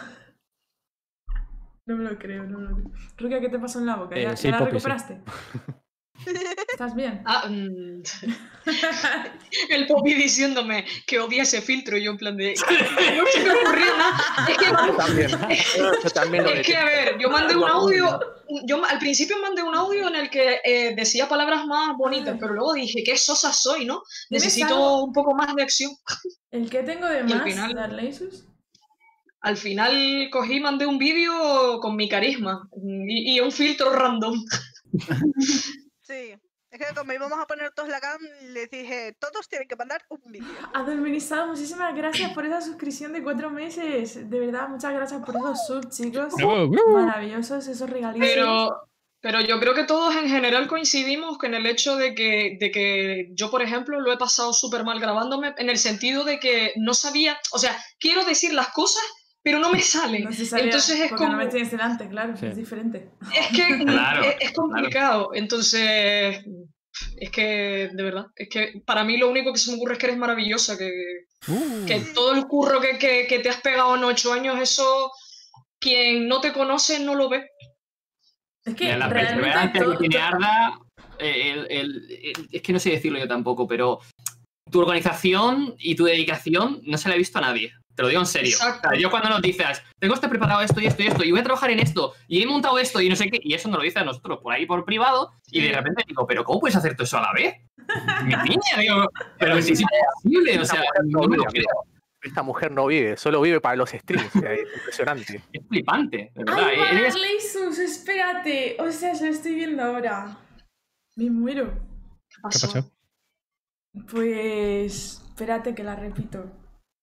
No me lo creo, no me lo creo. Rukia, ¿qué te pasó en la boca? ¿Ya, Eh, sí, ya la Poppy, sí. recuperaste? ¿Estás bien? Ah, mm. El Poppy diciéndome que odia ese filtro y yo en plan de... No se me ocurrió nada. Es que, Yo también. Yo también lo es que, a detesto. ver, yo mandé un audio... Yo al principio mandé un audio en el que eh, decía palabras más bonitas, pero luego dije, qué sosa soy, ¿no? Dime Necesito algo. un poco más de acción. ¿El qué tengo de Y al más, final- Darleisus? Al final cogí y mandé un vídeo con mi carisma y, y un filtro random. Sí. Es que como íbamos a poner todos la cam, les dije, todos tienen que mandar un vídeo. Adolmenizado, muchísimas gracias por esa suscripción de cuatro meses. De verdad, muchas gracias por esos subs, chicos. Bravo, bravo. Maravillosos esos regalitos. Pero, pero yo creo que todos en general coincidimos con el hecho de que, de que yo, por ejemplo, lo he pasado súper mal grabándome, en el sentido de que no sabía, o sea, quiero decir las cosas, pero no me salen. No se sabía, Entonces es porque como... no me tienes delante, claro, Sí. es diferente. Es que Claro, es, es complicado. Entonces, es que, de verdad, es que para mí lo único que se me ocurre es que eres maravillosa, que, Uh. que todo el curro que, que, que te has pegado en ocho años, eso, quien no te conoce no lo ve. Es que Mira, la realmente perseverancia todo- que tiene Arda, eh, el- el- el- es que no sé decirlo yo tampoco, pero tu organización y tu dedicación no se la he visto a nadie. Te lo digo en serio. Exacto. O sea, yo cuando nos dices, tengo este preparado esto y esto y esto, y voy a trabajar en esto, y he montado esto y no sé qué, y eso nos lo dice a nosotros por ahí por privado, y de repente digo, ¿pero cómo puedes hacer todo eso a la vez? Mi niña, digo, pero si es imposible, o sea, no me lo creo. Esta mujer no vive, solo vive para los streams. o sea, es impresionante. Es flipante, de verdad. ¡Ay, Eres- Darleisus! Espérate. O sea, se lo estoy viendo ahora. Me muero. ¿Qué ¿Qué pasó? pasó? Pues... Espérate que la repito.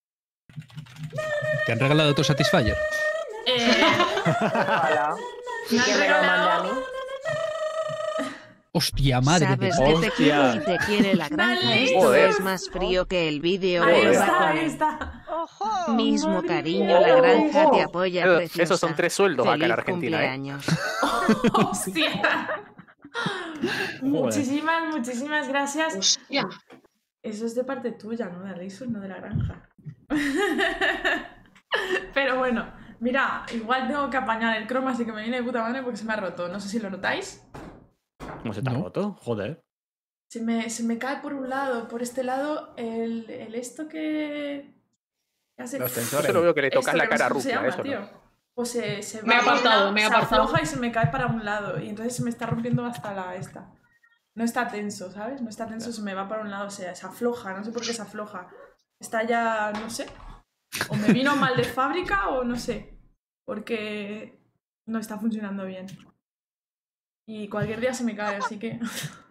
¿Te han regalado otro Satisfyer? Eh, Hola. me han ¿Quién me lo manda a regalado... mí? Hostia, madre de Sabes que te quiero y te quiere la granja. Dale. Esto Joder. es más frío que el vídeo. Ahí Joder. está, ahí está. ¡Ojo! Mismo Madre cariño, mía. la granja te apoya, Eso- preciosa. esos son tres sueldos acá en Feliz Argentina, ¿eh? cumpleaños. ¡Hostia! Muchísimas, muchísimas gracias. Hostia. Eso es de parte tuya, no de Darleisus, no de la granja. Pero bueno, mira, igual tengo que apañar el croma, así que me viene de puta madre porque se me ha roto. No sé si lo notáis. ¿Cómo se te ha No. roto? Joder. Se me, se me cae por un lado, por este lado, el, el esto que... que hace... Los sensores. Yo solo veo que le tocas Esto la que cara a no sé cómo Rukia, se llama, eso no. tío. Pues se, se Me he va para un apartado, lado, me he se apartado. afloja y se me cae para un lado. Y entonces se me está rompiendo hasta la esta. No está tenso, ¿sabes? No está tenso, se me va para un lado, o sea, se afloja, no sé por qué se afloja. Está ya, no sé. O me vino mal de fábrica o no sé. Porque no está funcionando bien. Y cualquier día se me cae, así que...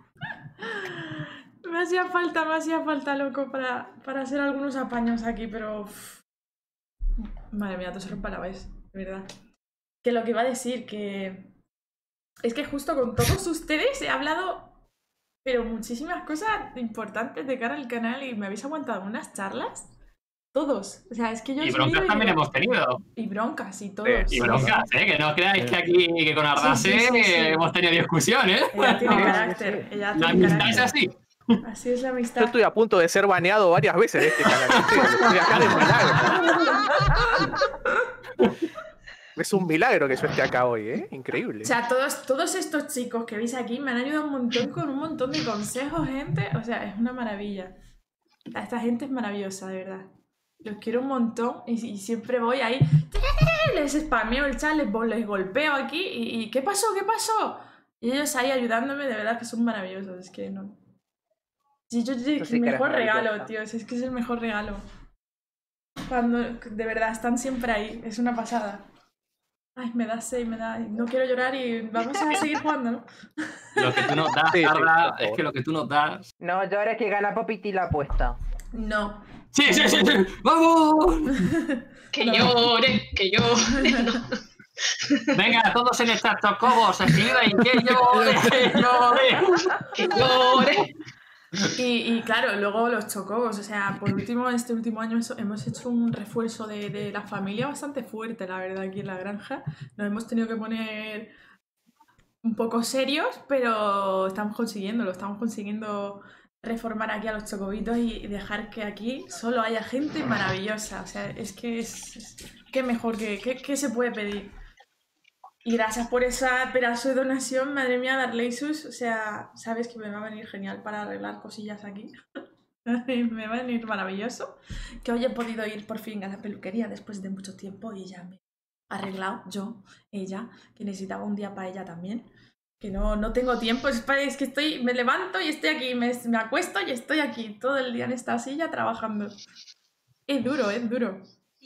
me hacía falta, me hacía falta, loco, para, para hacer algunos apaños aquí, pero... uf. Madre mía, todo se rompe a la vez, de verdad. Que lo que iba a decir, que... Es que justo con todos ustedes he hablado, pero muchísimas cosas importantes de cara al canal y me habéis aguantado unas charlas. Todos. O sea, es que yo... Y os broncas miro también digo- hemos tenido. Y broncas y todo. Eh, sí, y broncas, ¿eh? Que no creáis que aquí que con Ardase Sí, sí, sí, sí. hemos tenido discusión, ¿eh? Ella tiene carácter. Ella La tiene amistad carácter. es así. Así es la Yo amistad. estoy a punto de ser baneado varias veces de este canal. Estoy acá de milagro. Es un milagro que yo esté acá hoy, ¿eh? Increíble. O sea, todos, todos estos chicos que veis aquí me han ayudado un montón con un montón de consejos, gente. O sea, es una maravilla. Esta gente es maravillosa, de verdad. Los quiero un montón y, y siempre voy ahí, les spameo el chat, les, les golpeo aquí y, y ¿qué pasó? ¿Qué pasó? Y ellos ahí ayudándome, de verdad que son maravillosos. Es que no... Sí, yo, yo- Tú sí el que eres mejor regalo, maravillosa. tío. Es que es el mejor regalo. Cuando de verdad están siempre ahí. Es una pasada. Ay, me da sed, me da... No quiero llorar y vamos a seguir jugando, ¿no? Lo que tú nos das, Sí, sí, Carla, por es favor. que lo que tú nos das... No llores que gana Popiti la apuesta. No. ¡Sí, sí, sí! sí. ¡Vamos! Que llore, que llore. no. Venga, todos en estas chocobos, escriban que llore, que llore. Que llore. Y, y claro, luego los chocobos, o sea, por último, este último año eso- hemos hecho un refuerzo de, de la familia bastante fuerte, la verdad, aquí en la granja. Nos hemos tenido que poner un poco serios, pero estamos consiguiéndolo, estamos consiguiendo reformar aquí a los chocobitos y dejar que aquí solo haya gente maravillosa. O sea, es que es... es- ¿qué mejor? ¿Qué, qué, qué se puede pedir? Y gracias por esa pedazo de donación, madre mía, Darleisus. O sea, sabes que me va a venir genial para arreglar cosillas aquí. Me va a venir maravilloso. Que hoy he podido ir por fin a la peluquería después de mucho tiempo y ya me he arreglado yo, ella, que necesitaba un día para ella también. Que no, no tengo tiempo, es, pa- es que estoy, me levanto y estoy aquí, me, me acuesto y estoy aquí todo el día en esta silla trabajando. Es duro, es duro.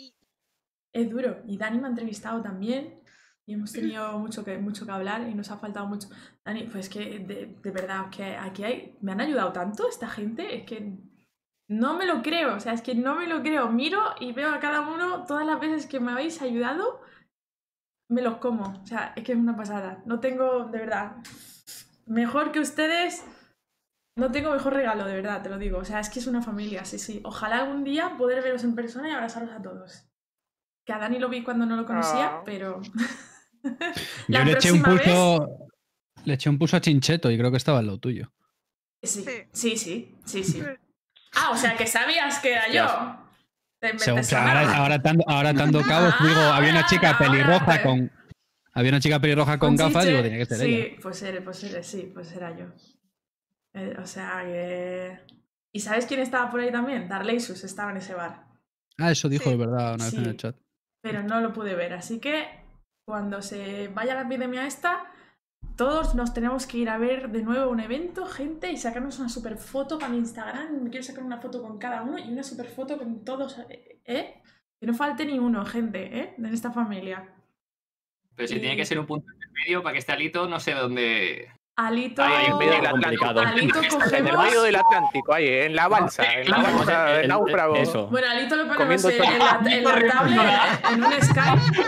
Es duro. Y Dani me ha entrevistado también. Y hemos tenido mucho que, mucho que hablar y nos ha faltado mucho. Dani, pues que de, de verdad, que aquí hay, me han ayudado tanto esta gente, es que no me lo creo, o sea, es que no me lo creo. Miro y veo a cada uno, todas las veces que me habéis ayudado, me los como. O sea, es que es una pasada. No tengo, de verdad, mejor que ustedes, no tengo mejor regalo, de verdad, te lo digo. O sea, es que es una familia, sí, sí. Ojalá algún día poder veros en persona y abrazaros a todos. Que a Dani lo vi cuando no lo conocía, Ah. pero... Yo La le eché un próxima pulso. Le eché un pulso a Chincheto y creo que estaba en lo tuyo. Sí, sí, sí, sí, sí. Ah, o sea, que sabías que era yo. Te, Se- te o sea, sonaba. ahora, ahora atando, ahora atando cabos, digo, había una chica pelirroja con. Había una chica pelirroja con gafas, chiche. digo, tenía que ser sí, ella. pues era, pues era, sí, pues era yo. Eh, o sea que... ¿Y sabes quién estaba por ahí también? Darleisus estaba en ese bar. Ah, eso dijo, es verdad, una vez en Sí. el chat. Pero no lo pude ver, así que cuando se vaya la epidemia esta, todos nos tenemos que ir a ver de nuevo un evento, gente, y sacarnos una super foto para mi Instagram. Me quiero sacar una foto con cada uno y una super foto con todos, ¿eh? Que no falte ni uno, gente, ¿eh? En esta familia. Pero si Y- tiene que ser un punto intermedio para que este alito no sé dónde... Alito, Ahí, en medio del Atlántico. Alito En el cogemos... medio del Atlántico, ahí, en la balsa, en la claro, balsa el- del el- náufrago. eso. Bueno, Alito lo ponemos Comiendo en, en la, en la tablet, en un Skype.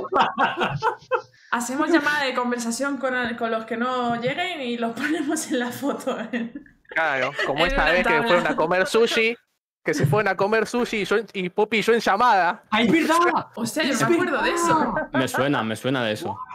Hacemos llamada de conversación con, con los que no lleguen y los ponemos en la foto. Claro, como En esta una vez que tabla. fueron a comer sushi, que se fueron a comer sushi y, yo, y Poppy y yo en llamada. ¡Ay, verdad! Hostia, yo me acuerdo de eso. Me suena, me suena de eso.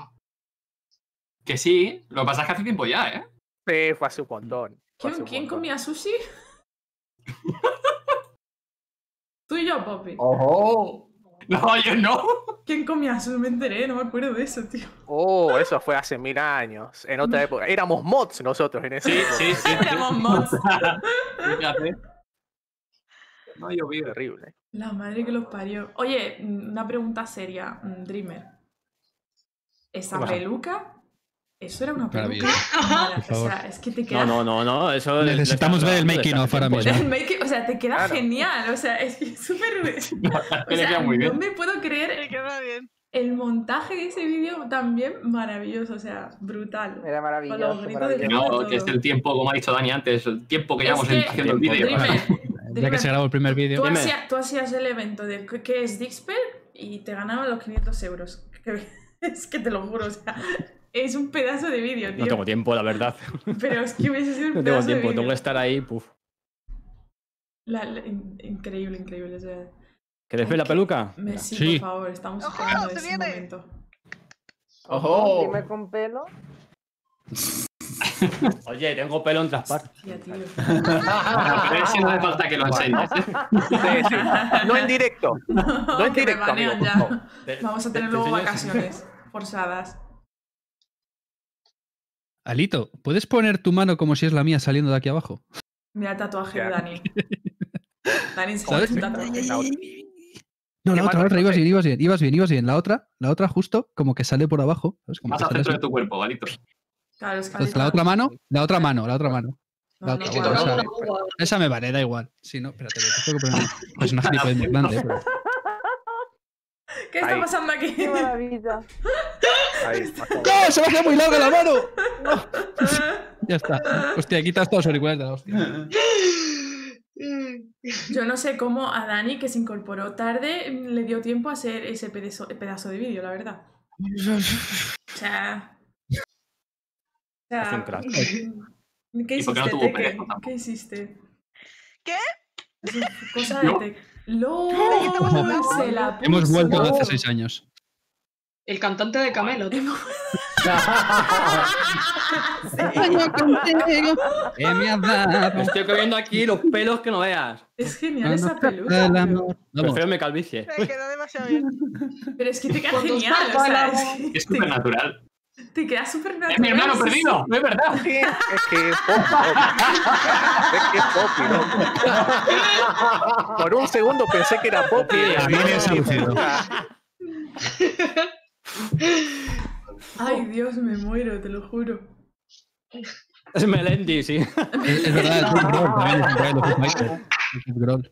Que sí, lo que pasa es que hace tiempo ya, ¿eh? Sí, fue hace un montón. fue hace ¿Quién, un quién montón. comía sushi? Tú y yo, Poppy. ¡Ojo! No, yo no. ¿Quién comía eso? No me enteré, no me acuerdo de eso, tío. Oh, eso fue hace mil años. En otra época. Éramos mods nosotros en ese Sí, época. sí, sí. Éramos mods. Fíjate. No ha llovido terrible. La madre que los parió. Oye, una pregunta seria, mm, Dreamer. ¿Esa ¿Qué pasa? peluca? ¿Eso era una peluca? Maravilloso. Mara- Por o favor. sea, es que te queda... No, no, no, no. Eso Necesitamos ver el making of ahora mismo. El make- o sea, te queda Claro. genial. O sea, es que es súper... O Le sea, queda muy no bien. me puedo creer Me queda bien. el montaje de ese vídeo también maravilloso. O sea, brutal. Era Con maravilloso. los gritos maravilloso. del Que no, todo. que es el tiempo, como ha dicho Dani antes, el tiempo que Es llevamos que- haciendo el vídeo. Dreamer, Ya que se grabó el primer vídeo. Tú Dime. hacías, tú hacías el evento de que que es Dixper y te ganaban los quinientos euros. Que- es que te lo juro, o sea, es un pedazo de vídeo, tío. No tengo tiempo, la verdad. Pero es que hubiese sido un No tengo pedazo de tiempo, vídeo. tengo que estar ahí. Puf. La- la- in- increíble, increíble. O sea, ¿Querés ver la peluca? me, Mira. sí, Sí. por favor, estamos ¡Ojo, esperando se ese viene! momento. Ojo. Dime con pelo. Oye, tengo pelo en traspar. Tía, tío. Bueno, pero ese no hace falta que lo enseñes. ¿eh? Sí, sí. No en directo. No en que me directo, amigo. banean por ya. favor. Te- Vamos a te- tener te luego enseño- vacaciones forzadas. Alito, ¿puedes poner tu mano como si es la mía saliendo de aquí abajo? Mira el tatuaje de Ya. Dani. Dani enseña ¿Sabes? su tatuaje. La otra. No, ¿Qué la otra, mano? la otra, ibas bien, ibas bien, ibas bien, ibas bien. La otra, la otra justo como que sale por abajo. ¿Sabes? Como Más que al sale centro así. de tu cuerpo, Galito. Claro, es que Entonces, la otra mano, la otra mano, la otra mano. No, La no, otra, no, bueno, no, esa, no, no. esa me vale, da igual. Si no, espérate, que tengo que poner un personaje tipo de muy grande. pero- ¿Qué está Ahí. pasando aquí? Qué maravilla. Ahí, más o menos. ¡No! ¡Se me hace muy larga la mano! No. Ya está. Hostia, quitas todos los auriculares de la hostia. Yo no sé cómo a Dani, que se incorporó tarde, le dio tiempo a hacer ese pedazo, pedazo de vídeo, la verdad. O sea. O sea, Es un crack. ¿Qué ¿Y por qué no hiciste, tuvo Tekken? pereza tampoco? ¿Qué hiciste? ¿Qué? Eso es cosa de ¿Yo? Tekken. ¡Lol! pasando? Se la puso. Hemos vuelto de ¡Lol! hace seis años. El cantante de Camelo, tío. ¿Qué me has dado? Estoy cogiendo aquí los pelos que no veas. Es genial esa peluca. El tío. amor. Vamos. Prefiero mi calvicie. Me quedó demasiado bien. Pero es que te queda Con tus genial. O sea, es que Es súper natural. te queda súper natural. ¡Es mi hermano sí, perdido! ¡No es verdad! Sí, es que es Poppy, loco. Es que es Poppy, loco. Por un segundo pensé que era Poppy. A mí me ha seducido. Ay, Dios, me muero, te lo juro. Es Melendi, sí. Es, es verdad, es un Groll también, es un Groll, es un Michael. Es un Groll.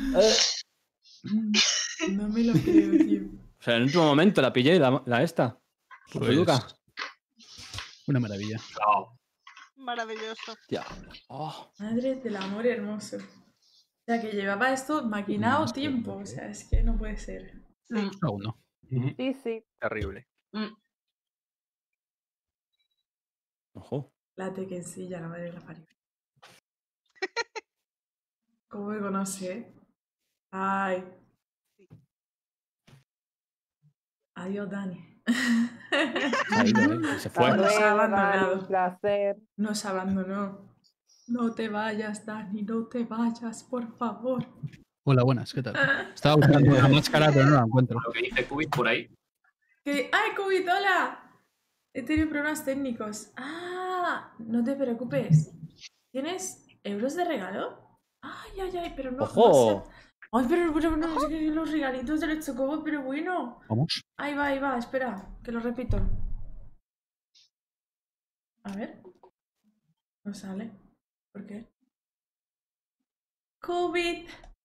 No me lo creo, tío. O sea, en el último momento la pillé, la, la esta. Tu Pues, peluca. Una maravilla. No. Maravilloso. Tía. Oh. Madre del amor hermoso. O sea, que llevaba esto maquinado tiempo. O sea, es que no puede ser. Aún no. Sí, sí. Terrible. Ojo. La tequencilla, la madre de la parió. ¿Cómo me conoce? eh? Ay. Adiós, Dani. Ahí lo ves, se fue. Nos ha Dani, abandonado. un placer. Nos abandonó. No te vayas, Dani, no te vayas, por favor. Hola, buenas, ¿qué tal? Estaba buscando una máscara, pero no la encuentro. Lo que dice Cubit por ahí. Que- ¡Ay, Cubitola! He tenido problemas técnicos. ¡Ah! No te preocupes. ¿Tienes euros de regalo? ¡Ay, ay, ay! Pero no. ¡Ojo! no sé- Ay, pero, pero no, es que los regalitos del Chocobo, pero bueno. Vamos. Ahí va, ahí va, espera, que lo repito. A ver. No sale. ¿Por qué? COVID.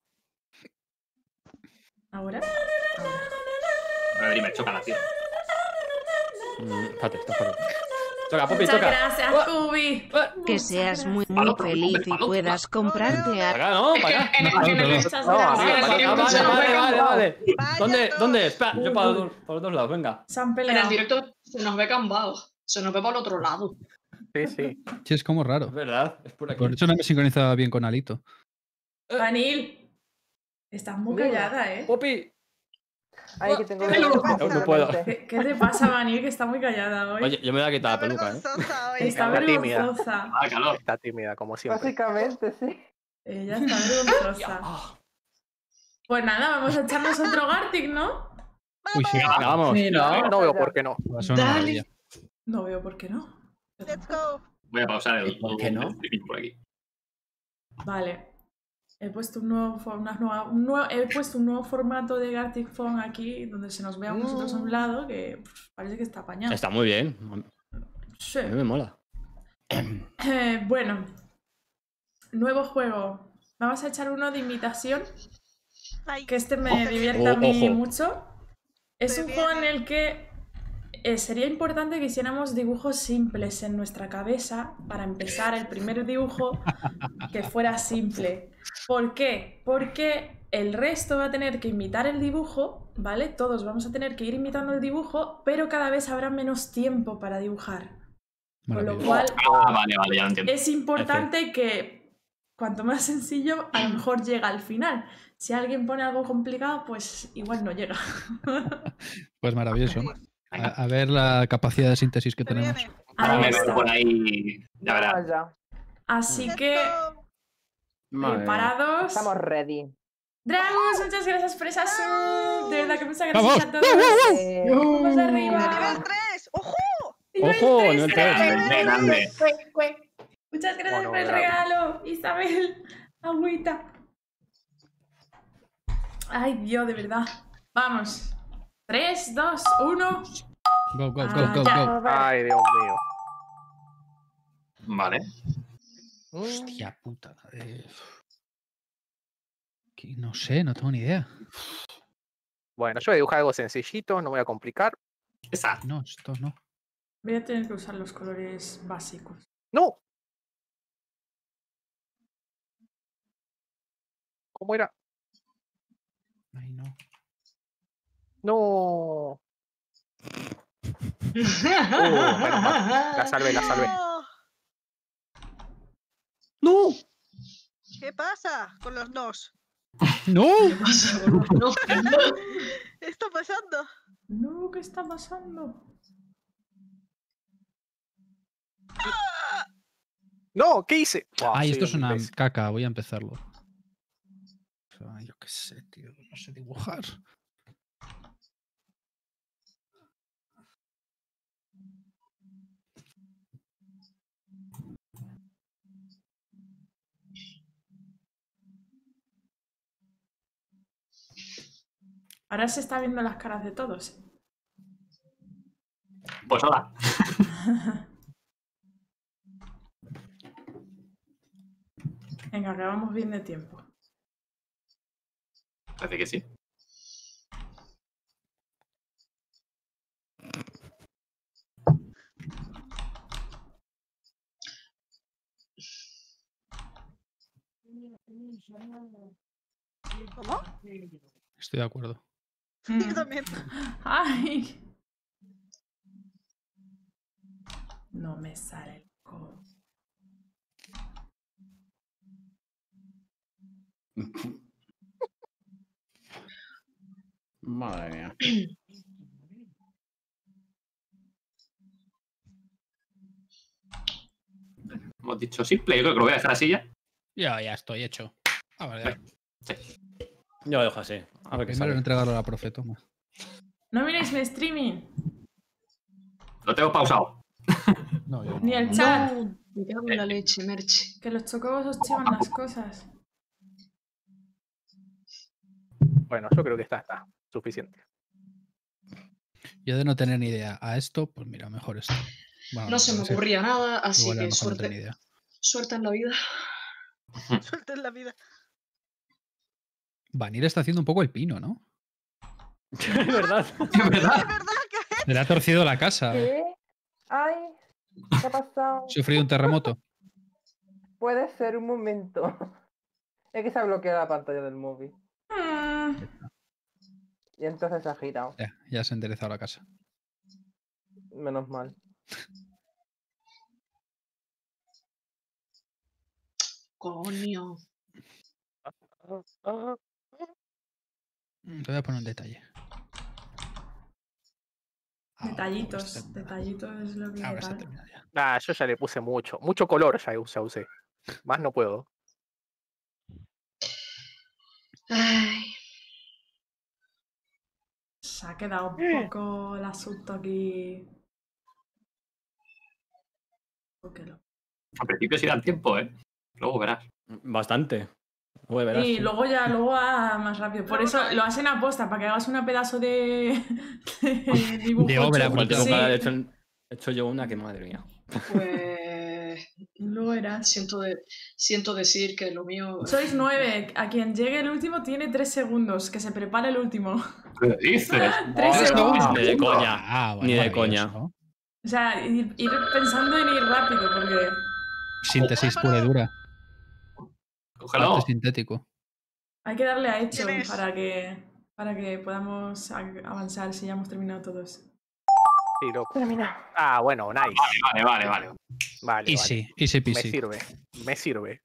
¿Ahora? A ver, dime, choca la tío. Mm, espérate, está espérate. Toca, Poppy, Muchas toca. gracias, Cubi. Que seas muy, muy feliz y puedas comprarte a... Para acá, no, para acá. En, en, en el, Muchas No, gracias. amigo, para acá, en el vale, se nos vale, ve vale, cambado. vale. Vaya ¿Dónde? todos. ¿Dónde? Espera, yo para los, dos- para los dos lados, venga. Se han En el peleado. directo se nos ve cambado. Se nos ve por el otro lado. Sí, sí. Sí, es como Es raro. verdad, es por aquí. Por eso no me sincronizaba bien con Alito. Vanil. Estás muy callada, ¿eh? Poppy. Ay, que tengo ¿Qué le que pasa? No puedo. ¿Qué, qué te pasa, Vanil? Que está muy callada hoy. Oye, yo me voy a quitar la peluca, ¿eh? Vergonzosa hoy. Está Está tímida. vergonzosa. Ah, calor. Está tímida, como siempre. Básicamente, sí. Ella está vergonzosa. Ah, Pues nada, vamos a echarnos otro Gartic, ¿no? Uy, sí. Venga, vamos. Mira. No, no veo por qué no. Va a ser una Dale. maravilla. No veo por qué no. Let's go. Voy a pausar el, ¿Por qué no? el streaming por aquí. Vale. He puesto un nuevo, fo- una nueva- un nuevo- he puesto un nuevo formato de Gartic Phone aquí, donde se nos vea a nosotros a un lado, que pff, parece que está apañado. Está muy bien. Sí. A mí me mola. Eh, bueno, nuevo juego. Vamos a echar uno de imitación, que este me divierte a Oh, mí ojo. mucho. Es un juego en el que eh, sería importante que hiciéramos dibujos simples en nuestra cabeza para empezar el primer dibujo que fuera simple. ¿Por qué? Porque el resto va a tener que imitar el dibujo, ¿vale? Todos vamos a tener que ir imitando el dibujo, pero cada vez habrá menos tiempo para dibujar. Con lo cual, Ah, vale, vale, ya lo entiendo. es importante que cuanto más sencillo, a lo mejor llega al final. Si alguien pone algo complicado, pues igual no llega. Pues maravilloso. A, a ver la capacidad de síntesis que tenemos. Ahora Ahí me está. veo por ahí. Ya verás. Así que, Madre mía. preparados. Estamos ready. Dragus, muchas gracias por esa sub. De verdad que muchas ¡Vamos! gracias a todos. Eh, Vamos arriba. ¡Nivel tres! ¡Ojo! ¡Ojo! Nivel tres. Grande. Muchas gracias Bueno, por el bravo. regalo, Isabel. Agüita. Ay, Dios, de verdad. Vamos. tres, dos, uno. Go, go, Ah, go, go, ya. go. Ay, Dios mío. Vale. Hostia puta. eh, que no sé, no tengo ni idea. Bueno, yo voy a dibujar algo sencillito, no me voy a complicar. Esa. No, esto no. Voy a tener que usar los colores básicos. ¡No! ¿Cómo era? Ay, no. No. Oh, menos mal. La salvé, la salvé. ¡No! ¿Qué pasa con los nos? ¡No! ¿Qué está pasando? No, ¿qué está pasando? No, ¿qué hice? Buah, Ay, soy esto es un una imbécil. caca, voy a empezarlo. O sea, yo qué sé, tío, no sé dibujar. Ahora se está viendo las caras de todos. Pues hola. Venga, que vamos bien de tiempo. Parece que sí. ¿Cómo? Estoy de acuerdo. Yo también. ¡Ay! No me sale el codo. Madre mía. Hemos dicho simple, yo creo que lo voy a dejar así ya. Ya, ya estoy hecho. Ah, vale, ya. Yo lo dejo así. A ver qué Primero sale. entregarlo a la profe, toma. No miréis mi streaming, Lo tengo pausado. No, yo ni el chat. No, me cago en la leche, Merche. Que los chocobos os chivan las cosas. Bueno, yo creo que está, está. Suficiente. Yo de no tener ni idea a esto, pues mira, mejor esto. Bueno, No se me sé. ocurría nada, así Igual a lo que mejor no tenía suerte. ni idea. Suerte en la vida. Suerte en la vida. Vanir está haciendo un poco el pino, ¿no? Es verdad. Es verdad. Le ha torcido la casa. ¿Qué? Ay, ¿qué ha pasado? Ha sufrido un terremoto. Puede ser un momento. Es que se ha bloqueado la pantalla del móvil. Mm, Y entonces se ha girado. Ya, ya se ha enderezado la casa. Menos mal. Coño. Mm, Te voy a poner un detalle. detallitos, detallitos es lo que Ahora está tal. terminado ya. Nah, yo ya le puse mucho. Mucho color ya, ya usé. Más no puedo. Ay. Se ha quedado un poco el asunto aquí. Póquelo. Al principio sí da el tiempo, ¿eh? Luego verás. Bastante. Luego verás, Y sí. luego ya, luego va más rápido. Por eso lo hacen a posta, para que hagas un pedazo de, de dibujo. De obra, chulo. porque Sí. he hecho, he hecho yo una que madre mía. Pues. Luego verás. Siento, de, siento decir que lo mío. Sois nueve. A quien llegue el último tiene tres segundos. Que se prepare el último. ¿Qué dices? Tres segundos. Ni de coña. Ah, bueno, Ni de maravilloso. coña. O sea, ir, ir pensando en ir rápido, porque. Síntesis pura y dura. Cógelo. Arte sintético. Hay que darle a hecho ¿Quién es? para que, para que podamos a- avanzar si ya hemos terminado todos. Sí, loco. Ah, bueno, nice. Vale, vale, vale. Vale, Easy, vale. easy Me peasy. sirve, me sirve.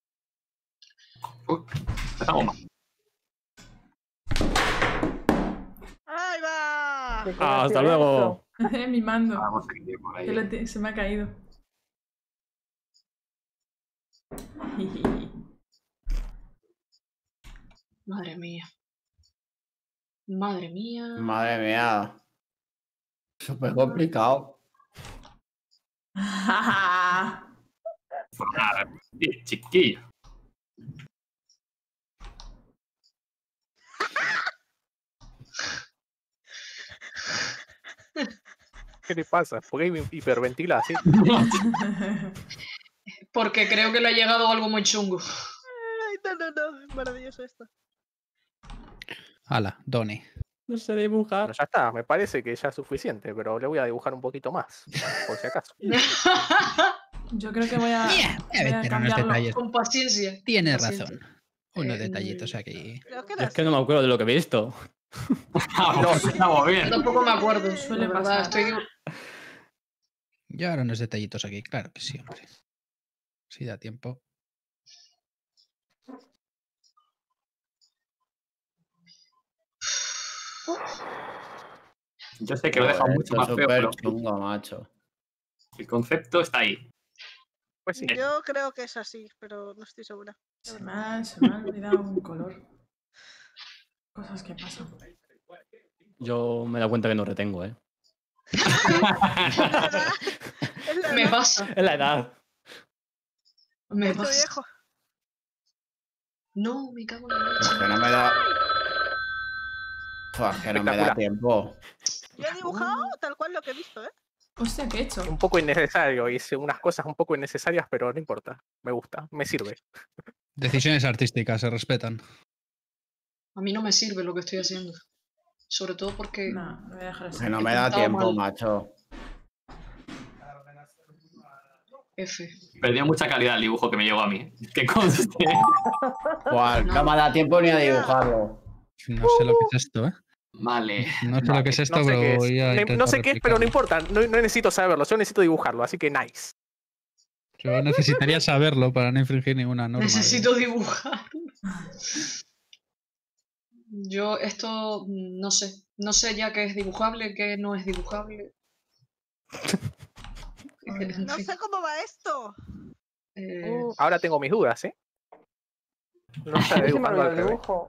Empezamos mal. ¡Ahí va! Ah, hasta luego. Mi mando. Vamos a ir por ahí. Que lo te- se me ha caído. Madre mía. Madre mía. Madre mía. Súper complicado. Nada, sí, chiquillo. ¿Qué le pasa? ¿Por qué hiperventila así? Porque creo que le ha llegado algo muy chungo. Ay, no, no, no. Es maravilloso esto. Hala, Doni. No sé dibujar. Bueno, ya está, me parece que ya es suficiente, pero le voy a dibujar un poquito más, por si acaso. Yo creo que voy a, Voy a voy a meter unos cambiarlo. detalles. Con paciencia. Tienes Paciencia. razón. Unos Eh, detallitos aquí. Creo que Yo es que no me acuerdo de lo que he visto. Vamos, estamos bien. Yo tampoco me acuerdo. Suele la verdad, pasar. estoy. Yo ahora unos detallitos aquí. Claro que sí, hombre. Si da tiempo. Yo sé que lo he dejado Joder, mucho esto más es feo, súper pero chungo, macho. el concepto está ahí. Pues sí. Yo creo que es así, pero no estoy segura. La Se verdad. me ha, se me ha olvidado un color. Cosas que pasan. Yo me he dado cuenta que no retengo, ¿eh? Es la Me edad. pasa. Es la edad. Me Estoy pasa. viejo. No, me cago en la Es leche. que no me da. Fua, que no me da Espectacular. tiempo. Yo he dibujado tal cual lo que he visto, ¿eh? Hostia, ¿qué he hecho? Un poco innecesario, hice unas cosas un poco innecesarias, pero no importa. Me gusta, me sirve. Decisiones artísticas se respetan. A mí no me sirve lo que estoy haciendo. Sobre todo porque. No, lo voy a dejar así. Que no He me da pintado tiempo, mal. macho. F. Perdió mucha calidad el dibujo que me llegó a mí. Que conste. ¿Cuál? No me da tiempo ni a dibujarlo. No sé lo que es esto, ¿eh? Vale. No sé lo que es esto, No sé pero qué es, voy a Ne- no intentar sé qué es, pero no replicarlo. importa. No, no necesito saberlo, yo necesito dibujarlo, así que nice. Yo necesitaría saberlo para no infringir ninguna norma. Necesito dibujar. Yo esto mm, no sé. No sé ya qué es dibujable, qué no es dibujable. En No fin, sé cómo va esto. eh, Uh, ahora tengo mis dudas, ¿eh? No está Se me dibujando olvidó al el revés. dibujo.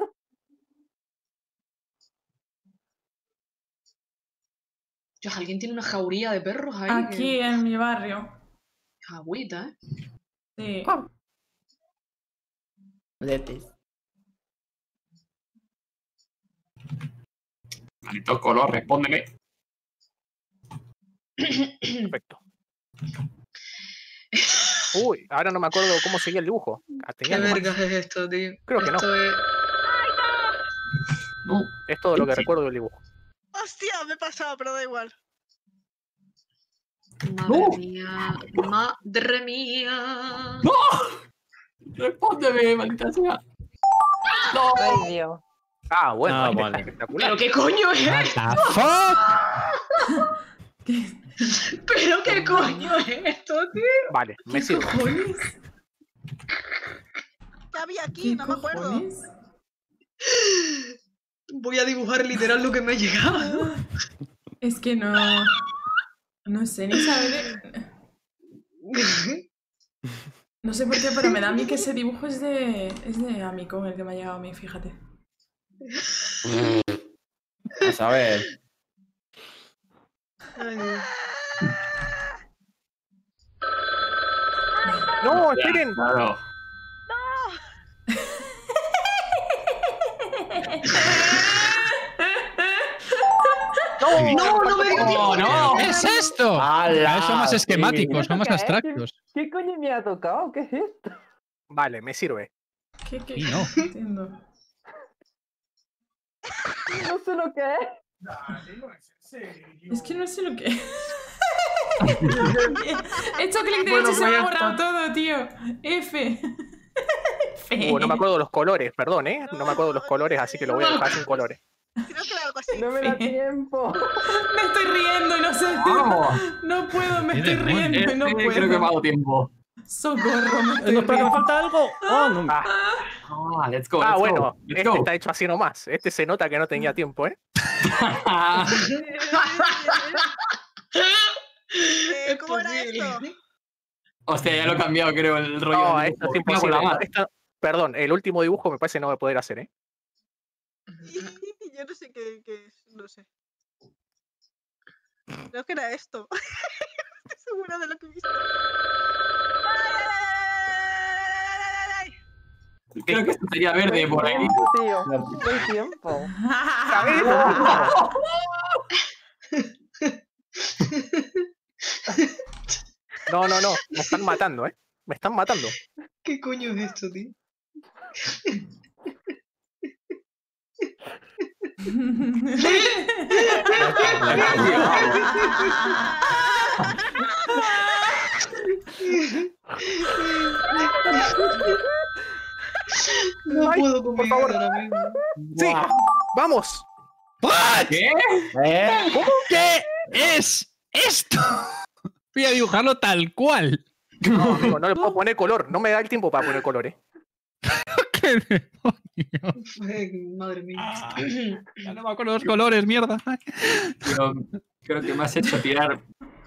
Dios, alguien tiene una jauría de perros ahí. Aquí en mi barrio. Agüita, ¿eh? Sí. Letes. Maldito color, respóndeme. Perfecto. Uy, ahora no me acuerdo cómo seguía el dibujo. Ah, tenía ¿Qué algo más. vergas es esto, tío? Creo que no. Esto es. No. Es todo lo que Sí. recuerdo del dibujo. Hostia, me he pasado, pero da igual. Madre ¡No! mía. Madre mía. ¡No! Respóndeme, maldita sea. No. Ay, Dios. Ah, bueno, Ah, este vale. está espectacular. ¿Pero qué coño es What esto? the fuck? ¿Pero qué coño es esto, tío? Vale, me ¿Qué sirve. cojones? ¿Qué había aquí? ¿Qué No me acuerdo. cojones? Voy a dibujar literal lo que me ha llegado. Es que no. No sé ni saber. No sé por qué, pero me da a mí que ese dibujo es de. Es de Amico, el que me ha llegado a mí, fíjate. Pues a ver. No, esperen. Claro. No, no, no me dio tiempo. no. ¿Qué es esto? ¡Hala! Son más esquemáticos, son más ¿Qué es? abstractos. ¿Qué coño me ha tocado? ¿Qué es esto? Vale, me sirve. ¿Qué, qué? Y no. No entiendo. No sé lo que es. Es que no sé lo que es. He hecho clic derecho Bueno, y se me pues ha ya borrado está. todo, tío. F. F. Uh, no me acuerdo de los colores, perdón, ¿eh? No me acuerdo de los colores, así que lo voy a dejar sin colores. Creo que era algo así. No me da tiempo. Me estoy riendo y no sé. Vamos. No puedo, me ¿Qué estoy demonios? riendo y no Este puedo. creo que me ha dado tiempo. Socorro, me Eh, estoy ¿No espera que me riendo. falta algo? Oh, no. Ah, Ah, let's go, let's ah go. bueno, Let's este go. está hecho así nomás. Este se nota que no tenía tiempo, ¿eh? Eh, ¿Cómo era esto? Hostia, ya lo he cambiado, creo, el rollo. No, del esto es dibujo. Me cago en la imposible. mar. Esto- perdón, el último dibujo me parece no voy a poder hacer, ¿eh? Yo no sé qué, qué es, no sé. Creo que era esto. Estoy segura de lo que he visto. ¡Ay, ay, ay, ay, ay, ay, ay! Creo que esto sería verde por ahí. Tío, no hay tiempo. No, no, no. Me están matando, ¿eh? Me están matando. ¿Qué coño es esto, tío? No Ay, puedo por comer favor. ahora mismo. Sí, vamos. ¿Qué? ¿Eh? ¿Cómo que es esto? Voy a dibujarlo tal cual. No, amigo, no le puedo poner color. No me da el tiempo para poner color, ¿eh? ¿Qué demonios? Ay, madre mía. Ah, ya no me acuerdo los colores, mierda. Pero creo que me has hecho tirar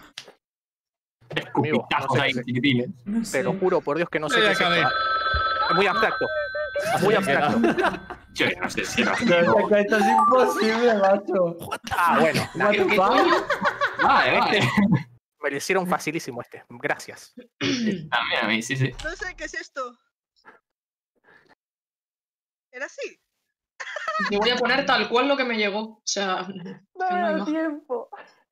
Amigo, escupitajos no sé ahí, qué- chiquitines. No Te sé. lo juro por Dios que no sé Ya qué es esto. acabé. ¿eh? Es muy abstracto. Es muy abstracto. Yo ya no sé si era. No, es que esto es imposible, macho. Ah, bueno. nada, What the ¿Qué coño? fuck? Vale, vale. me lo hicieron facilísimo este. Gracias. También a mí, sí, sí. No sé qué es esto. ¿Era así? Yo voy a poner tal cual lo que me llegó. O sea, No que me no hay da más. tiempo.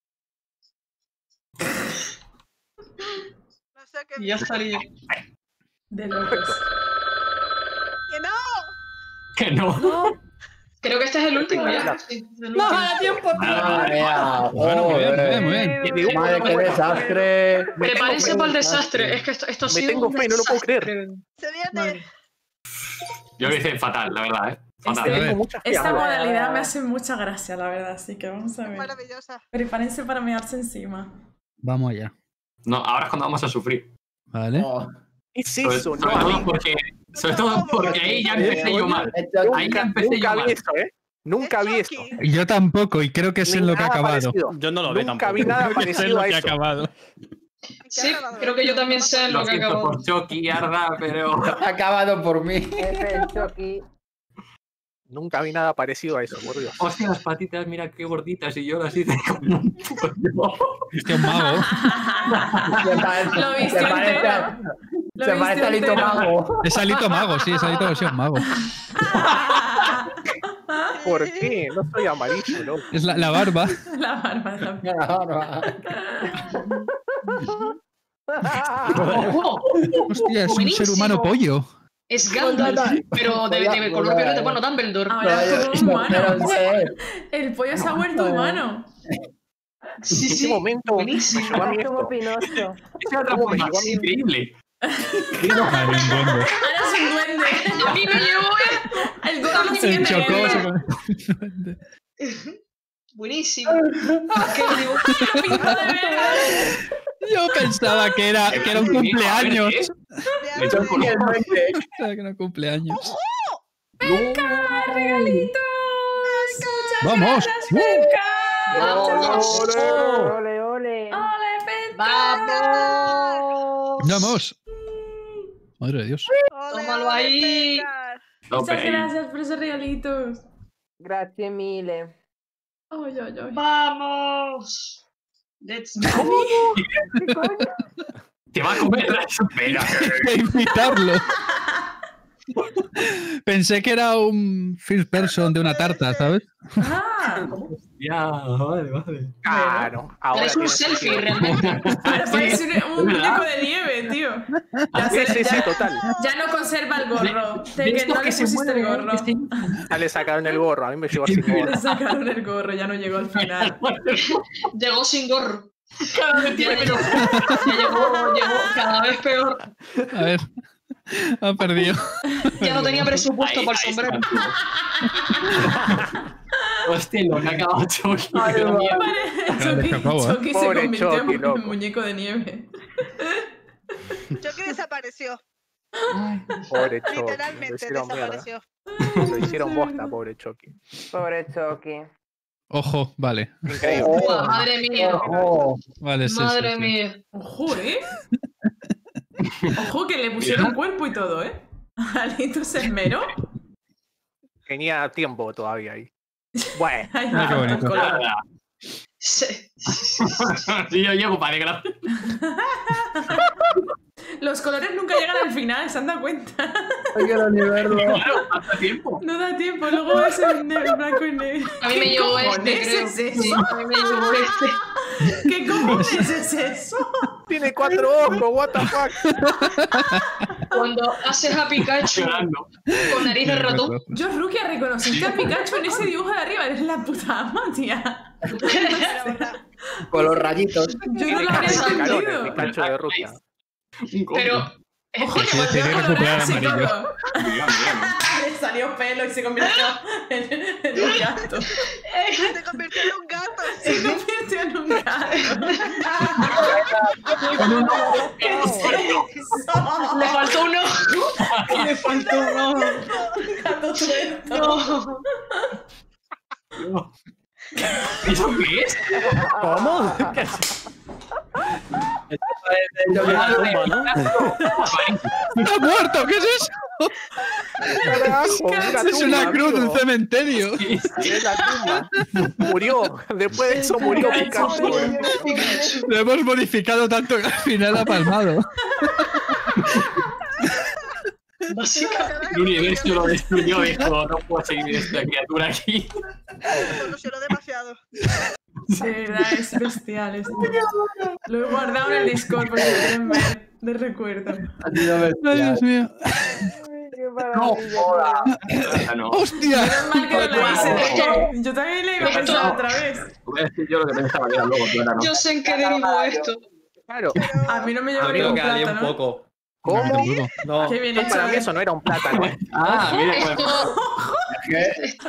No sé qué. Y ya estaría. De locos. ¡Que no! Que no. Creo que este es el último ya. Sí, el No, último. da tiempo, tío. Madre mía, Bueno, muy bien, muy bien, muy joder. bien. Madre, qué desastre. Me tengo Prepárense fe. para el desastre. Es que esto, esto ha Me sido tengo un fe, no lo puedo desastre. creer. Se viene. Madre. Yo lo hice fatal, la verdad, ¿eh? Fatal. A ver. Tengo mucha fe. Esta ahora. modalidad me hace mucha gracia, la verdad, así que vamos a ver. Maravillosa. Prepárense para mearse encima. Vamos allá. No, ahora es cuando vamos a sufrir. Vale. No. ¿Qué es Sobre, eso? sobre No, a todo mí porque, sobre todo porque ahí ya empecé yo mal. Esto- Ahí ya nunca, empecé nunca yo vi mal. eso, ¿eh? Nunca vi eso. Chucky. Yo tampoco, y creo que es Ni en lo que ha nada acabado. parecido. Yo no lo veo Nunca tampoco. vi nada Creo que es en parecido lo a que ha eso. acabado. Sí, creo que yo también sé Lo lo que ha siento acabado. por Chucky, Arda, pero. Ha acabado por mí. F el Chucky. Nunca vi nada parecido a eso, por Dios. Hostia, las patitas, mira qué gorditas. Y yo las hice como un pollo. Hostia, un mago. Se parece, Lo viste se parece, entero. a- Lo se viste parece a Lito entero. Mago. Es Alito Mago, sí, es Alito versión mago. ¿Por qué? No soy amarillo, loco. Es la, la barba. La barba también. ¡Ojo! Hostia, es un Buenísimo. ser humano pollo. Es Gandalf, pero de, de color violeta. Bueno, Dumbledore. Ahora es como humano. Pero sé. El pollo se ha vuelto humano. Sí, ¿En qué sí. momento me Buenísimo. llegó a mí Es como esto? Pinocho. Esa otra ¿Cómo me forma llegó a mí? increíble. Vale, un duende. Ahora es un duende. A mí me llevó, eh. El duende lo Se siguiente chocó. que se viene. convirtió en un duende. Buenísimo. ¿Qué le digo? Pinta de verdad. Yo pensaba que era, que era un cumpleaños. Le echo el color. Pensaba que era un cumpleaños. ¡Venga, regalitos! Muchas Vamos. gracias, Penca. ¡Vamos! Ole, ole. ¡Ole, Penca! ¡Vamos! Vamos. Madre de Dios. Ole, Tómalo ole, ahí. Penca. Tope Muchas ahí. gracias por esos regalitos. Grazie mille. Ay, ay, ay. ¡Vamos! Let's ¿Qué coño? Te va a comer la espera. Que invitarlo. Pensé que era un first person de una tarta, ¿sabes? Ah, Ya, vale, vale. Claro, ahora Es un tiene selfie, sentido. realmente. ahora parece un, un muñeco de nieve, tío. Ya, Sí, se- sí, sí, ya- total. ya no conserva el gorro. De, de que estos no que le se pusiste el mueven, gorro. Ya le sacaron el gorro, a mí me llegó sin gorro. Le sacaron el gorro, ya no llegó al final. Llegó sin gorro. Cada vez tiene menos. Ya llegó, llegó cada vez peor. A ver. Ha perdido. Ya no tenía presupuesto Ahí- para el ahí sombrero. Hostia, lo que ha acabado Chucky. Ay, qué va. mierda. Chucky, Chocobo, ¿eh? Chucky se Pobre convirtió Chucky, en loco. muñeco de nieve. Chucky desapareció. Pobre Chucky. Lo Literalmente hicieron mierda. desapareció. Lo hicieron bosta, pobre Chucky. Pobre Chucky. Ojo, vale. Increíble. Buah, madre mía. Vale, sí, Madre sí, sí. mía. Ojo, ¿eh? Ojo que le pusieron cuerpo y todo, ¿eh? Alito se esmeró. Tenía tiempo todavía ahí. Bueno. Ay, Ah, qué no, bonito. con la- Nada. Sí. Sí, yo llego para desgracia. Los colores nunca llegan al final, ¿se han dado cuenta? Hay que ni verlo. Claro, pasa tiempo. No da tiempo, luego es en negro, blanco y negro. A mí me ¿Qué llegó este, cojones creo. es Sí, eso? a mí me llegó este. ¿Qué cojones es eso? Tiene cuatro ojos, what the fuck. Cuando haces a Pikachu Llorando. con nariz de ratón. Yo, Rukia, reconociste a Pikachu en ese dibujo de arriba. Eres la puta ama, tía. Con los rayitos. Yo no lo habría Calor, el entendido. Pikachu de Rukia. Pero Ojo, que Sí, volvió tiene a que recuperar colorarse y amarillo. todo. Mira, mira. Le salió pelo y se convirtió en, en un gato. Se convirtió en un gato. Se convirtió en un gato. ¿Qué es eso? le faltó un ojo. Le faltó un ojo. Gato tuerto. No. ¿Eso qué es? ¿Cómo? ¡Está muerto! ¿Qué es eso? Carajo, una Es una tumba, cruz de un amigo. cementerio. Es la tumba. Murió. Después de eso murió Pikachu. Lo hemos modificado tanto que al final ha palmado. Básicamente. El universo lo destruyó, dijo, no puedo seguir esta criatura aquí. Evolucionó demasiado. De verdad, es bestial esto. Lo he guardado en el Discord porque lo quieren ver de recuerdo. Ay, Dios mío. Qué maravilla. Ah, no. ¡Hostia! Menos mal que no la hice. Yo también le iba a pensar otra vez. Voy a decir yo lo que pensaba que era luego, pero ahora no. Yo sé en qué derivó esto. Claro. A mí no me llegó Amigo, ningún que alía un plátano. poco. ¿Cómo? No. Qué bien hecho. Para mí ¿eh? eso no era un plátano. ¿eh? Ah, mira, pues. ¿Qué es esto?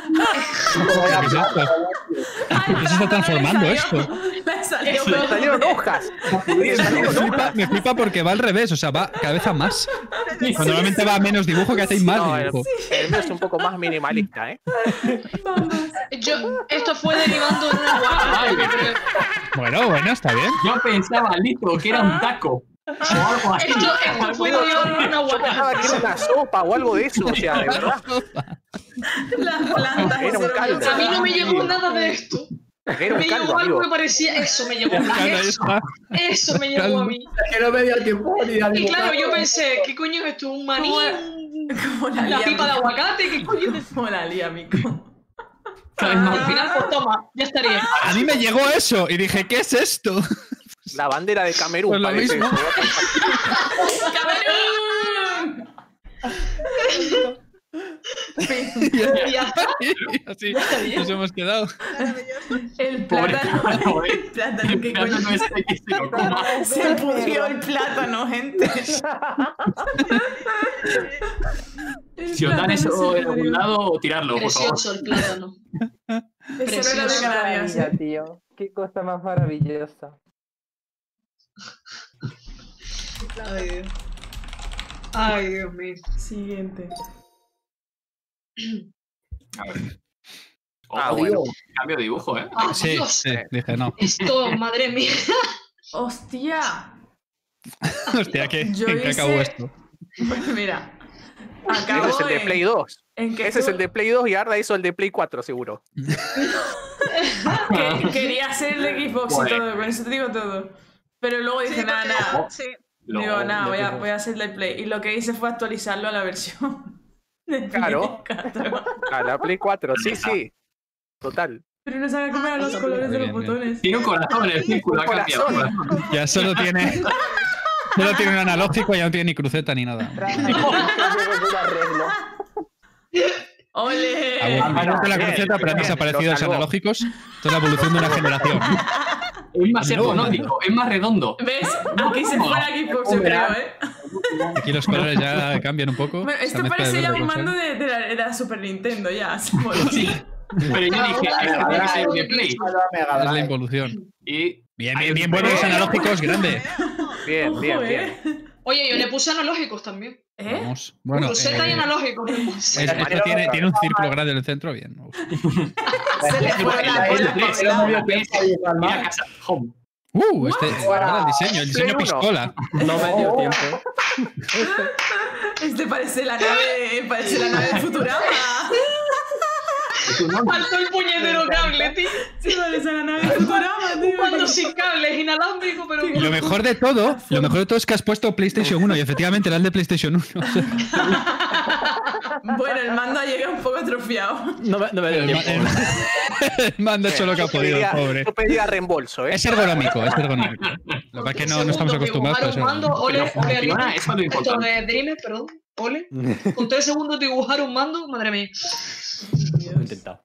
¿Qué se está transformando esto? Le salió Le salieron hojas. Le salieron Me flipa, hojas. me flipa porque va al revés, o sea, va cada vez a más. Cuando normalmente va a menos dibujo, que hacéis más No, el, dibujo. el mío es un poco más minimalista, ¿eh? Yo, esto fue derivando en una guapa, yo creo. Bueno, bueno, está bien. Yo pensaba, Lito, que era un taco. O algo así. Esto, esto fue derivando en una Yo pensaba guapa. que era una sopa o algo de eso, o sea, de verdad. Las plantas. Era un hicieron caldo. mucho A mí no me daño. llegó nada de esto. Era un Me caldo, llegó algo amigo. que parecía. Eso me llegó a mí. Ahí Eso, está. eso me llegó a mí. Es que no me dio tiempo ni a Y claro, dibujar. yo pensé, ¿qué coño es esto? ¿Un maní? un- Como la ¿La lía, pipa de mico. aguacate? ¿Qué coño es? Como la lía, mico. Al final, pues toma, ya estaría. A mí me llegó eso y dije, ¿qué es esto? La bandera de Camerún Pues lo parece. mismo. ¡Camerún! Y Ya está. así nos hemos quedado. El Pobre plátano. plátano, ¿eh? El plátano, El ¿qué plátano coño? ese que se lo coma. Se pudrió el plátano, gente. El Si os dan plátano eso se en algún pudrió. lado, tirarlo, por favor. Precioso el plátano. Eso no era de Precioso. Canarias, Maravilla, ¿eh? tío. Qué cosa más maravillosa. Ay, Dios. Ay, Dios mío. Siguiente. A ver. Ah, Oh, bueno. Cambio de dibujo, ¿eh? Ah, Sí, Dios. sí, dije no. Esto, madre mía. ¡Hostia! Hostia, ¿qué, Yo ¿en qué acabó hice- esto? Pues mira, Acabo Ese es el de en- Play dos. en que Ese es tú- el de Play dos y Arda hizo el de Play cuatro, seguro. que quería ser el de Xbox y Joder. todo, con eso te digo todo. Pero luego dije, Sí, nada, porque- nada. sí. Digo, No, nada, no voy a, tengo. voy a hacer el de Play. Y lo que hice fue actualizarlo a la versión de Claro. Play cuatro. A la Play cuatro, sí, sí. Total. Pero no sabe cómo eran los colores de los botones. Tiene un corazón en el círculo, ha cambiado. Ya solo tiene. Solo tiene un analógico y ya no tiene ni cruceta ni nada. ¡Ole! Ha vuelto la cruceta, pero han desaparecido los analógicos. Esto es la evolución de una generación. Es más No. ergonómico, es más redondo. ¿Ves? Aquí se fue la Xbox, yo creo, ¿eh? Aquí los colores ya cambian un poco. Bueno, Esa esto mezcla parece de ya verde un con mando sol. de, de la, de la Super Nintendo, ya. se mola. Pero yo dije, este tiene que ser de Play. Es la involución. Y Bien, bien, bien, buenos analógicos, grande. Bien, bien, bien. Oye, yo le puse analógicos también. ¿Eh? Vamos. Bueno, Cruceta y eh, analógicos. le puse. es- esto tiene, tiene un círculo grande en el centro, bien. Uf. Se le fue la Es de bola Play, por era lado. medio Play. Ir a casa, home. Uh, este, ahora el diseño, el diseño Play uno. pistola. No me dio tiempo. Este parece la nave, parece la nave de Futurama. Faltó el puñetero cable, tío. Sí, parece la nave de Futurama, tío. Cuando sin cable, es inalámbrico, pero. Y lo mejor de todo, lo mejor de todo es que has puesto PlayStation uno y efectivamente era el de PlayStation uno. O sea, Bueno, el mando ha llegado un poco atrofiado. No me, no me dio el, ma- tiempo. el- el mando ha hecho lo que ha Yo podido, el pediría- pobre. Yo pediría reembolso, ¿eh? Es ergonómico, es ergonómico. Lo que pasa es que no, no estamos acostumbrados, pero es Dibujar un mando, ole, ergonómico. ole, funciona, ole, eso es lo esto importante. de Dreamer, perdón, ole. Con tres segundos dibujar un mando, madre mía. Lo he intentado.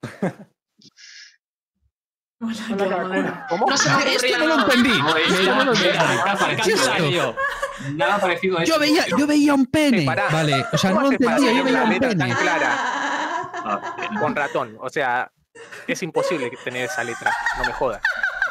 ¿Cómo? No se me ocurría Esto no lo nada. entendí. No, Esto mira, no lo mira, entendí. mira, para ¿Qué es cantar, esto? tío. Nada parecido a eso. Yo veía, yo veía un pene. Sí, pará. Vale, o sea, ¿Cómo no lo haces para entendía, yo tener veía una un letra tan pene. clara con ratón? O sea, es imposible tener esa letra. No me jodas.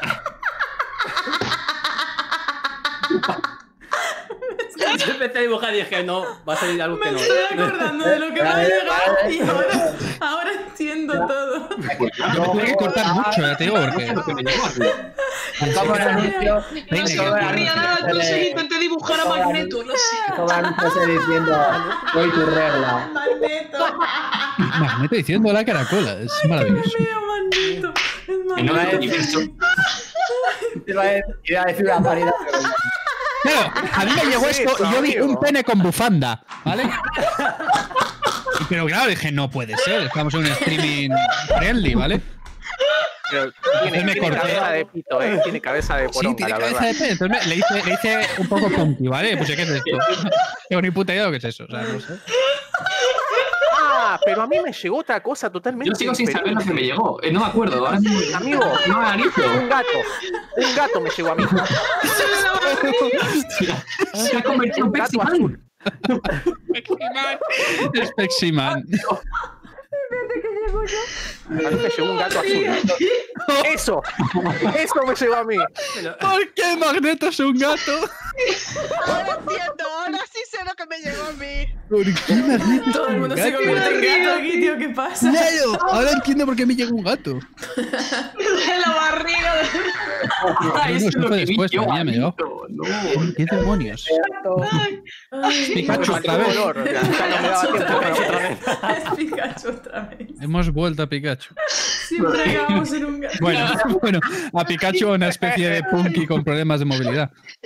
Yo empecé a dibujar y dije, no, va a salir algo que Me no. estoy acordando de lo que me ha llegado y ahora, ahora entiendo todo. Yo me tuve que cortar mucho, ya te digo, porque. No se me ocurría nada, entonces intenté dibujar a Magneto, no sé. diciendo, voy tu regla. Magneto. Magneto diciendo la caracola, es maravilloso. Mío, Magneto. Es En otro Magneto. universo. Iba a decir- iba a decir una paridad, pero no. Claro, a mí me llegó Sí, esto y yo vi amigo. un pene con bufanda, ¿vale? Y Pero claro, dije, no puede ser, estamos en un streaming friendly, ¿vale? Pero tiene, me tiene corté. cabeza de pito, ¿eh? Tiene cabeza de Sí, poronga, tiene la cabeza verdad. de pene. Entonces me- le hice, le hice un poco punky, ¿vale? Pues, ¿qué es esto? Tengo ni puta idea de lo que es eso, o sea, no sé. Ah, pero a mí me llegó otra cosa totalmente Yo sigo sin saber lo que me diferente. llegó. Eh, no me acuerdo. Ahora mismo. Amigo, No analizo. un gato. Un gato me llegó a mí. Se ha convertido en Un gato Pepsi Man. azul. Es Peximan. A mí me llegó un gato azul. Eso. Eso me llegó a mí. ¿Por qué Magneto es un gato? Ahora entiendo, ahora sí sé lo que me llegó a mí. ¿Por qué Magneto Todo es el un mundo se gato? convierte en gato aquí, tío. ¿Qué pasa? Claro, ahora entiendo por qué me llegó un gato. En la barriga de. Ah, No, eso no, es lo eso fue que vi después, yo, madre mía, me llegó. Magneto. No. ¿Qué demonios? Ay, Pikachu Me otra faltó vez. dolor, o sea, ya no me daba tiempo para otra vez. es Pikachu otra vez. Hemos vuelto a Pikachu. Siempre acabamos en un gato. Bueno, bueno, a Pikachu una especie de punky con problemas de movilidad.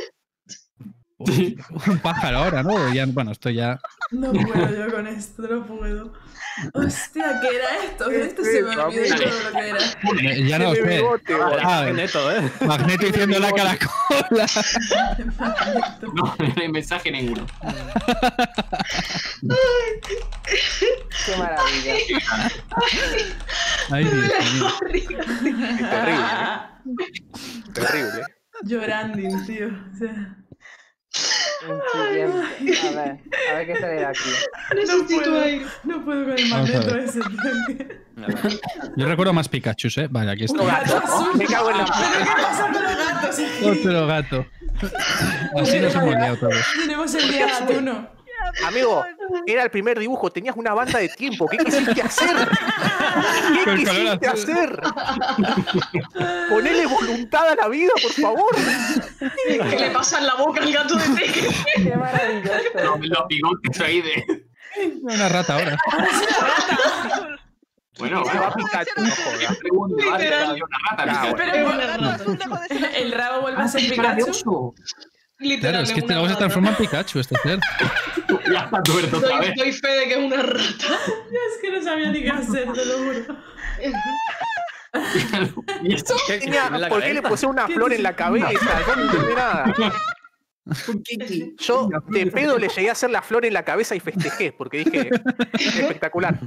Un pájaro ahora, ¿no? Ya, bueno, esto ya. No puedo yo con esto, no puedo. Hostia, ¿qué era esto? Esto se me olvidó todo lo que era. Eh, Ya no Tiene sé. bigote, güey. Ah, Magneto, ¿eh? Magneto diciendo la caracola. No, no hay mensaje ninguno. Qué maravilla. Ay, Dios mío. Terrible. Terrible. Llorando, tío. O sea, Un siguiente. A ver, a ver qué sale de aquí. no Necesito puedo, aire. no puedo con el Vamos a magneto ver. ese, tío. Yo recuerdo más Pikachu, ¿eh? Vale, aquí Otro está. gato. Me cago en la ¿Pero qué pasa con los gatos aquí? Otro gato. Así nos hemos liado todos. Tenemos el día gatuno. Amigo, era el primer dibujo, tenías una banda de tiempo. ¿Qué quisiste hacer? ¿Qué Con color quisiste azul. hacer? Ponele voluntad a la vida, por favor. ¿Qué le pasa en la boca al gato de Tekken? Qué maravilloso. Los bigotes ahí de. Una rata ahora. Bueno, Se va a Pikachu, no jodas. Literal. Una rata, Pero Pikachu. el rabo vuelve a ser Ay, Pikachu. maravilloso. Claro, es que este luego se transforma en Pikachu, este ser. Ya está tuerto otra Doy, vez. doy fe de que es una rata. Yo es que no sabía ni qué hacer, te lo juro. ¿Y esto qué? Tenía- ¿En la ¿Por qué le cabeza? puse una flor en la cabeza? Yo no entendí nada. Yo de pedo le llegué a hacer la flor en la cabeza y festejé, porque dije, espectacular.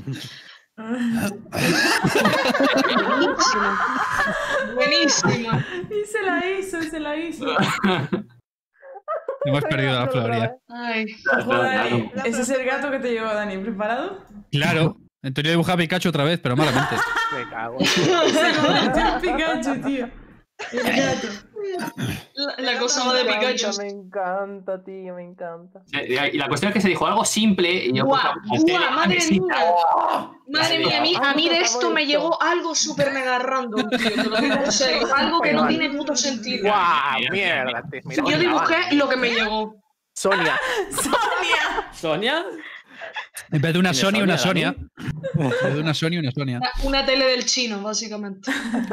Buenísima. Y se la hizo, se la hizo. Hemos perdido la flor ya. Ay. Ojo, Dani. Ese es el gato que te llegó, Dani. ¿Preparado? Claro. En teoría dibuja a Pikachu otra vez, pero malamente. Me cago. Se convirtió en Pikachu, tío. El gato. La, la cosa va de Me Pikachu. encanta, me encanta, tío, me encanta. Y la cuestión es que se dijo algo simple y yo Buah, pues, buah, la madre mesita. mía. Madre Ya, mía, a mí, a mí de Algo esto me favorito. llegó algo súper mega random, tío. Te lo digo en serio. Algo que no tiene puto sentido. ¡Guau! Mierda. te- mira, Yo dibujé lo que me llegó. Sonia. ¡Sonia! ¿Sonia? En vez de una ¿Tiene Sony, una Sonia, Sonia. En vez de una Sony, una Sonia. Una, una tele del chino, básicamente.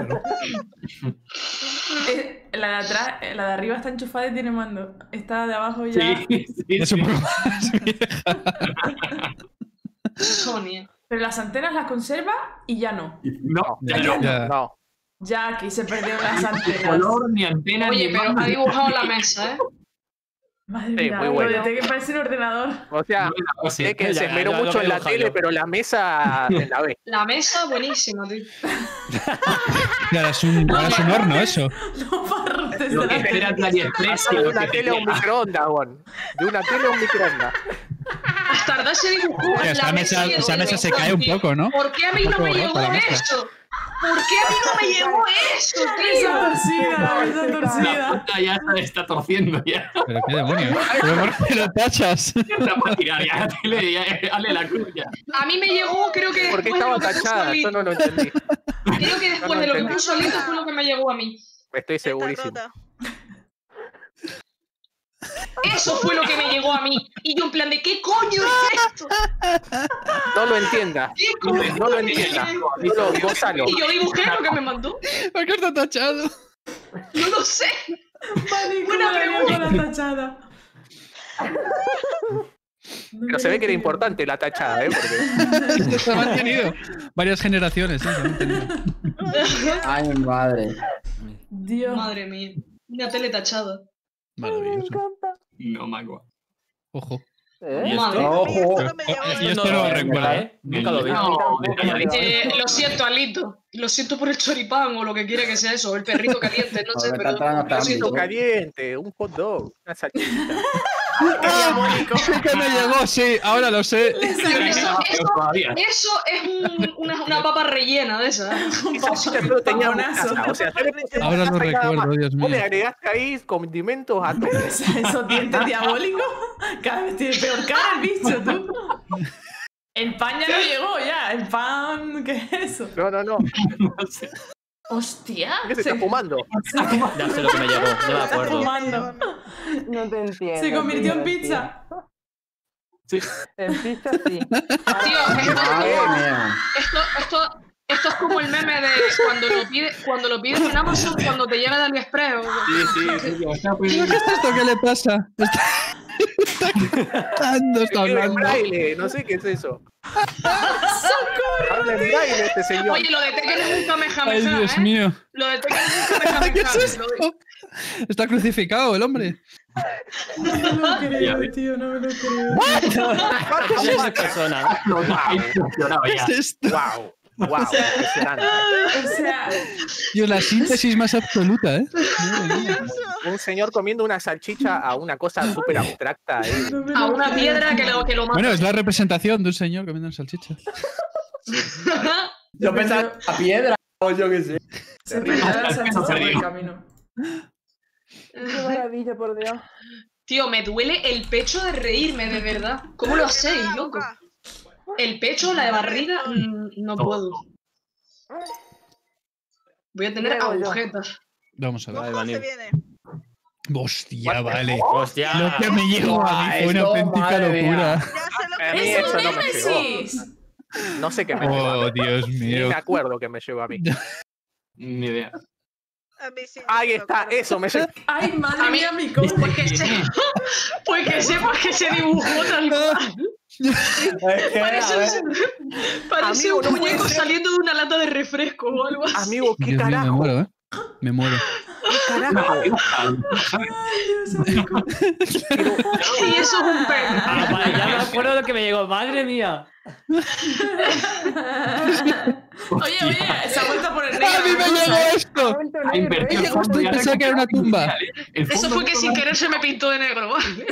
Eh, La de atrás, eh, la de arriba está enchufada y tiene mando. Esta de abajo ya. Sí, sí, Es un sí. poco más vieja. Sonia. Pero las antenas las conserva y ya no. No, ya no. Ya. No. Ya aquí se perdieron las Ni antenas. color, ni antena, Oye, ni pero mando. ha dibujado la mesa, ¿eh? Madre Sí, mía, muy lo bueno. de Tekken parece un ordenador. O sea, O sea, es que ya, se ya, esmeró ya lo mucho que en la dibuja tele, yo. pero la mesa en la B. La mesa, buenísima, tío. Claro, es un, ahora es un horno eso. No barrotes Lo de que la espera tele. AliExpress y De lo una que tele a un te- microondas, Gon. De una tele a un microondas. Hasta Ardá se dibujó Hostia, esa la mesa- y el esa mesa se teléfono, cae un tío. poco, ¿no? ¿Por qué a mí Un no me poco llegó rota la mesa. eso? ¿Por qué a mí no me llegó eso, Esa tío? torcida, esa La torcida. puta ya se está torciendo ya. Pero qué demonios. Pero ¿por qué lo tachas? Está para tirar ya la tele, ya, hazle la cruz ya. A mí me llegó, creo que ¿Por qué después de estaba lo que puso tachada? Yo Lito. no lo entendí. Creo que después no de lo que entendí. puso Lito fue lo que me llegó a mí. Estoy Está segurísimo. rota. Eso fue lo que me llegó a mí. Y yo en plan de, ¿qué coño es esto? No lo entiendas. ¿Qué coño No lo es entiendas. esto? Dilo, gózalo. Y yo dibujé lo que me mandó. ¿Por qué está tachado? No lo sé. Vale, Buena ¿cómo la haría pregunta. con la tachada? Pero se ve que era importante la tachada, ¿eh? Porque... Se ha mantenido varias generaciones. ¿eh? Se ha mantenido. Ay, madre. Dios. Madre mía. Una tele tachada. Maravilloso. No, Magua. Ojo. ¿Y Madre. esto? Ojo. No me llegó. Y esto no lo recuerdo. ¿eh? Nunca lo vi. No, detalladito. Eh, lo siento, Alito. Lo siento por el choripán o lo que quiera que sea eso. O el perrito caliente, no sé, Me pero. está entrando Un quesito también. caliente, un hot dog, una salchichita. Sí que me llegó, sí, ahora lo sé. Eso, eso, Todavía. eso es un- una, una papa rellena de esa. Esa salchicha solo tenía una Paponazo. taza, o sea, yo le puse Ahora una lo taza y nada recuerdo, más. Dios Vos mío. le agregaste ahí condimentos a todo. Esos dientes diabólicos. Cada vez tiene peor cara el bicho, tú. El pan ya no llegó, ya. El pan, ¿qué es eso? No, no, no. No sé. Hostia. ¿Qué se está fumando? Ya sé lo que me llegó, no me acuerdo. Fumando. No te entiendo. Se convirtió en tío, pizza. Sí. tío. En pizza sí. Tío, esto, Madre mía. esto, esto, esto es como el meme de cuando lo, pide, cuando lo pides en Amazon, cuando te llega de AliExpress. o- Sí, sí, sí. Está ¿Qué es esto? ¿Qué le pasa? Está, está cantando, está Escribe en hablando. braille, no sé qué es eso. Habla en braille este señor. Oye, lo de Tekken es un Ay, kamehameha, Dios ¿eh? mío. Lo de Tekken es un kamehameha. ¿Qué es esto? lo de- Está crucificado el hombre. No me lo creo, tío, no me lo creo. Ya es de persona. No, no, impresionado ¿Qué ya. es esto? Wow, wow, impresionante. O sea, Tío, la síntesis más absoluta, ¿eh? Un señor comiendo una salchicha a una cosa súper abstracta. ¿eh? no me A lo una creo. piedra que lo, que lo mata. Bueno, es la representación de un señor comiendo salchicha. Yo pensaba que la piedra o yo qué sé. Se perdió la Al salchicha por perdido. el camino. Qué maravilla, por Dios. Tío, me duele el pecho de reírme, de verdad. ¿Cómo lo hacéis, loco? El pecho, la de barriga, mm, no puedo. Voy a tener Luego yo. agujetas. Vamos a ver. Ay, ¿Cómo se Vanil. viene? Hostia, vale. Hostia. Lo que me llegó a mí fue una Esto, auténtica madre mía. locura. Ya sé lo A mí ¡Es eso un no me llegó. Némesis! No sé qué me llegó. Oh, Dios Ni mío. me acuerdo que me llegó a mí. Ni idea. A mí sí. Ahí está, eso me llegó. ¡Ay, madre A mí- mía, mi coche! Pues que, se... pues que sepas que se dibujó tal cual. Parece, parece Amigo, un no puede muñeco ser. saliendo de una lata de refresco o algo así. Amigo, ¿qué Dios mío, me carajo? muero, ¿eh? Me muero. ¿Qué carajo? Y eso es un perro. Ah, vale, ya me acuerdo de lo que me llegó. ¡Madre mía! Oye, oye, se ha vuelto a poner negro. ¡A mí me llegó esto! Ha invertido el fondo y ha Pensaba que era una tumba. El Eso fondo fue que no sin lo- querer se me pintó de negro.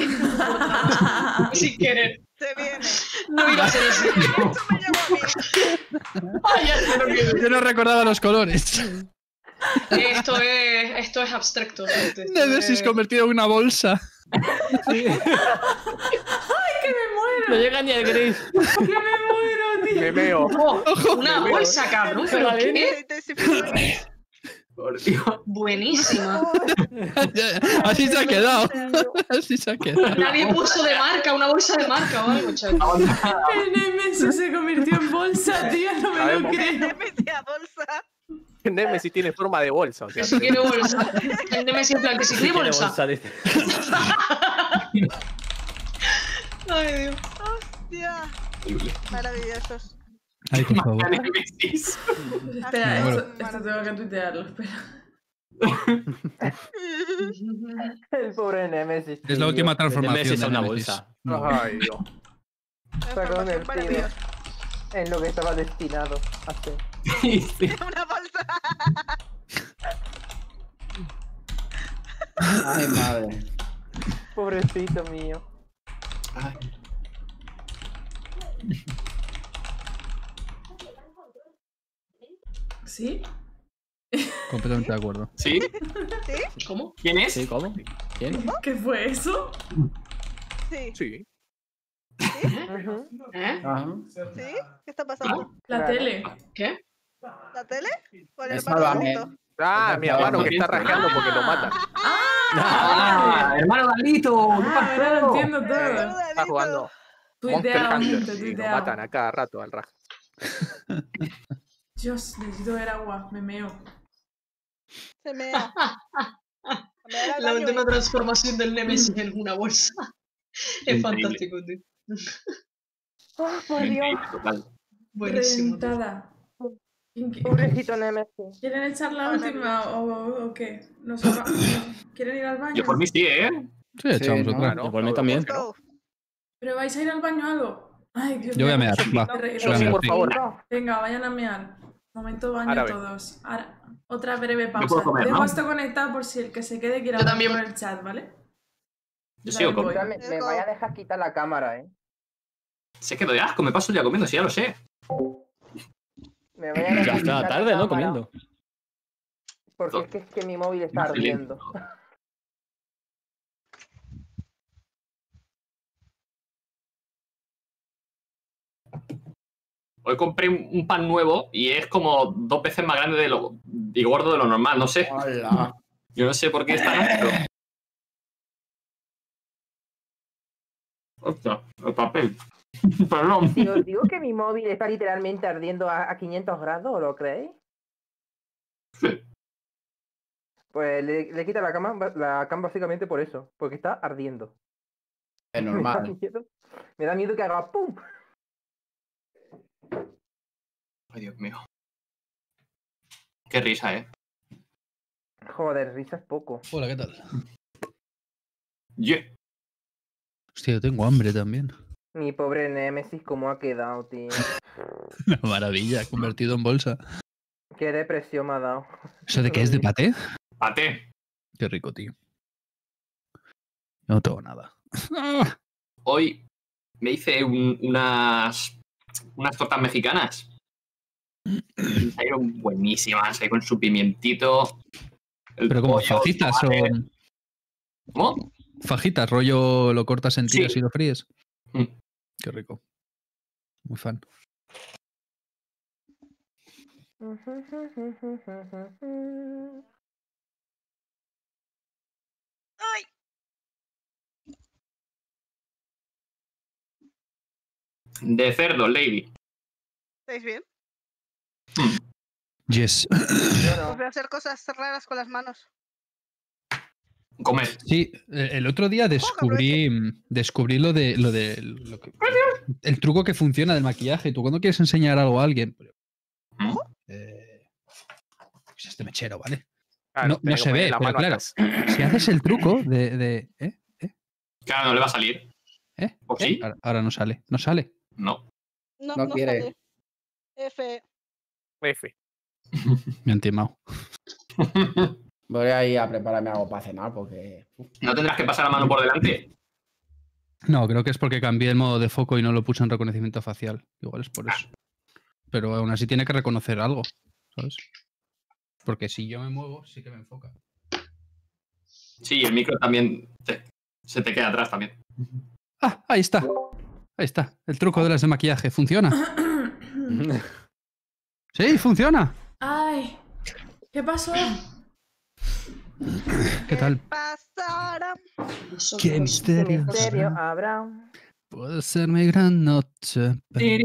Sin querer. Se viene. No iba a ser así. Eso me llevó a mí. Ay, ya sé lo que- Yo no recordaba los colores. Esto es, esto es abstracto. gente. Esto Nemesis es- convertido en una bolsa. ¡Ay, que me muero! No llega ni el gris. ¡Que me muero, tío! Me veo. Oh, una bolsa, cabrón. ¿Pero qué? Por Dios. Buenísima. Así se ha quedado. Así se ha quedado. Nadie puso de marca, una bolsa de marca o algo, chaval. El Nemesis se convirtió en bolsa, tío, no me lo Sabemos. creo. Metí a bolsa. Nemesis tiene forma de bolsa. O sea, Que si quiere bolsa. El Nemesis en plan, que si quiere Tiene bolsa. bolsa, dice. Ay, Dios. Hostia. Maravillosos. Ay, por favor. Nemesis. Espera, Bueno. esto, esto tengo que tuitearlo, espera. El pobre Nemesis. Es la última transformación Nemesis de a una Nemesis. bolsa. Ay, Dios. Sacó un Transformación para tiro Dios. en lo que estaba destinado a hacer. Sí, sí. Una bolsa. Ay, madre. Pobrecito mío. Ay. ¿Sí? Completamente de acuerdo. ¿Sí? ¿Sí? ¿Cómo? ¿Quién es? ¿Sí? ¿Cómo? ¿Quién? ¿Qué fue eso? Sí. Sí. Ujú. ¿Eh? Ajá. ¿Sí? ¿Qué está pasando? La Claro. tele. ¿Qué? ¿La tele? ¿O el Es hermano Sálvame. Galito? Ah, mi hermano que está rascando porque lo matan. ¡Ah! ¡Hermano Galito! ¿Qué Ah, ahora lo pasó? entiendo todo. Está jugando Monster Tuiteado, Hunter. gente, Sí, lo tuiteado. matan a cada rato al raj. Dios, necesito ver agua, me meo. Se mea. Me da el La baño última y- transformación del Nemesis en una bolsa. Es Increíble. fantástico, tío. Oh, por Dios. Increíble, total. Buenísimo. tío. Reventada. ¿Quién- quién- Pobrecito Nemesis. ¿Quieren echar la última o, o- o qué? ¿Nos va- ¿Quieren ir al baño? Yo por mí sí, ¿eh? Sí, echamos ¿no? otra. Ah, no, Yo por mí no, también. no, no. ¿Pero vais a ir al baño o algo? Ay, Dios Yo voy a mío. mear, va. Qué re- Yo voy a Sí, mear, por sí. favor. No. Venga, vayan a mear. Momento baño Ahora ve. todos. Ahora, otra breve Yo pausa. puedo comer, Dejo ¿no? esto conectado por si el que se quede quiere Yo hablar también. por el chat, ¿vale? Yo sigo Dale, voy. comiendo. Me, me vaya a dejar quitar la cámara, eh. Se quedó de asco, me paso el día comiendo, si ya lo sé. Me vaya a dejar Ya está quitar la tarde, ¿no? cámara, Comiendo. Porque es que, es que mi móvil está No, Felipe. ardiendo. Hoy compré un un pan nuevo y es como dos veces más grande de lo y gordo de lo normal, no sé. Hola. Yo no sé por qué es tan ácido. Ostras, el papel. Perdón. Si os digo que mi móvil está literalmente ardiendo a, a quinientos grados, ¿lo creéis? Sí. Pues le, le quita la cama, la cama básicamente por eso, porque está ardiendo. Es Me da normal. miedo, me da miedo que haga ¡pum! Ay, Dios mío. Qué risa, ¿eh? Joder, risa es poco. Hola, ¿qué tal? Yeah. Hostia, yo tengo hambre también. Mi pobre Nemesis, ¿cómo ha quedado, tío? Una maravilla, convertido en bolsa. Qué depresión me ha dado. ¿Eso de qué es? ¿De paté? Paté. Qué rico, tío. No tengo nada. Hoy me hice un- unas unas tortas mexicanas. Salieron buenísimas, ahí con su pimientito. el Pero como pollo, fajitas o... tomate. ¿Cómo? Fajitas, rollo lo cortas en tiras Sí. y lo fríes. Mm. Qué rico. Muy fan. ¡Ay! De cerdo, Lady. ¿Estáis bien? Yes. Os voy a hacer cosas raras con las manos. Comer. Sí, eh, el otro día descubrí, descubrí lo de lo de lo que- el truco que funciona del maquillaje. Tú cuando quieres enseñar algo a alguien, eh, pues este mechero, ¿vale? Claro, no no tenés que se poner ve, la pero mano claro, atrás. si haces el truco de, de ¿eh? Claro, no le va a salir. ¿Eh? ¿O sí? Ahora, ahora no sale, no sale. No. No, No no quiere. sale. F. F. Me han timado. Voy a ir a prepararme algo para cenar porque. ¿No tendrás que pasar la mano por delante? No, creo que es porque cambié el modo de foco y no lo puse en reconocimiento facial. Igual es por eso. Pero aún así tiene que reconocer algo, ¿sabes? Porque si yo me muevo, sí que me enfoca. Sí, el micro también te- se te queda atrás también. Ah, ahí está. Ahí está. El truco de las de maquillaje. ¿Funciona? Sí, funciona. Ay, ¿qué pasó? ¿Qué tal? Pasará. Qué misterio. Misterio, Abraham. Puede ser mi gran noche.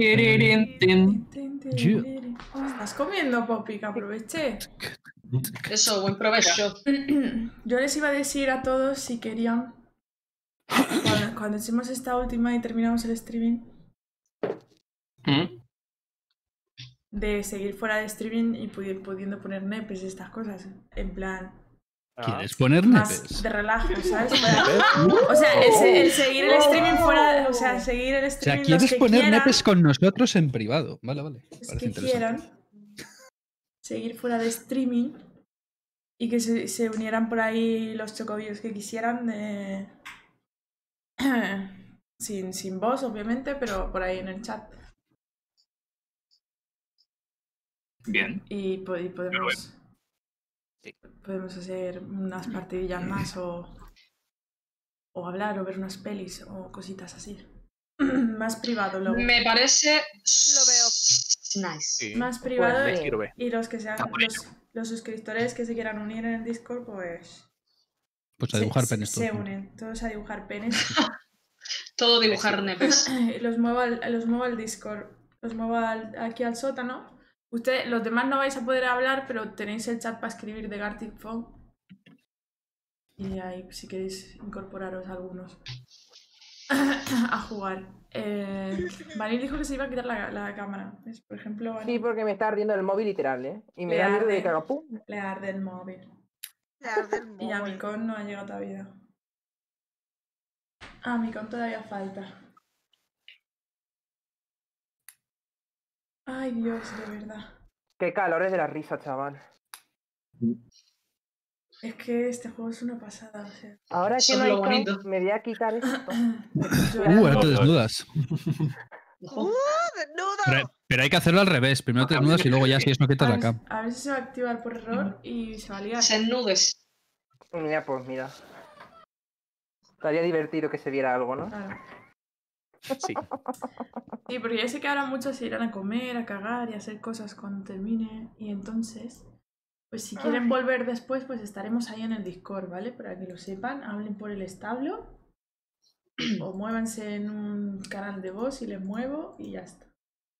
Yo- ¿Estás comiendo, Poppy? Que aproveche. Eso, buen provecho. Yo les iba a decir a todos si querían, cuando, cuando hicimos esta última y terminamos el streaming, ¿Mm? de seguir fuera de streaming y pudi- pudiendo poner nepes y estas cosas. En plan, ¿Quieres poner más nepes? de relajo, ¿sabes? Para- o sea, el, se- el seguir el streaming fuera, o sea, seguir el O sea, streaming los ¿quieres que poner quieran, nepes con nosotros en privado? Vale, vale. los Parece que interesante. quieran seguir fuera de streaming y que se, se unieran por ahí los chocobillos que quisieran de... sin, sin voz, obviamente, pero por ahí en el chat. Bien. Y, po- y podemos, podemos hacer unas partidillas más o, o hablar o ver unas pelis o cositas así. Más privado luego. Me parece. Lo veo. Nice. Más privado Pues, y, sirve. y los que sean Está por los, los suscriptores que se quieran unir en el Discord, pues Pues a se, dibujar se- penes se todos. unen todos a dibujar penes. Todo dibujar nepes. los muevo al, los muevo al Discord, los muevo al- aquí al sótano. Usted, los demás no vais a poder hablar, pero tenéis el chat para escribir de Gartic Phone. Y ahí si queréis incorporaros algunos a jugar. Eh, Vanille dijo que se iba a quitar la, la cámara. ¿Ves? Por ejemplo, Vanille, Sí, porque me está ardiendo el móvil literal, ¿eh? Y me Le da miedo de arde. que haga pum. le arde el móvil. Le arde el Y a móvil. mi con no ha llegado todavía. A mi con todavía falta. Ay, Dios, de verdad. Qué calores de la risa, chaval. Es que este juego es una pasada, o sea. Ahora que Eso no es hay lo bonito. count, me voy a quitar esto. Yo Uh, ahora te era- desnudas. ¡Uh, desnudo! Pero, pero hay que hacerlo al revés. Primero te desnudas y luego ya si es no quitas a, la ver, cam. a ver si se va a activar por error y se va a liar. Se nudes. Mira, pues mira. Estaría divertido que se viera algo, ¿no? Claro. Sí. Sí, porque ya sé que ahora muchos se irán a comer, a cagar y a hacer cosas cuando termine. Y entonces, pues si quieren volver después, pues estaremos ahí en el Discord, ¿vale? Para que lo sepan, hablen por el establo. O muévanse en un canal de voz y les muevo y ya está.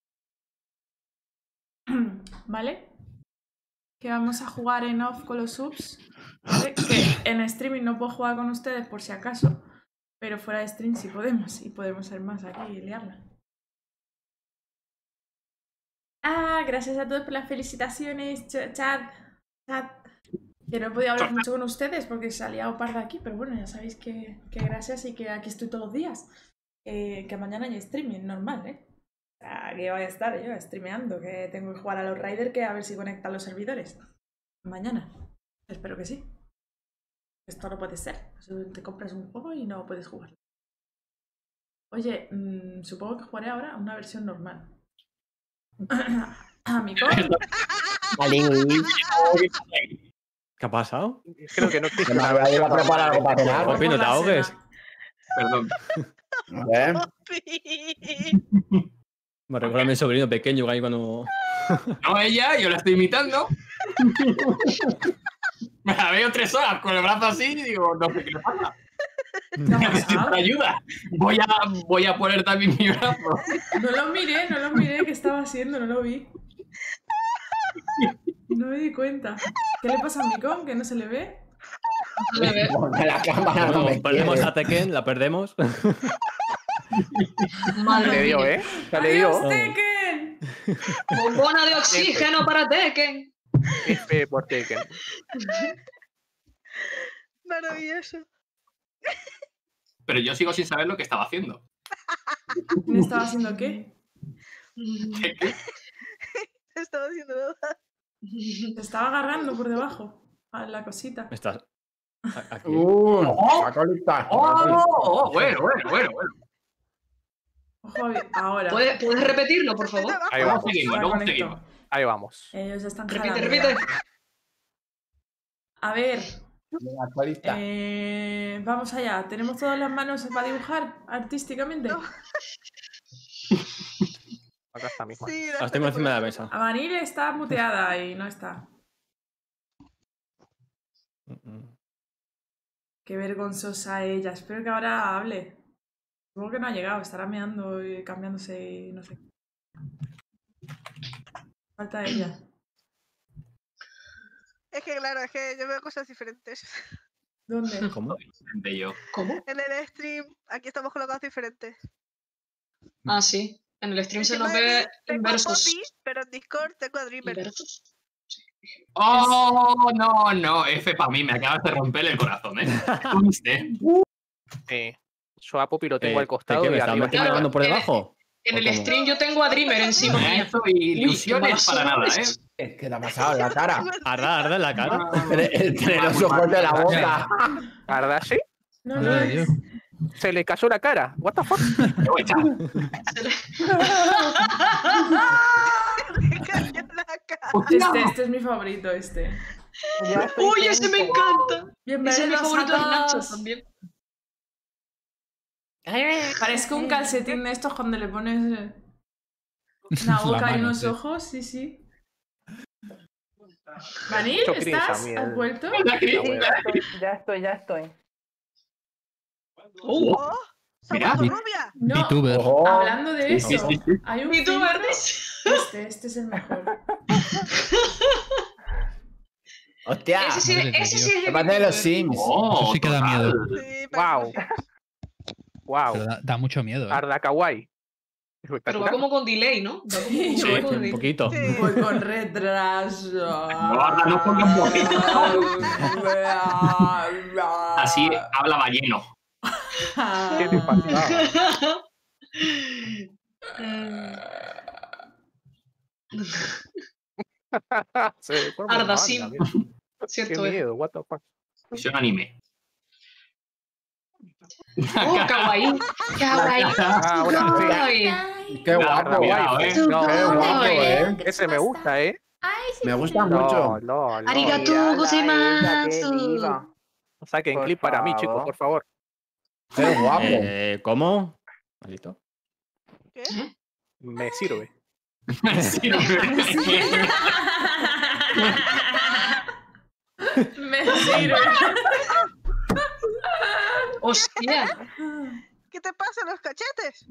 ¿Vale? Que vamos a jugar en off con los subs. ¿Vale? Que en streaming no puedo jugar con ustedes por si acaso. Pero fuera de stream sí podemos. Y podemos ser más aquí y liarla. Ah, gracias a todos por las felicitaciones. Ch- Chat. Chat. Que no he podido hablar mucho con ustedes porque se ha liado parda aquí. Pero bueno, ya sabéis que, que gracias y que aquí estoy todos los días. Eh, que mañana hay streaming, normal, ¿eh? Ah, que voy a estar yo streameando. Que tengo que jugar a los Riders que a ver si conectan los servidores. Mañana. Espero que sí. Esto no puede ser. Te compras un juego y no puedes jugar. Oye, mmm, supongo que jugaré ahora a una versión normal. A mi con. ¿Qué ha pasado? Creo que no existe Que me una había ido a versión preparar algo para cenar. Poppy, no te ahogues. Perdón. ¿Eh? Me recuerda a mi sobrino pequeño que ahí cuando. No, ella, yo la estoy imitando. Me la veo tres horas con el brazo así y digo, no sé qué le pasa. Necesito ayuda. Voy a, voy a poner también mi brazo. No lo miré, no lo miré qué estaba haciendo, no lo vi. No me di cuenta. ¿Qué le pasa a Micón? ¿Que no se le ve? No se le ve. Porque la cámara no Bueno, me perdemos quiere. a Tekken, la perdemos. Madre Le dio, mía. ¿eh? Ya le dio. ¡Adiós, Tekken! Bombona de oxígeno para Tekken. F por Tekken. Maravilloso. Pero yo sigo sin saber lo que estaba haciendo. ¿Me estaba haciendo qué? ¿Qué, qué? Estaba haciendo nada. Te estaba agarrando por debajo a la cosita. Estás. a- Aquí. Uh, ¡Oh! la colita. ¡Oh! oh, bueno, bueno, bueno, bueno. Ojo, a- ahora. ¿Puedes, ¿Puedes repetirlo, por favor? Ahí Luego vamos. seguimos, Ahora luego conecto. seguimos. Ahí vamos. Ellos están Repite, jalando repite. ya. A ver, La colita. eh, vamos allá. ¿Tenemos todas las manos para dibujar artísticamente? Acá está mismo. Sí, Las tengo encima de la mesa. Avanil está muteada y no está. Qué vergonzosa ella. Espero que ahora hable. Supongo que no ha llegado. Estará meando y cambiándose y no sé. Falta ella. Es que claro, es que yo veo cosas diferentes. ¿Dónde? ¿Cómo? Bello. ¿Cómo? En el stream, aquí estamos colocados diferentes. Ah, sí. En el stream se nos Encima de ve mí tengo en a versos. Poppy, pero en Discord tengo a Dreamer. Versos. ¡Oh! No, no. F para mí. Me acabas de romper el corazón, ¿eh? ¿Viste? Eh, yo a Poppy lo tengo Eh, al costado ¿de qué y me estás arriba. metiendo Claro, la mano por en- debajo? En ¿O el cómo? stream yo tengo a Dreamer encima No mía. eso ilusiones para nada, ¿eh? Es que te ha pasado en la cara. Arda, arda en la cara. Entre, entre los ojos de la boca. ¿Verdad, sí? No, Madre no de es. Dios. Se le cayó la cara. What the fuck? Te voy a echar. Me cayó la cara. Este, este es mi favorito, este. Ya estoy ¡Uy, ese me tenso. encanta! Ese es mi Bienvenidos favorito de a Nacho todos. también. Parezco un calcetín de estos cuando le pones eh, una La boca y mano, unos sí. ojos, sí, sí. Vanil, Mucho cringe a ¿estás? mí, ¿Has el- vuelto? La Sí, crítica. ya estoy, ya estoy, ya estoy. Oh, ¡Oh! ¡Se ha Mira. vuelto rubia! No, VTuber. Ojo. hablando de Sí, eso, sí, sí. hay un VTuber, filtro- dice. Este, este es el mejor. Hostia. Ese sí, Madre de ese sí Dios. es Me de parece de los VTuber. Sims. Oh, Eso sí que da total. miedo. Sí, pero Wow. Wow. Pero da, da mucho miedo. ¿eh? Arda Kawaii. Pero va Espectacular. como con delay, ¿no? Va como con Sí, un Sí, poco de un delay. poquito. Sí. Voy con retraso. No, Arda, no pongas bonito. Así habla balleno. ¿Qué te pasa? Se deforma la Arda banda, Sim. mira. Qué Cierto es. miedo, what the fuck. Visión anime. ¡Oh, kawaii! ¡Kawaii! Ah, ahora sí. Kawaii. Qué Cuidado, guapo. cuidado, eh. No, Qué guapo, eh. ese me gusta, eh. Me gusta No, mucho. no, no. Arigato Mira la gozaimasu. ella, qué diva. Saquen Por clip para mí, chicos, favor. por favor. Qué guapo. Eh, ¿Cómo? Maldito. ¿Qué? Me sirve. Sí, Me sirve. ¡Hostia! ¿Qué te pasa en los cachetes?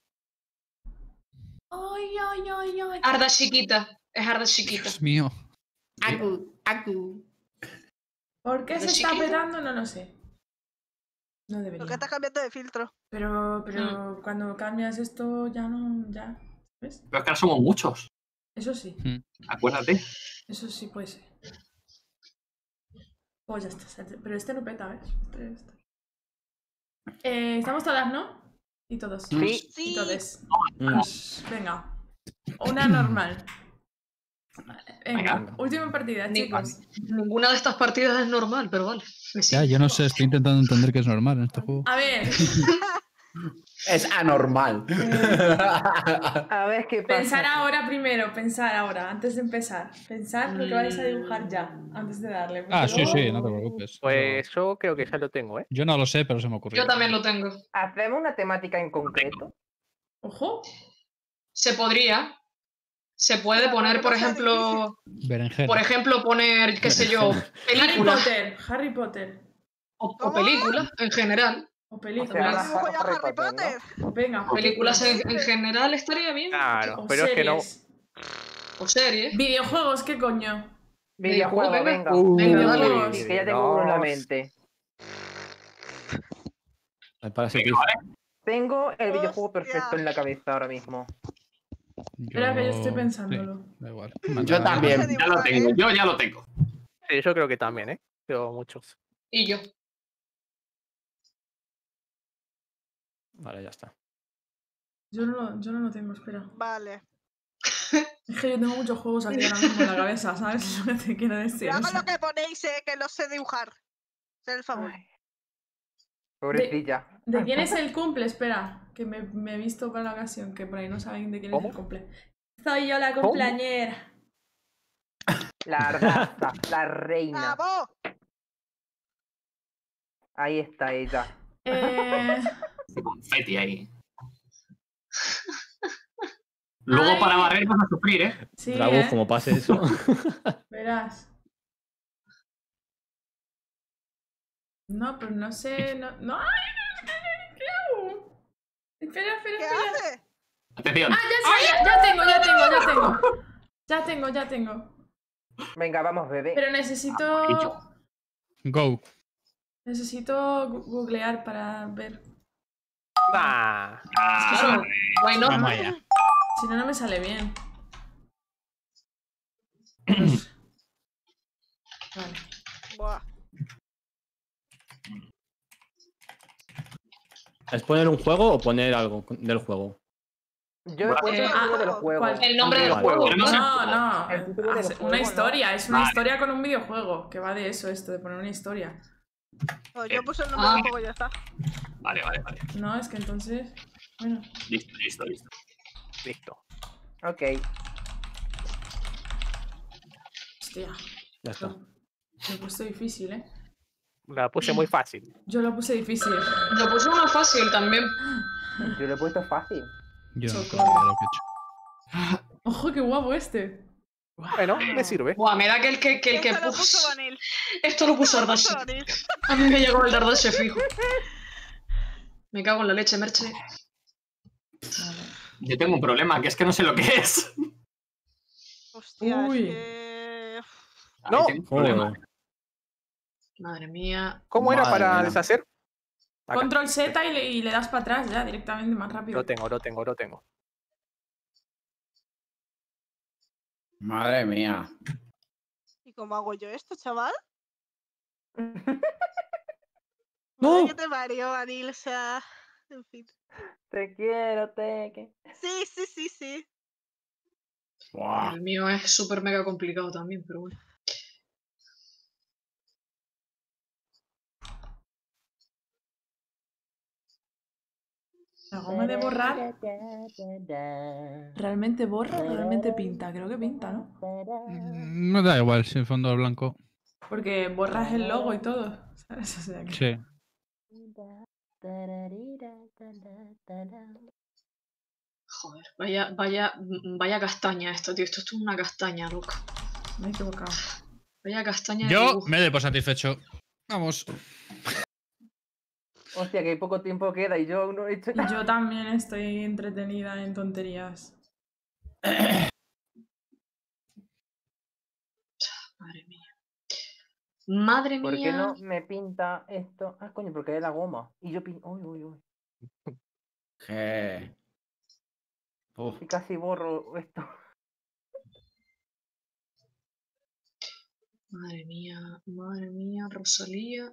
Ay, ay, ay, ay. Arda chiquita. Es Arda chiquita. Dios mío. Aku, aku. ¿Por qué se ¿Es está chiquito? petando? No lo sé. No Lo que debería. estás cambiando de filtro. Pero, pero cuando cambias esto ya no, ya. ¿Ves? Pero es que ahora somos muchos. Eso sí, Acuérdate. eso sí puede ser. Pues ya está. Pero este no peta, ¿ves? Este, este. Eh, estamos todas, ¿no? Y todos. Sí. Y Sí. todes. Mm. Venga. Una normal. Vale, venga. Venga. Última partida, Ni- chicos. Ninguna de estas partidas es normal, pero vale. Me Ya, sigue. yo no sé, estoy intentando entender que es normal en este juego. A ver, Es anormal. A ver qué pasa. pensar ahora primero, pensar ahora, antes de empezar. Pensar lo que vais a dibujar ya, antes de darle. porque Ah, sí, luego- sí, no te preocupes. Pues yo creo que ya lo tengo, ¿eh? Yo no lo sé, pero se me ocurrió. Yo también lo tengo. ¿Hacemos una temática en concreto? Ojo. Se podría. Se puede poner, por ejemplo. Berenjena. Por ejemplo, poner, qué sé yo, Harry películas. Potter, Harry Potter. O, o películas, en general. O O películas. sea, Harry Potter. Venga, Películas en, en general estaría bien. Claro, O pero es que no. series. O series. Videojuegos, ¿qué coño? Videojuego, venga. venga. Uh, Venga, dale. Videojuegos. Que ya tengo uno en la Dios. mente. Al Parasite Venga, vale. Tengo el videojuego Hostia. perfecto en la cabeza ahora mismo. Espera que yo estoy Yo- pensándolo. sí, da igual. Yo Manda- también. No sé Ya lo dibujar, tengo, ¿eh? yo ya lo tengo. Sí, yo creo que también, ¿eh? Pero muchos. Y yo. Vale, ya está. Yo no, lo, yo no lo tengo, espera. Vale. Es que yo tengo muchos juegos aquí ahora mismo en la cabeza, ¿sabes lo que te quiero decir? Yo O hago sea, lo que ponéis, eh, que no sé dibujar. Haced el favor. Ay, pobrecilla. ¿de quién es el cumple? Espera, que me, me he visto para la ocasión, que por ahí no saben de quién ¿Cómo? es el cumple. Soy yo la cumpleañera. La ardaza, la reina. ¡Bravo! Ahí está ella. Eh, Confeti ahí. Luego Ay. para barrer vas a sufrir, ¿eh? sí, Bravo, ¿eh? como pase eso. Verás. No, pero no sé, no... no ¡ay! ¿Qué hago? Espera, espera, ¿Qué espera. hace? Atención. Ah, ya sé, ya, ya tengo, ya tengo, ya tengo. Ya tengo, ya tengo. Venga, vamos, bebé. Pero necesito... Go. Necesito gu- googlear para ver. Nah. Claro. Why not? Vamos allá. Si no, no me sale bien. Vale. Buah. ¿Es poner un juego o poner algo del juego? Yo he puesto Eh, el título del ah, juego. ¿cuál? El nombre del Vale. juego. Pero no sé. No, no. El título del Hace- juego, Una ¿no? historia, es una Vale. historia con un videojuego. Que va de eso, esto, de poner una historia. No, yo puse el nombre Ah. del juego y ya está. Vale, vale, vale. No, es que entonces. Bueno, Listo, listo, listo. Listo. Ok. hostia. Ya está. Lo, lo he puesto difícil, ¿eh? La puse muy fácil. Yo lo puse difícil. Yo puse una fácil también. Yo lo he puesto fácil. Yo no tengo Socorro. idea de lo que he hecho. Ojo, qué guapo este. Bueno, me sirve. Buah, me da que el que, que, el que Esto lo puso. puso Vanil. Esto lo puso Esto lo puso Ardache. Vanil. A mí me llegó el de Ardache fijo. Me cago en la leche, Merche. Yo tengo un problema, que es que no sé lo que es. Hostia, Uy. es que... Ahí No. tengo un problema. Joder. Madre mía. ¿Cómo era Madre para mía. deshacer? Acá. Control Z y le, y le das para atrás ya, directamente, más rápido. Lo tengo, lo tengo, lo tengo. Madre mía. ¿Y cómo hago yo esto, chaval? No. Madre que te parió, Vanil, o sea... En fin. Te quiero, te que. Sí, sí, sí, sí. Buah. El mío es súper mega complicado también, pero bueno. La goma de borrar, ¿realmente borra o realmente pinta? Creo que pinta, ¿no? Mm, Me da igual si el fondo es blanco. Porque borras el logo y todo, ¿sabes? O sea que... Sí. Joder, vaya, vaya, vaya castaña esto, tío. Esto es una castaña, loco. Me he equivocado. Vaya castaña de Yo dibujo. me doy por satisfecho. Vamos. Hostia, que poco tiempo queda y yo aún no he hecho Y nada. yo también estoy entretenida en tonterías. Madre mía. Madre ¿Por qué mía. no me pinta esto? Ah, coño, porque es la goma. Y yo pinto. Uy, uy, uy. ¿Qué? Uf. Y casi borro esto. Madre mía, madre mía, Rosalía.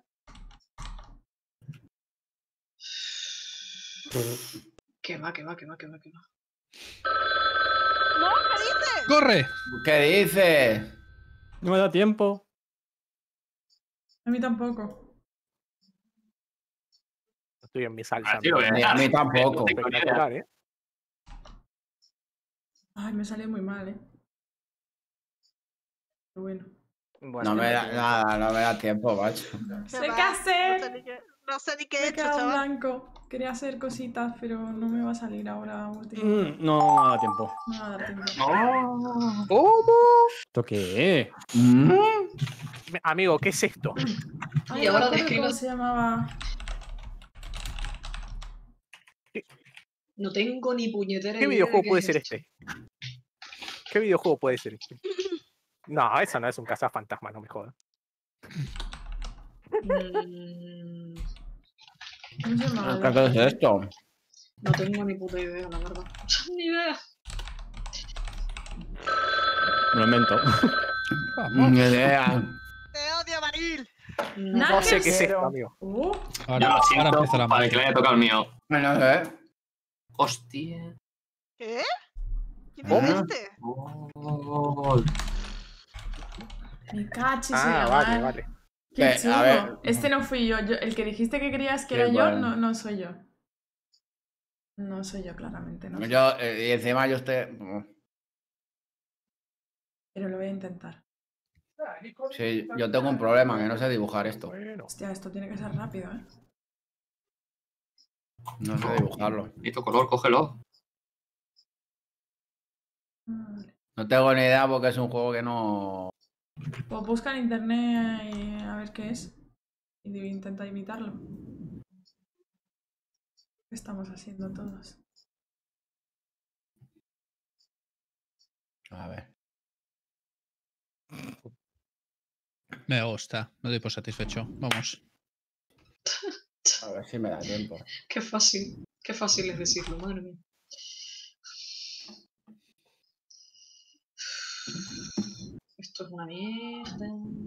Que va, que va, que va, que va, que va. ¿No? ¿Qué dices? ¡Corre! ¿Qué dices? No me da tiempo. A mí tampoco. Estoy en mi salsa. Ah, sí, lo voy a Ni a mí dejar. tampoco. No tengo ni idea. Espectacular, ¿eh? Ay, me salió muy mal, ¿eh? Pero bueno. Bueno, No me da tiempo. nada, no me da tiempo, macho. ¿Qué Sé qué va? hacer. No sé ni qué, no sé ni qué Me he he hecho, quedado en chaval. blanco. Quería hacer cositas, pero no me va a salir ahora último. Mm, no me da tiempo. No me va a dar tiempo. ¿Cómo? ¿Esto qué es? Mm. Amigo, ¿qué es esto? Ay, Y no me ahora acuerdo describo- cómo se llamaba. No tengo ni puñetera ¿Qué idea videojuego de qué puede es ser esto. este? ¿Qué videojuego puede ser este? No, eso no es un cazafantasma, no me jodas. Mm, ¿Cómo se llama? ¿Qué es esto? no tengo ni puta idea, la verdad. Ni idea. Me lo invento. Ni idea. ¡Te odio, Baril! No sé qué es esto, amigo. Uh, Ahora, Yo lo ahora siento empieza la para el que le haya tocado el mío. No sé. Hostia. ¿Qué? ¿Quién ¿Cómo? es este? Oh. me cachis Ah, en la vale, mar. vale. Qué Que, chulo. a ver. Este no fui yo. Yo- El que dijiste que querías que Sí, era yo, bueno. no, no soy yo. No soy yo, claramente, no. Yo, eh, y encima yo estoy. Pero lo voy a intentar. Sí, yo tengo un problema, que no sé dibujar esto. Hostia, esto tiene que ser rápido, ¿eh? No sé dibujarlo. Y tu color, cógelo. No tengo ni idea porque es un juego que no. Pues busca en internet y a ver qué es. Y digo, intenta imitarlo. ¿Qué estamos haciendo todos? A ver. Me gusta, me doy por satisfecho. Vamos. A ver si me da tiempo. Qué fácil. Qué fácil es decirlo, madre mía. Esto es una mierda.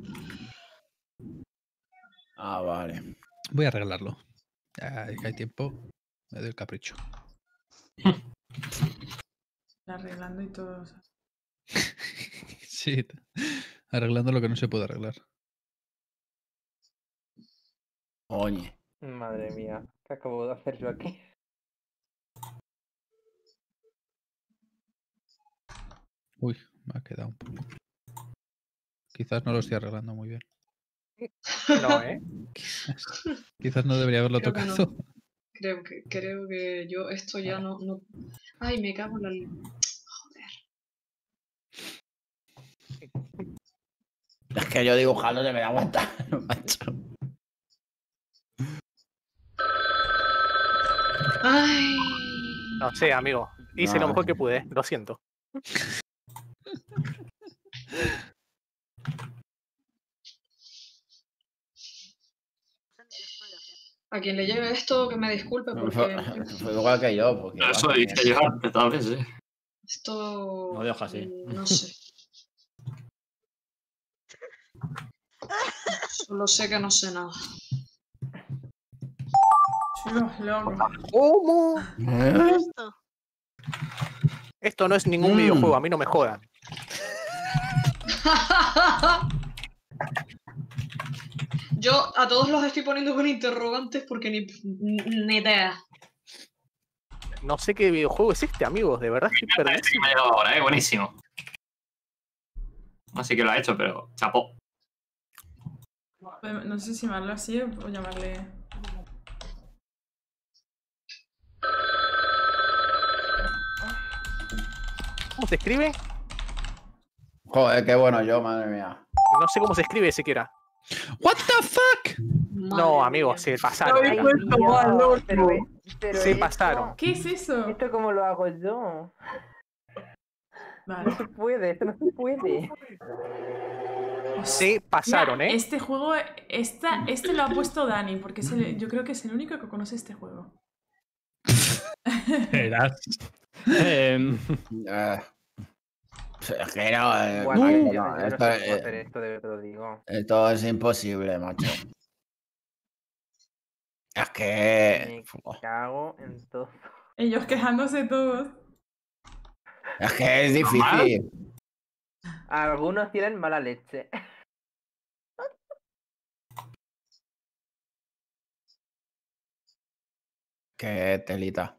Ah, vale. Voy a arreglarlo. Ya que hay tiempo, me doy el capricho. Arreglando y todo. o sea. Sí, arreglando lo que no se puede arreglar. Oye. Madre mía, ¿qué acabo de hacer yo aquí? Uy, me ha quedado un poco. Quizás no lo estoy arreglando muy bien. No, ¿eh? Quizás, quizás no debería haberlo Creo que no. tocado. Creo que, creo que yo esto ya no, no. Ay, me cago en la. Es que yo dibujando te me da vuelta, macho. Ay. No sé, amigo. Hice lo No. mejor que pude, lo siento. A quien le lleve esto, que me disculpe Fue, porque fue igual que yo, porque. Eso bueno, dije yo antes, tal vez, ¿eh? esto. No dejo así. mm, No sé. Solo sé que no sé nada. Chulo, loco. ¿Cómo? ¿Eh? Esto. Esto no es ningún Mm. videojuego, a mí no me jodan. Yo a todos los estoy poniendo con interrogantes porque ni, ni idea. No sé qué videojuego es este, amigos. De verdad estoy Este perdido. que me ha llegado ahora, ¿eh? Buenísimo. No sé quién lo ha hecho, pero chapó. Pues, no sé si llamarlo así o llamarle. ¿Cómo se escribe? Joder, qué bueno yo, madre mía. No sé cómo se escribe siquiera. What the fuck? No, amigos, se pasaron. Ay, acá. Dios, pero, pero Se esto- pasaron. ¿Qué es eso? ¿Esto cómo lo hago yo? Vale. No se puede, esto no se puede. Se pasaron, Mira, ¿eh? Este juego, esta, este lo ha puesto Dani, porque es el- yo creo que es el único que conoce este juego. Verás. Em, Eh, Es que no, eh, Bueno, aquí yo, no, yo no esto, sé cómo eh, hacer esto, de verdad lo digo. esto es imposible, macho. Es que. Me cago en todo. Ellos quejándose todos. Es que es difícil. Algunos tienen mala leche. Qué telita.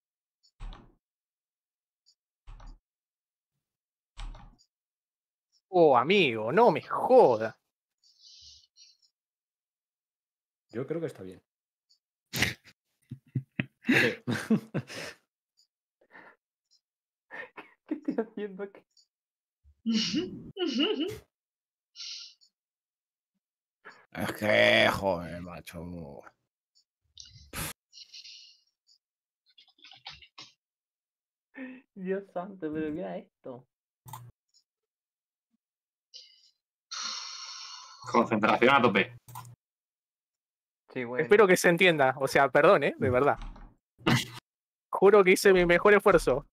Oh, amigo, no me joda. Yo creo que está bien. ¿Qué estoy haciendo aquí? Es que, joder, macho. Dios santo, pero mira esto. Concentración a tope. Sí, bueno. Espero que se entienda. O sea, perdón, ¿eh? De verdad. Juro que hice mi mejor esfuerzo.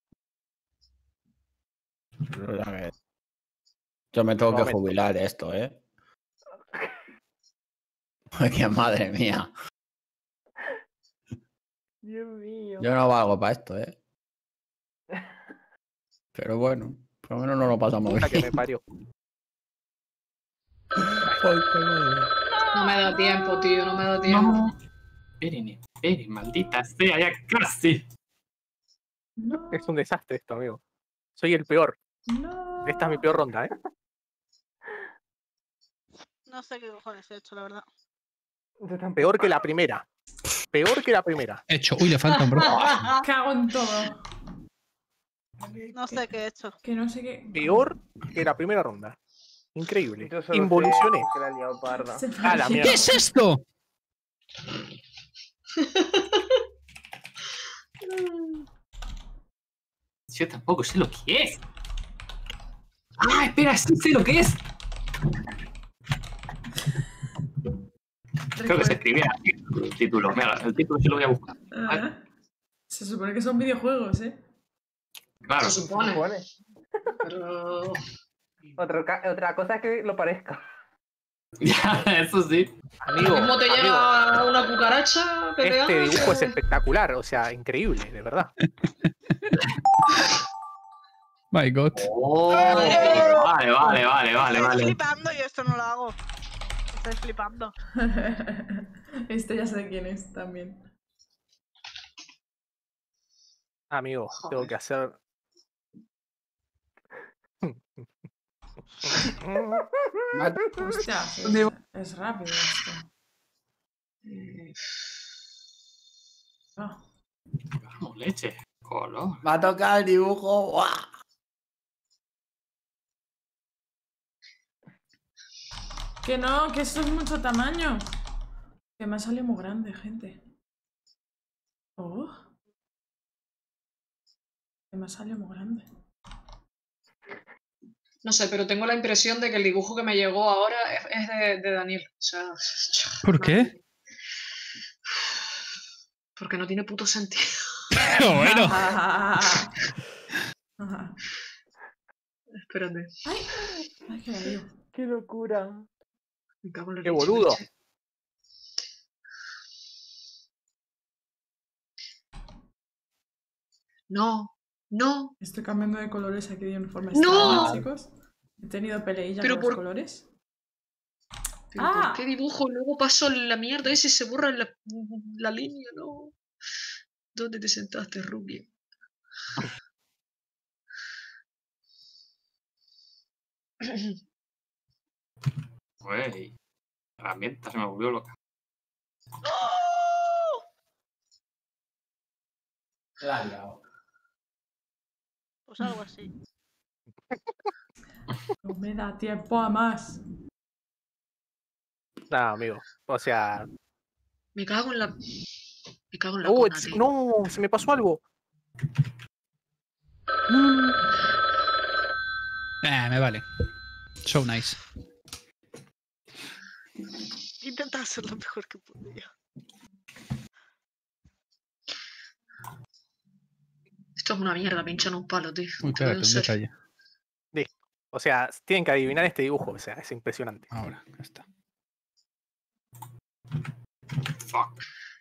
Yo me tengo Un que momento. jubilar de esto, ¿eh? Porque madre mía. Dios mío. Yo no valgo para esto, ¿eh? Pero bueno, por lo menos no lo pasamos Puta que bien. me parió. No me da tiempo, tío, no me da tiempo. No. Esperen, esperen, maldita sea, ya casi. Es un desastre esto, amigo. Soy el peor. No. Esta es mi peor ronda, ¿eh? No sé qué cojones he hecho, la verdad. Peor que la primera. Peor que la primera. Hecho. Uy, le falta un bro. Cago en todo. No sé qué he hecho. Que no sé qué. Peor que la primera ronda. Increíble. Yo solo sé Involucioné. que la he liado parda. Se A la mierda. ¿Qué es esto? Yo tampoco sé lo que es. Ah, espera, sí sé lo que es. Creo que se escribía así el título. Mira, el título sí lo voy a buscar. Ah, se supone que son videojuegos, ¿eh? Claro. Se supone. Supone. Pero... Otra, ca- otra cosa es que lo parezca. Ya, eso sí. Amigo, ¿Cómo te amigo, llega una cucaracha, Pepe? este Ángel? dibujo es espectacular. O sea, increíble, de verdad. My God. Oh, vale, vale, vale, vale, Estoy vale. flipando y esto no lo hago. Estoy flipando. Este ya sé de quién es también. Amigo, tengo que hacer. Hostia, es, es rápido esto. Ah. Vamos, leche. Color. Me ha tocado el dibujo. ¡Guau! Que no, que esto es mucho tamaño. Que me ha salido muy grande, gente. Oh. Que me ha salido muy grande. No sé, pero tengo la impresión de que el dibujo que me llegó ahora es, es de, de Daniel. O sea, ¿Por qué? porque no tiene puto sentido. Bueno. Espérate. Ay, ay, qué lío. ¡Qué locura! Me cago en la ¡Qué leche, boludo! leche. No, no. Estoy cambiando de colores aquí de uniforme. ¡No! extraño, chicos. He tenido peleilla Pero con los por- colores. Pero Ah. ¿por qué dibujo? Luego paso la mierda ese y se borra la, la línea, ¿no? ¿Dónde te sentaste, rubia? Güey. La herramienta se me volvió loca. La ha liado. Pues algo así. No me da tiempo a más. Nada, amigo. O sea. Me cago en la. Me cago en la Uh, cona, it's- tío. no, se me pasó algo. Eh, me vale. So nice. Intenta hacer lo mejor que podía. Esto es una mierda, pinchan un palo, tío. Uy, Te lo espérate, digo en un serio. detalle. Listo. O sea, tienen que adivinar este dibujo. O sea, es impresionante. Ahora, ya está. Fuck.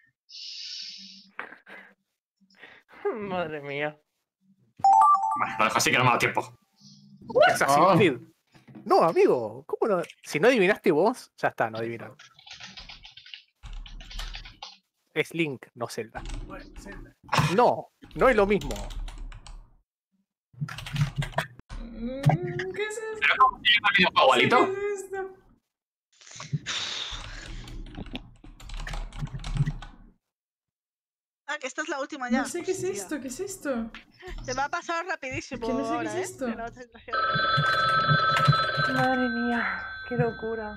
Madre mía. Bueno, lo dejo así que no me ha dado tiempo. Es así, Oh. David. No, amigo. ¿Cómo no? Si no adivinaste vos, ya está, no adivinaron. Es Link, no Zelda. No, no es lo mismo. Mm, ¿Qué es esto? ¿Pero cómo se llama el videojuego, Alito? ¿Qué es esto? Ah, que esta es la última ya. No sé qué es Hostia. esto, ¿qué es esto? Se me ha pasado rapidísimo. Que no sé qué ahora, es ¿eh? esto. Que no te exagero. Madre mía, qué locura.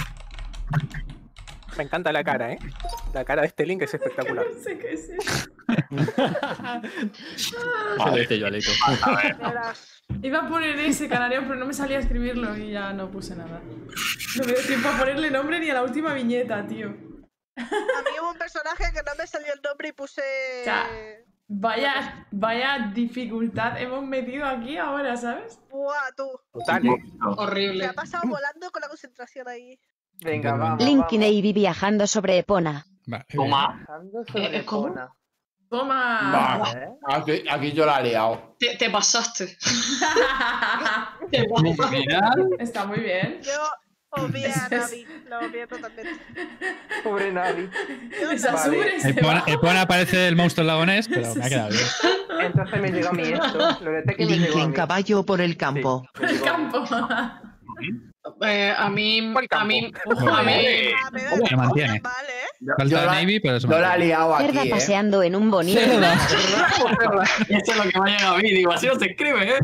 Me encanta la cara, ¿eh? La cara de este Link es espectacular. No sé qué es esto. Se lo hice yo, Aleito. Iba a poner ese canario, pero no me salía a escribirlo y ya no puse nada. No me dio tiempo a ponerle nombre ni a la última viñeta, tío. A mí hubo un personaje que no me salió el nombre y puse... O sea, vaya, vaya dificultad hemos metido aquí ahora, ¿sabes? Buah, tú. Total, ¿eh? Horrible. Me ha pasado volando con la concentración ahí. Venga, vamos. Link y Navy viajando sobre Epona. Toma. Viajando sobre Eh, ¿cómo? Epona. Toma. Vale. Aquí, aquí yo la he liado. Te, te pasaste. Te Está muy bien. Yo obvié a Navi. La obvié totalmente. Pobre Navi. Esa Vale. sube se Epona, va. Epona aparece el monstruo lagonés, pero me ha quedado bien. Entonces me llegó a mí esto. Lo de Tekken me Link llegó a en mí. caballo por el campo. El campo. Eh, a mí, a mí, a mí, Se mantiene. Falta Yo la- Navy, pero se Yo la he mantiene. liado aquí, Cerda ¿eh? paseando en un bonito. Cerda. Eso es lo que me ha llegado a mí. Digo, así no se escribe, ¿eh?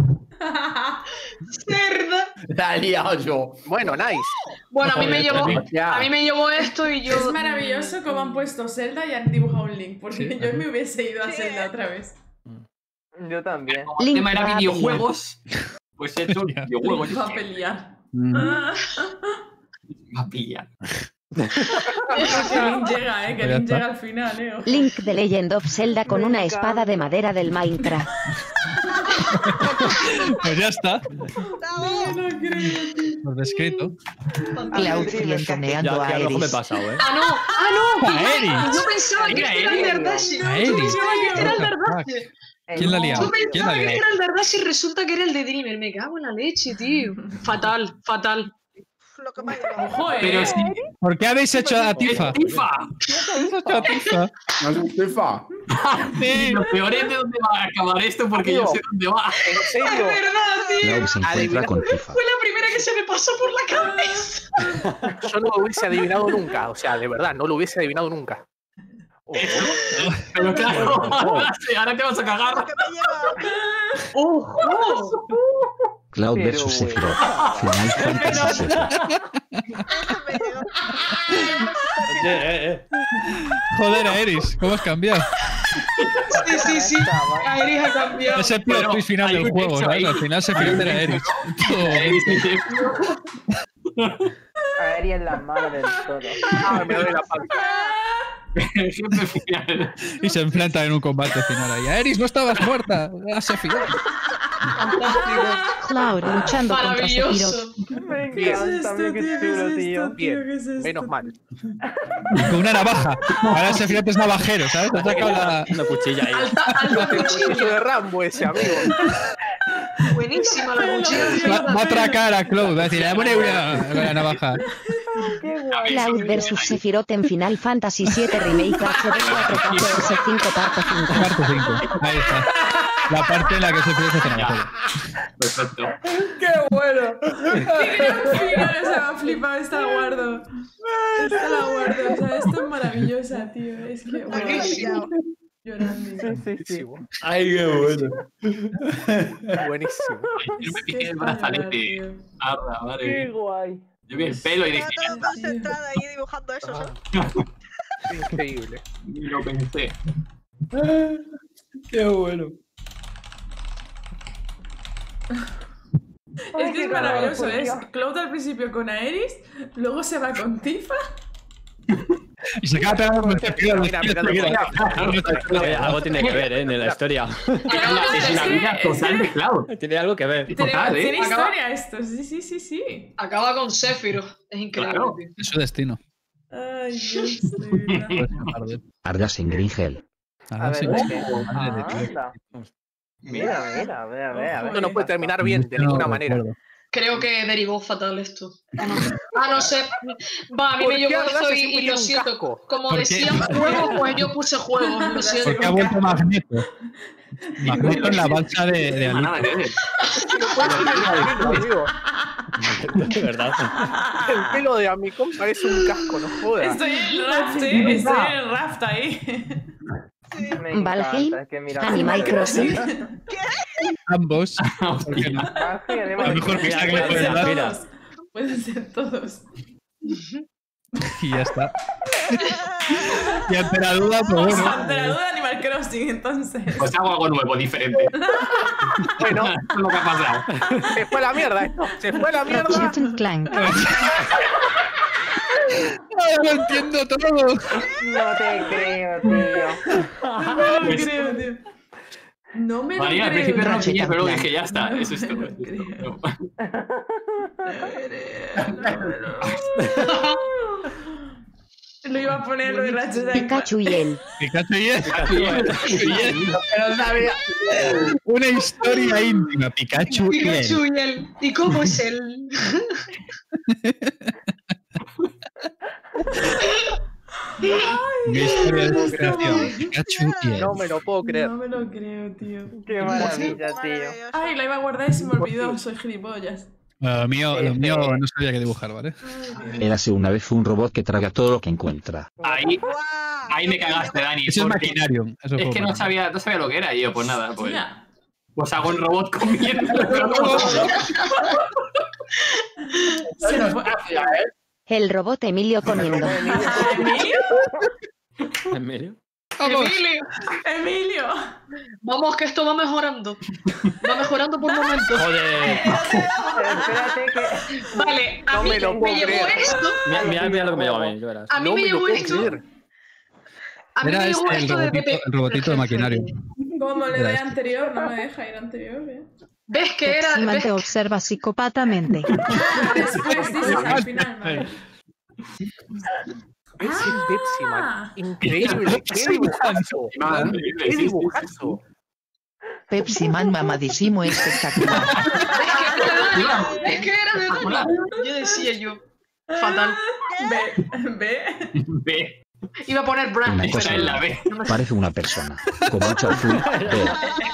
cerda. La he liado yo. Bueno, nice. Bueno, a mí me llevó, Ya. a mí me llevó esto y yo. Es maravilloso cómo han puesto Zelda y han dibujado un Link, porque yo me hubiese ido a Zelda otra vez. Yo también. Como el tema era videojuegos, pues he hecho videojuegos. Va a pelear. Va a pillar. Que Link llega, eh, que Pues ya Link está. llega al final, eh. Link de Legend of Zelda con una espada de madera del Minecraft. Pues ya está. No, no creo. Por descrito. Cloud frientoneando Ya, a que a lo mejor me he Eris. pasado, ¿eh? Ah, no, ah, no. A Eris. Yo pensaba que Mira, este era el Eris. Dardashi. A Yo Eris. pensaba que este era el What the Dardashi. ¿Quién la ha liado? Yo ¿Quién la pensaba ha que liado? era el Dardashi y resulta que era el de Dreamer. Me cago en la leche, tío. Fatal, fatal. Lo que me ha llegado. Ojo, eh. Pero sí. ¿Por qué habéis hecho a Tifa? ¡Tifa! ¿Habéis hecho a Tifa? ¿No es FIFA? Sí. Lo peor es de dónde va a acabar esto porque yo sé dónde va. ¿En Es serio? verdad, tío. Cloud se encuentra con Tifa. Fue la primera que se me pasó por la cabeza. Yo no lo hubiese adivinado nunca. O sea, de verdad, no lo hubiese adivinado nunca. Oh, Pero claro, ahora sí, ahora te vas a cagar. Lo que me ha llegado. ¡Ojo! Cloud Pero versus bueno. Sephiroth. Final Fantasy siete. Eso me llegó. Oye, eh, eh. Joder, a Eris, ¿cómo has cambiado? Sí, sí, sí. Aeris ha cambiado. Es el plot Pero twist final hay del un juego, hecho ¿sabes? ahí. Al final Sephiroth era Eris. A Eris es la mala del todo. ah, me duele la panza. Siempre final. Y se enfrentan en un combate final ahí. Eris, no estabas muerta. Era Sephiroth. Cloud luchando contra Sephiroth. Maravilloso. Me ¿Qué es encanta, esto, mira qué tío? ¿Qué chulo, es tío. esto, tío? ¿Qué es esto? Menos mal. Con una navaja. Ahora Sephiroth es navajero, ¿sabes? Ha sacado la... Una cuchilla ahí. Alta, alta El cuchilla. cuchillo de Rambo ese, amigo. Buenísima la cuchilla. Va, va a atracar a Cloud. Va a decir, dame una con la navaja. Qué guay. Cloud versus Sephiroth en Final Fantasy siete Remake H D cuatro K P S cinco parte cinco. Parte cinco. Ahí está. La parte en la que Sephiroth hace navaja. Perfecto. ¡Qué bueno! ¡Qué gran final! Se me ha flipado esta guardo. Esta la guardo. O sea, esto es maravillosa, tío. Es que... Lo que me ha llegado. Llorando. Sí, sí, sí. ¡Ay, qué bueno! Buenísimo. Yo me Es que pillé es el para llorar, brazalete. tío. Arda, Qué madre. guay. Yo vi el pelo y dije, Estaba todo concentrada ahí dibujando eso, ¿sabes? Increíble. ni lo pensé. ¡Qué bueno! Es que qué es maravilloso, raro, es tío. Cloud al principio con Aeris, luego se va con Tifa. Y se acaba pegando con Sephiroth. Mira, mira, mira. Oye, algo tiene que ver, ¿eh? En la historia. Es la vida total de Cloud. Tiene algo que ver. Tiene, Total, ¿eh? tiene Acaba- historia esto, sí, sí, sí, sí. Acaba con Sephiroth. Es increíble. Claro. tío. Es su destino. Ay, Dios, de verdad. Ardas en Gringel. A Ahora ver, sí. ¿de qué? Madre de Dios. Anda. Mira, mira, a ver, a ver, a ver. Esto no puede terminar bien, de No ninguna manera. recuerdo. Creo que derivó fatal esto. Ah, no, ah, no sé. Va, a mí ¿Por me qué llevó Ardash esto siempre y, y tiene lo un siento. casco? Como ¿Por qué? decían juegos, pues yo puse juegos. Lo Porque ha siento. vuelto Magneto. Magneto en la balsa de, de No, nada Alito. que ver. No puede terminar bien, amigo. De verdad. El pelo de Amicom parece un casco, no jodas. Estoy en el raft, eh. Estoy en el raft ahí. Me encanta, Valheim, es que mira. Animal Crossing. Ambos. Porque no. Valheim, La Animal mejor pista que le Pueden puedes ser dar. Mira. todos. Pueden ser todos. Y ya está. Y ante la duda, pues bueno. Ante la duda, Animal Crossing, entonces. Pues hago algo nuevo, diferente. Bueno, Eso es lo que ha pasado. se fue la mierda esto. Se fue la mierda. Ratchet and Clank. Ay, lo entiendo todo. No te creo, tío. No me lo creo, tío. No me lo María, al creo. principio no Ratchet pillé, and pero Clank. dije, ya está. Eso es todo. No me eso es lo todo. Lo iba a poner lo de Ratchet and Clank. Pikachu y él. Pikachu y él. Pero sabía. Una historia íntima. Pikachu y él. Pikachu y él. ¿Y cómo es él? Una historia de creación. Pikachu y él. No me lo puedo creer. No me lo creo, tío. Qué maravilla, tío. Ay, la iba a guardar y se me olvidó. Soy gilipollas. Bueno, lo mío, lo mío no sabía qué dibujar, ¿vale? Érase una vez un robot que traga todo lo que encuentra. Ahí, ahí me cagaste, Dani. Eso es porque Machinarium. Eso Es fue que no Machinarium. sabía, no sabía lo que era. Y yo, pues nada, pues. Tía. Pues hago un robot comiendo. Se fue. El robot Emilio comiendo. ¿Emilio? ¿Emilio? Emilio. Emilio. Vamos, que esto va mejorando. Va mejorando por momentos. Joder. Espérate que. Vale, a No mí me lo me puedo llegó creer. esto. Mira, mira, mira lo que me llegó a mí, yo verás. A mí No me me lo llegó puedo esto. creer. A mí Era me llegó este, el esto de robotito, Pepe. el robotito de Maquinario. Como le Era doy este. anterior, no me deja ir anterior, ¿eh? ¿Ves que era? Pepsiman ¿Ves? te observa psicopatamente. Después dices al final, vale. Ese Pepsi Man. Ah. Increíble. Qué dibujazo. Qué dibujazo. Pepsi Man mamadísimo espectacular. Es que era de Dani. Yo decía yo. Fatal. Ve, ve. Ve. Iba a poner Brand, Una pero cosa en la B. parece una persona. Como ocho azul, veo.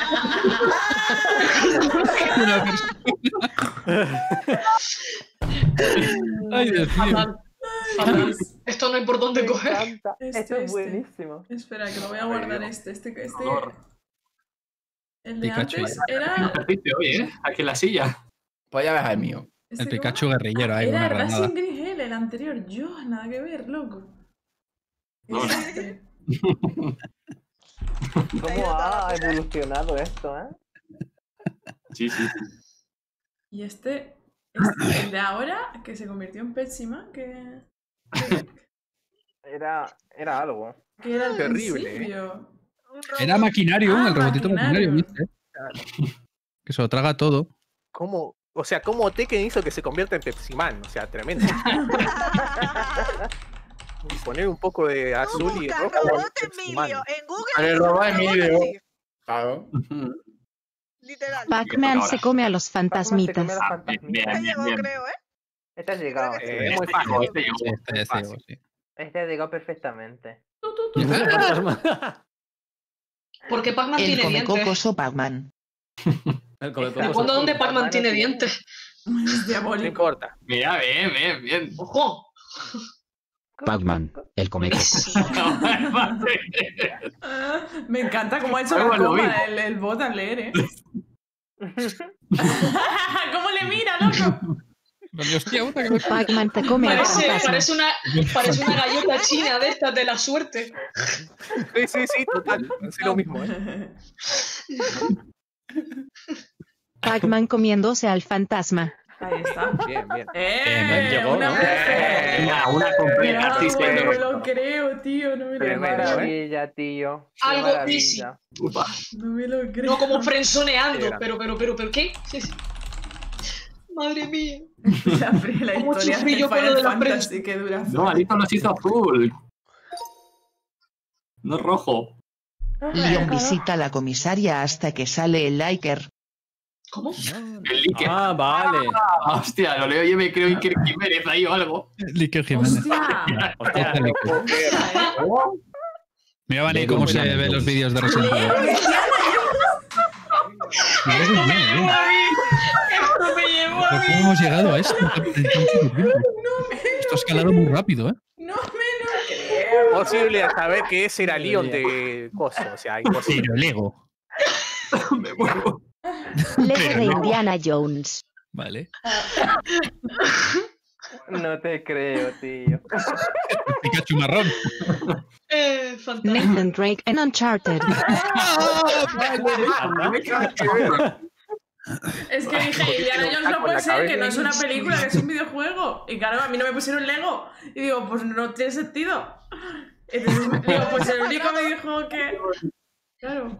Ay, Dios mío. fatal. Fatal. Esto no hay por dónde coger. Este, Esto es este. buenísimo. Espera, que lo voy a guardar este. Este, este. Horror. El de Pikachu. antes era. Ejercicio hoy, ¿eh? Aquí en la silla. Pues ya ves el mío. este El cómo? Pikachu guerrillero ahí, Era una granada. Racing Green Hell, el anterior. Yo, nada que ver, loco. No, no. Este. ¿Cómo ha evolucionado esto, eh? Sí, sí. Y este, este, el de ahora, que se convirtió en Pepsiman, que, que, Era, era algo. que era el Terrible, ¿eh? principio. Era Maquinario, Ah, el robotito Maquinario, Maquinarium. ¿viste? Que se lo traga todo. ¿Cómo? O sea, ¿cómo Tekken hizo que se convierta en Pepsi Man? O sea, tremendo. Y poner un poco de azul y Busca rojo. robot Pepsi Man. Emilio en Google. Vale, el robot robot Emilio. así, Claro. Literal. Pac-Man se come a los fantasmitas. Ah, bien, bien, Este bien, llegó, bien. creo, ¿eh? Este ha llegado. Creo que Eh, Este muy fácil. llegó, este llegó. Sí, este, este, Fácil. sí. Este ha llegado perfectamente. Porque Pac-Man El tiene come dientes. cocos o Pac-Man. El come Está- cocos. ¿Cuándo dónde Pac-Man Pac-Man tiene no tiene. dientes? Es No diabólico. importa. Mira, bien, bien, bien. ¡Ojo! Pac-Man, el come cocos. Ah, me encanta cómo ha hecho Algo la lo coma mismo. el, el bot al leer, ¿eh? ¿Cómo le mira, loco? Pero, hostia, puta, que me- Pac-Man te come al Parece, fantasma. parece, una, parece una galleta china de estas de la suerte. Sí, sí, sí, total. Hace lo mismo, ¿eh? Pac-Man comiéndose al fantasma. Ahí está. Bien, bien. ¡Eh! llegó, una ¿no? perfecta. Venga, una completa. Sí, No, sí, güey, no me no. lo creo, tío. No me lo Qué Tremendo, creo. ¿eh? maravilla, tío. Qué Algo maravilla. easy. Upa. No me lo creo. No como frenzoneando, Era. pero, pero, pero, pero, ¿qué? Madre mía. La, la ¿Cómo historia sufrí de yo con lo Final de la Fantasy que dura. No, Alito los hizo azul. No rojo. Leon visita a la comisaria hasta que sale el Liker. ¿Cómo? El Liker. Ah, vale. Ah, hostia, lo leo yo me creo Iker Jiménez ahí o algo. Liker Jiménez. ¡Hostia! Hostia. Hostia, Liker. Mira, Vani, Le cómo doy se una ven mano. los vídeos de Resident Evil. Esto me llevó a mí. Esto me llevó a ¿Por mí. qué hemos llegado a esto? en tan poco tiempo? Esto ha escalado muy rápido, ¿eh? No me lo creo. Imposible saber que ese era Leon de Coso. O sea, imposible. Pero el ego. Me muevo. Lego de Indiana Jones. Vale. No te creo, tío. Pikachu marrón. Eh, fantástico. Nathan Drake en Uncharted. Es que dije, Indiana Jones no puede ser, que no es una película, que es un videojuego. Y claro, a mí no me pusieron Lego. Y digo, pues no tiene sentido. Entonces digo, pues el único videojuego que... Claro.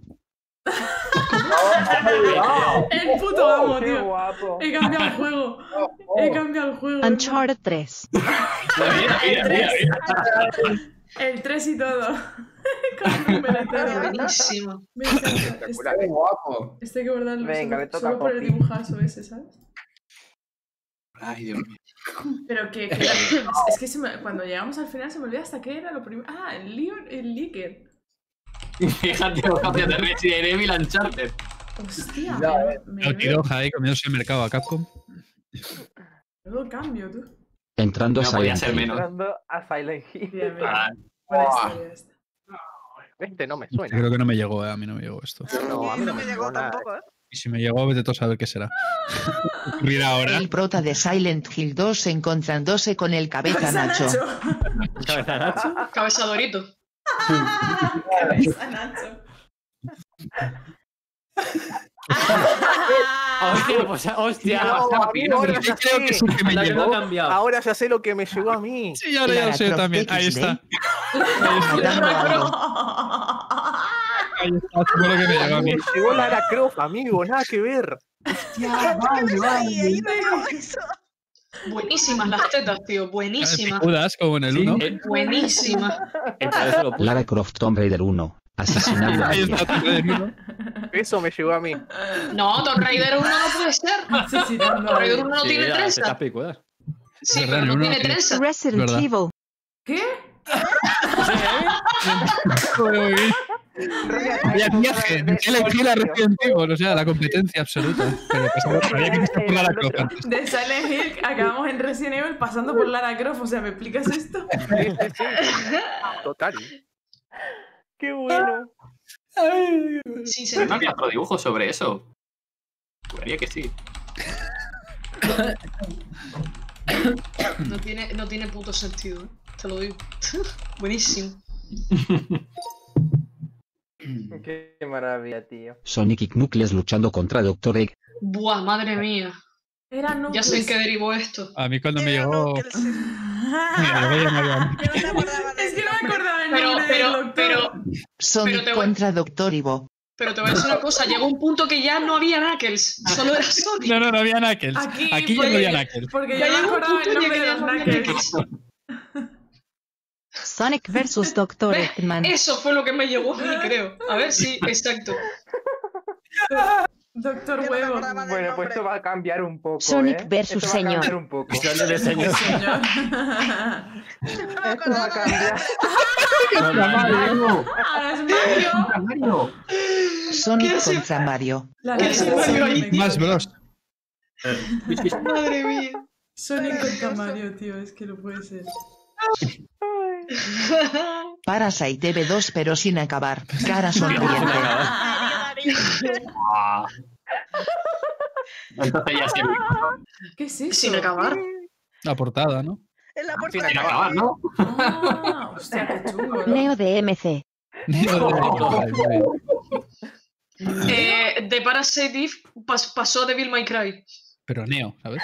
El puto amo, Qué tío. guapo. He cambiado el juego. He cambiado el juego. Uncharted tres. El tres. El tres y todo. Con un peletero. Buenísimo. Me encanta. Este, Qué guapo. este hay que guardarlo Venga, solo, le toca solo a por el Poppy. dibujazo ese, ¿sabes? Ay, Dios mío. Pero que, que es, es que se me- cuando llegamos al final se me olvida hasta qué era lo primero. Ah, el Leon, el Licker. Fíjate los cambios de Resident Evil Uncharted. Hostia, Ya, me, eh. me Lo veo- tiroja ahí comiéndose el mercado a Capcom. Luego cambio, tú. Entrando a No podía Silent ser Hill. menos. Entrando a Silent Hill. Bien, bien. Ah, Buena oh. historia esta. Este no me suena. Creo que no me llegó, eh, a mí no me llegó esto. No, a mí no me llegó llegó nada. tampoco, ¿eh? Y si me llegó, vete tú a saber qué será. Mira ahora. El prota de Silent Hill dos encontrándose con el cabeza Nacho. ¿Cabeza Nacho? Cabeza Dorito. Cabeza Nacho. Hostia, pues, hostia. No, bastante amigo, ahora rápido. ya Creo que sé. sí que me La que no ha llegó. cambiado. Ahora ya sé lo que me llegó a mí. Sí, ahora ya lo sé Lara también. Croft Ahí X D. está. Matando a algo. Ahí está. Seguro que me llegó a mí. Me llegó Lara Croft, amigo, nada que ver. Ya, vale, vale. Ahí me dejó eso. Buenísimas las tetas, tío. Buenísimas. Picudas, como en el Sí, uno. eh, Buenísimas. entonces lo puse. Lara Croft Tomb Raider uno. Asesinando a Ahí alguien. está. Tomb Raider uno. Eso me llegó a mí. No, Tomb Raider uno no puede ser. Asesinando Tomb a Raider alguien. uno no Sí, tiene las trenza. tetas picudas. Sí, verdad, pero en no uno tiene tiene- trenza. Resident ¿Verdad? Evil. ¿Qué? Había viaje. Elegí la Resident Evil, o sea, la competencia absoluta. Pero pasaba, sabía que estaba por Lara Croft antes. De Silent Hill acabamos en Resident Evil pasando por Lara Croft. O sea, ¿me explicas esto? Sí, sí, sí. Total. Qué bueno. Sí, ¿No se había otro dibujo sobre eso? Juraría que sí. no tiene, no tiene puto sentido, ¿eh? Te lo digo. Buenísimo. Qué maravilla, tío. Sonic y Knuckles luchando contra Doctor Egg. Buah, madre mía. Era Ya Knuckles. sé en qué derivó esto. A mí cuando me Era llegó. Knuckles. Me llegó ya me había- Que no se acordaba de Es que eso. no me acordaba el Pero, nombre pero, del doctor. pero, Sonic Pero te voy- contra Doctor Ivo. pero te voy a decir una cosa. Llegó un punto que ya no había Knuckles. Solo era Sonic. No, no, no había Knuckles. Aquí, Aquí ya porque- no había Knuckles. Porque Ya yo no llegó un acordaba punto el en nombre el de que los ya no había Knuckles. Sonic versus Doctor ¿Ves? Eggman. Eso fue lo que me llegó a mí, creo. A ver, sí, exacto. Doctor Yo no me Huevo. acordaba del Bueno, pues nombre. esto va a cambiar un poco. Sonic ¿eh? versus Esto va a señor. cambiar un poco. Cuestión de señor. Señor. No me Esto va a acordaba de cambiar. Ahora es Mario. Mario. Sonic ¿Qué hace? contra Mario. La ¿Qué de hace Mario ahí? Sonic. Más Bros. Madre mía. Sonic contra Mario, tío. Es que no puede ser. Parasite T V dos pero sin acabar. Cara sonriente. Ah. Entonces ya se ¿Qué es eso? Sin acabar. La portada, ¿no? En la Sin portada. acabar, ¿no? Ah, hostia, qué chungo, ¿no? Neo de M C. Eh, de Parasite Eve pas- pasó a Devil May Cry. Pero Neo, ¿sabes?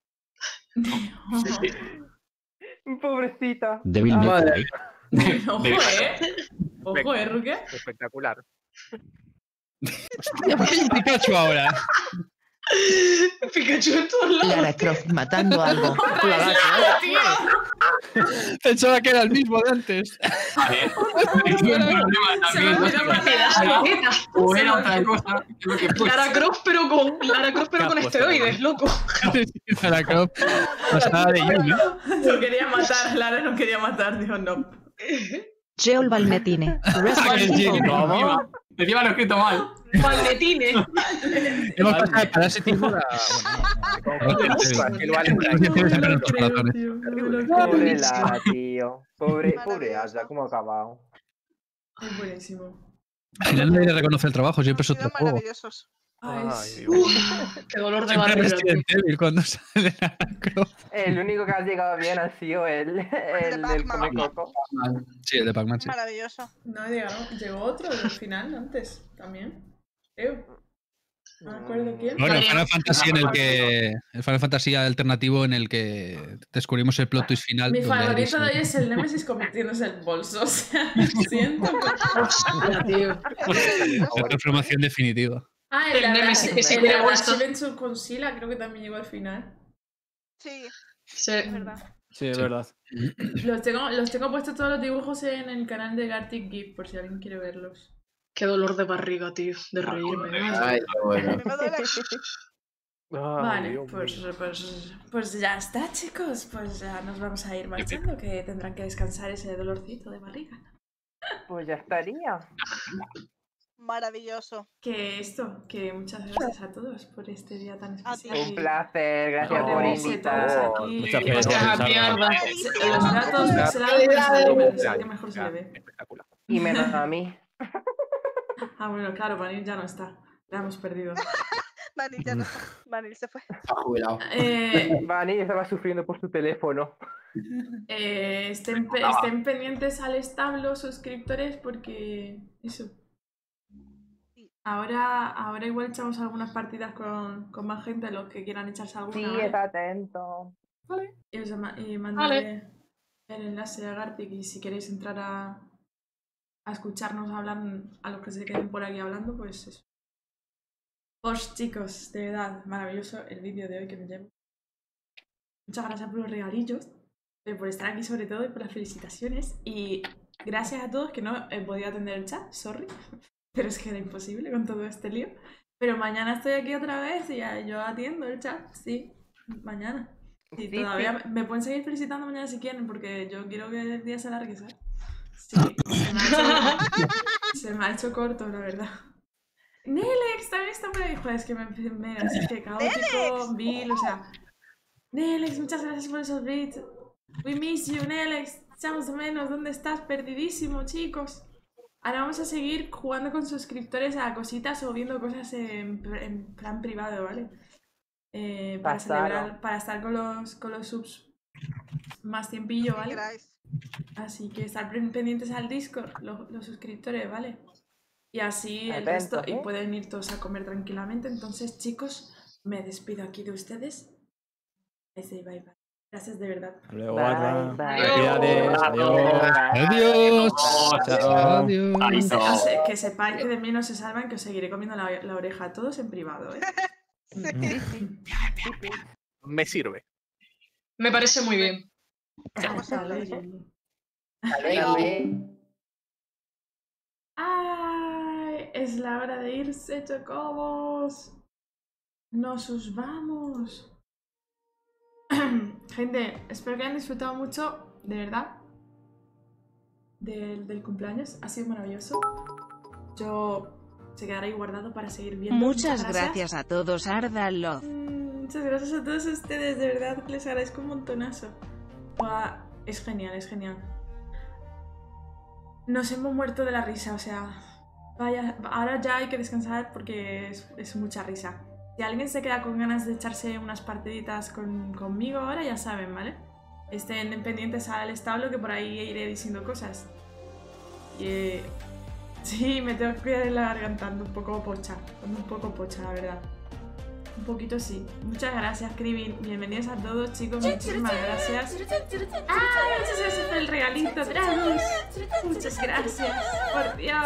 Pobrecita. Devil Ah, May madre. Cry. Ojo, eh. Ojo, eh, Ruque. Espectacular. ¿Por qué hay un Pikachu ahora? Pikachu en todos lados. Lara Croft matando algo. Pensaba que era el mismo de antes. Se me olvidó matar. Hubiera otra cosa. Lo que puse. Lara Croft, pero con Lara Croft, pero con esteroides, loco. Lara Croft. Pasada de Yu, ¿no? Lo quería matar, Lara no quería matar, dijo no. Joel Valmetine. Resident Evil. ¿Cómo? Encima lo he escrito mal. Maldetines. Hemos pasado de Parasite Evil a. Que lo vale. Pobre Lara, tío. Pobre, pobre Asa, ¿cómo ha acabado? Es buenísimo. Al final nadie le reconoce el trabajo, siempre es Han otro sido juego. maravillosos. Ay, Ay, sí. Dios. Uf, qué dolor de Siempre barriga. Resident Evil cuando sale Lara Croft. El único que ha llegado bien ha sido el, el del Come Coco. Sí, el de Pac-Man, sí. Maravilloso. No, llegaron, llegó otro del final antes también. Creo. No me acuerdo quién. Bueno, Final Fantasy en el que. El Final Fantasy alternativo en el que descubrimos el plot twist final. Mi donde Aerys- favorito de hoy es el Nemesis convirtiéndose en bolso. O sea, siento. La transformación definitiva. Ah, el, El el, Nemesis que se el, quiere el bolso. Shivensu con Sila creo que también llegó al final. Sí, Sí. es verdad. Sí, es verdad. Los tengo, los tengo puestos todos los dibujos en el canal de Gartic Gift por si alguien quiere verlos. Qué dolor de barriga, tío, de reírme. Ay, qué bueno. Me duele. Ay, Vale, Dios pues, mío. pues, pues ya está, chicos. Pues ya nos vamos a ir marchando, que tendrán que descansar ese dolorcito de barriga. Pues ya estaría. Maravilloso. Que esto, que muchas gracias a todos por este día tan especial. Un placer, gracias No, por reunirse todos invitar. aquí. Muchas Que gracias, pasen Salva. mierda. Se- Los gatos pixelados pero se ven, es el que mejor se le ve. Espectacular. Y menos a mí. Ah, bueno, claro, Vanil ya no está. La hemos perdido. Vanil ya no está. Vanil se fue. Está jubilado. Eh, Vani estaba sufriendo por su teléfono. eh, estén, pe- estén pendientes al establo, suscriptores, porque eso. Ahora, ahora igual echamos algunas partidas con, con más gente, los que quieran echarse alguna. Sí, ¿vale? está atento. Y os ma- y mandaré el enlace a Gartic y si queréis entrar a, a escucharnos hablar a los que se queden por aquí hablando, pues eso. Pues chicos, de verdad, maravilloso el vídeo de hoy que me llevo. Muchas gracias por los regalillos, eh, por estar aquí sobre todo y por las felicitaciones. Y gracias a todos que no he podido atender el chat, sorry. Pero es que era imposible con todo este lío. Pero mañana estoy aquí otra vez y ya yo atiendo el chat, sí, mañana. Y Sí, todavía sí. me pueden seguir felicitando mañana si quieren, porque yo quiero que el día se alargue, ¿sabes? Sí, se me ha hecho, se me ha hecho corto, la verdad. Nelex también está por ahí. Joder, es que me, me es que caótico, Bill, o sea. Nelex, muchas gracias por esos bits. We miss you, Nelex. Echamos de menos. ¿Dónde estás? Perdidísimo, chicos. Ahora vamos a seguir jugando con suscriptores a cositas o viendo cosas en, en plan privado, ¿vale? Eh, para Pasado. celebrar, para estar con los, con los subs más tiempillo, Si ¿vale? queráis. Así que estar pen- pendientes al Discord, los, los suscriptores, ¿vale? Y así el Atentos, resto, y ¿eh? pueden ir todos a comer tranquilamente. Entonces, chicos, me despido aquí de ustedes. Bye, bye, bye. Gracias de verdad. Hasta luego, Bye, Arda. bye. Felicidades. Adiós. Adiós. Chao. Adiós. O sea, que sepáis que de mí no se salvan, que os seguiré comiendo la, la oreja a todos en privado, ¿eh? Me sirve. Me parece muy bien. Hasta luego. Dale. ¡Ay! Es la hora de irse, chocobos. Nos os vamos. Gente, espero que hayan disfrutado mucho, de verdad, del, del cumpleaños. Ha sido maravilloso. Yo se quedará ahí guardado para seguir viendo. Muchas gracias a todos, Arda Love. Mm, Muchas gracias a todos ustedes, de verdad, que les agradezco un montonazo. Buah, es genial, es genial. Nos hemos muerto de la risa, o sea, vaya, ahora ya hay que descansar porque es, es mucha risa. Si alguien se queda con ganas de echarse unas partiditas con, conmigo ahora, ya saben, ¿vale? Estén pendientes al establo que por ahí iré diciendo cosas. Y, eh, sí, me tengo que cuidar la garganta, ando un poco pocha, ando un poco pocha, la verdad. Un poquito sí. Muchas gracias, Krivin. Bienvenidos a todos, chicos. Muchísimas gracias. ¡Ah! Muchas gracias por el regalito, Dragus. Muchas gracias. Por Dios.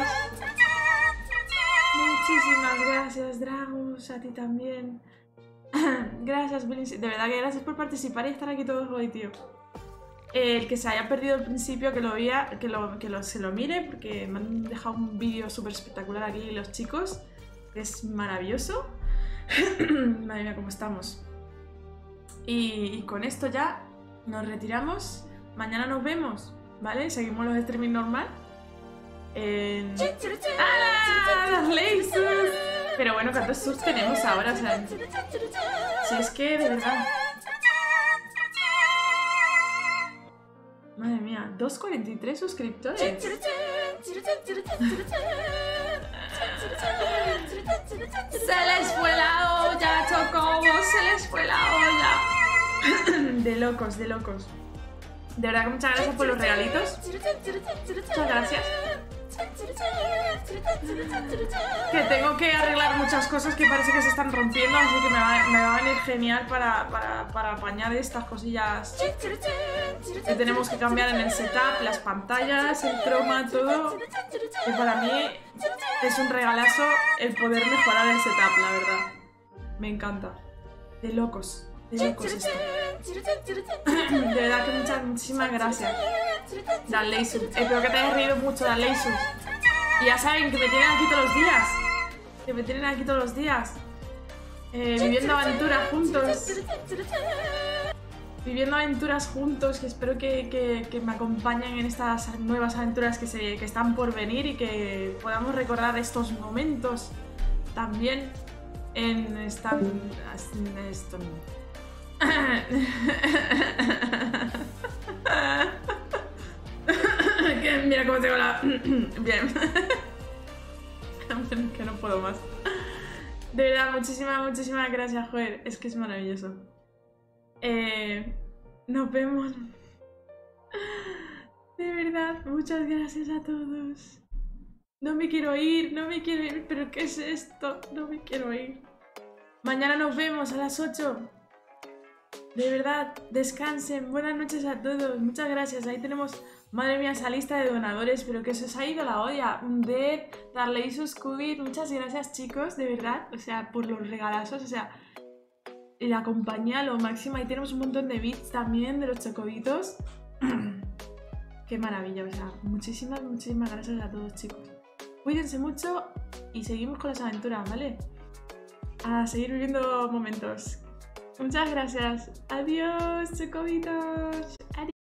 Muchísimas gracias, Dragus. A ti también. Gracias, Vinci. De verdad que gracias por participar y estar aquí todos hoy, tío. El que se haya perdido al principio, que lo vea, que, lo, que lo, se lo mire, porque me han dejado un vídeo súper espectacular aquí los chicos. Es maravilloso. Madre mía, cómo estamos. Y, y con esto ya nos retiramos. Mañana nos vemos, ¿vale? Seguimos los streaming normal. En... ¡Ah! ¡Las lasers! Pero bueno, ¿cuántos subs tenemos ahora? O sea, si es que de verdad. Madre mía, doscientos cuarenta y tres suscriptores. Se les fue la olla, Chocobos, se les fue la olla. De locos, de locos. De verdad que muchas gracias por los regalitos. Muchas gracias. Que tengo que arreglar muchas cosas que parece que se están rompiendo, así que me va, me va a venir genial para, para, para apañar estas cosillas que tenemos que cambiar en el setup, las pantallas, el croma, todo. Que para mí es un regalazo el poder mejorar el setup, la verdad. Me encanta. De locos, de locos esto. De verdad que muchas, muchísimas gracias. Danleisus. Espero que te hayas reído mucho, Danleisus. Y ya saben que me tienen aquí todos los días. Que me tienen aquí todos los días. Eh, viviendo aventuras juntos. Viviendo aventuras juntos. Que espero que, que, que me acompañen en estas nuevas aventuras que, se, que están por venir. Y que podamos recordar estos momentos también en esta... En esto. Que mira cómo tengo la... Bien. Que no puedo más. De verdad, muchísimas, muchísimas gracias, joder. Es que es maravilloso. Eh, nos vemos. De verdad, muchas gracias a todos. No me quiero ir, no me quiero ir. ¿Pero qué es esto? No me quiero ir. Mañana nos vemos a las ocho. De verdad, descansen. Buenas noches a todos. Muchas gracias. Ahí tenemos, madre mía, esa lista de donadores. Pero que se os ha ido la olla. Dev, Darleisus, Cubit. Muchas gracias, chicos. De verdad. O sea, por los regalazos. O sea, la compañía, lo máximo. Ahí tenemos un montón de bits también de los chocobitos. Qué maravilla. O sea, muchísimas, muchísimas gracias a todos, chicos. Cuídense mucho y seguimos con las aventuras, ¿vale? A seguir viviendo momentos. Muchas gracias. Adiós, chocobitos. Adiós.